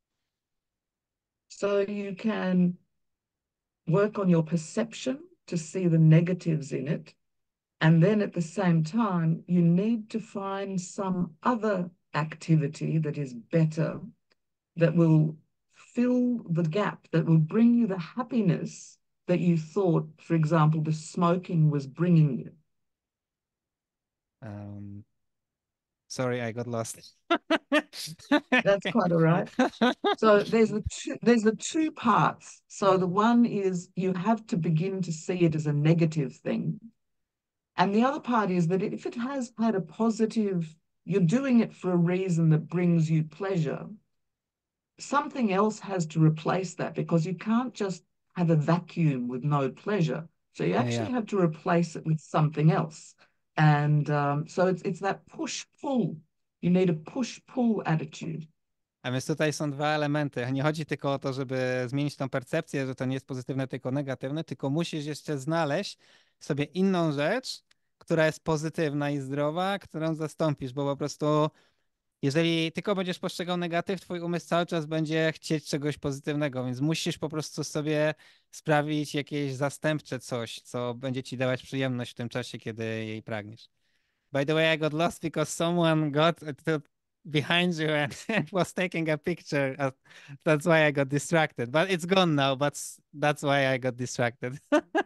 So you can work on your perception to see the negatives in it. And then at the same time, you need to find some other activity that is better, that will fill the gap, that will bring you the happiness that you thought, for example, the smoking was bringing you. Um, Sorry, I got lost. That's Okay. quite all right. So there's the two, there's the two parts. So the one is you have to begin to see it as a negative thing. And the other part is that if it has had a positive, you're doing it for a reason that brings you pleasure, something else has to replace that because you can't just have a vacuum with no pleasure. So you Yeah. actually have to replace it with something else. And um, so it's it's that push-pull. You need a push-pull attitude. A więc tutaj są dwa elementy. Nie chodzi tylko o to, żeby zmienić tą percepcję, że to nie jest pozytywne, tylko negatywne, tylko musisz jeszcze znaleźć sobie inną rzecz, która jest pozytywna i zdrowa, którą zastąpisz, bo po prostu jeżeli tylko będziesz postrzegał negatyw, twój umysł cały czas będzie chcieć czegoś pozytywnego, więc musisz po prostu sobie sprawić jakieś zastępcze coś, co będzie ci dawać przyjemność w tym czasie, kiedy jej pragniesz. By the way, I got lost because someone got to behind you and, and was taking a picture. Uh, that's why I got distracted. But it's gone now. But that's why I got distracted.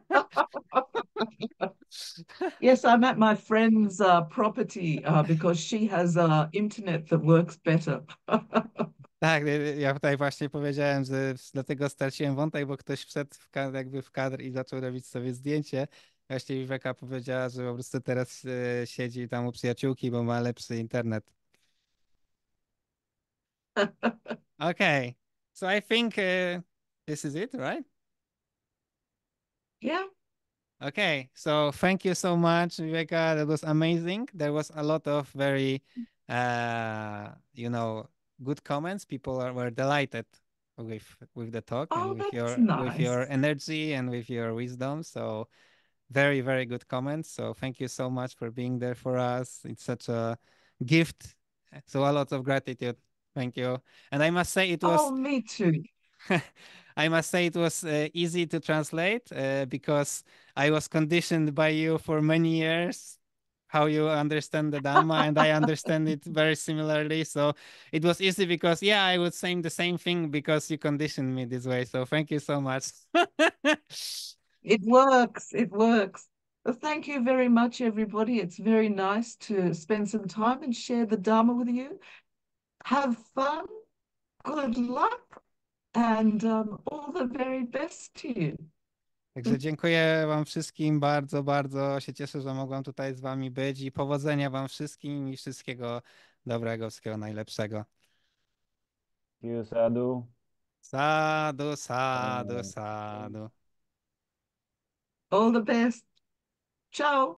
Yes, I'm at my friend's uh, property uh, because she has uh, internet that works better. Tak, y, y, ja tutaj właśnie powiedziałem, że dlatego straciłem wątek, bo ktoś wszedł w kadr, jakby w kadr i zaczął robić sobie zdjęcie. Właśnie Wiweka powiedziała, że po prostu teraz y, siedzi tam u przyjaciółki, bo ma lepszy internet. Okay, so I think uh, this is it, right? Yeah. Okay, so thank you so much, Viveka. That was amazing. There was a lot of very, uh, you know, good comments. People are, were delighted with with the talk and Oh, with that's your with your nice. energy and with your wisdom. So very, very good comments. So thank you so much for being there for us. It's such a gift. So a lot of gratitude. Thank you. And I must say it Oh, was me too. I must say it was uh, easy to translate uh, because I was conditioned by you for many years how you understand the Dhamma, and I understand it very similarly. So it was easy because, yeah, I would say the same thing because you conditioned me this way. So thank you so much. It works. It works. Well, thank you very much, everybody. It's very nice to spend some time and share the Dharma with you. Have fun, good luck, and um, all the very best to you. Także dziękuję wam wszystkim bardzo, bardzo się cieszę, że mogłam tutaj z wami być i powodzenia wam wszystkim i wszystkiego dobrego, wszystkiego najlepszego. You sadhu. Sadu, sadu, Uh, sadu. All the best. Ciao.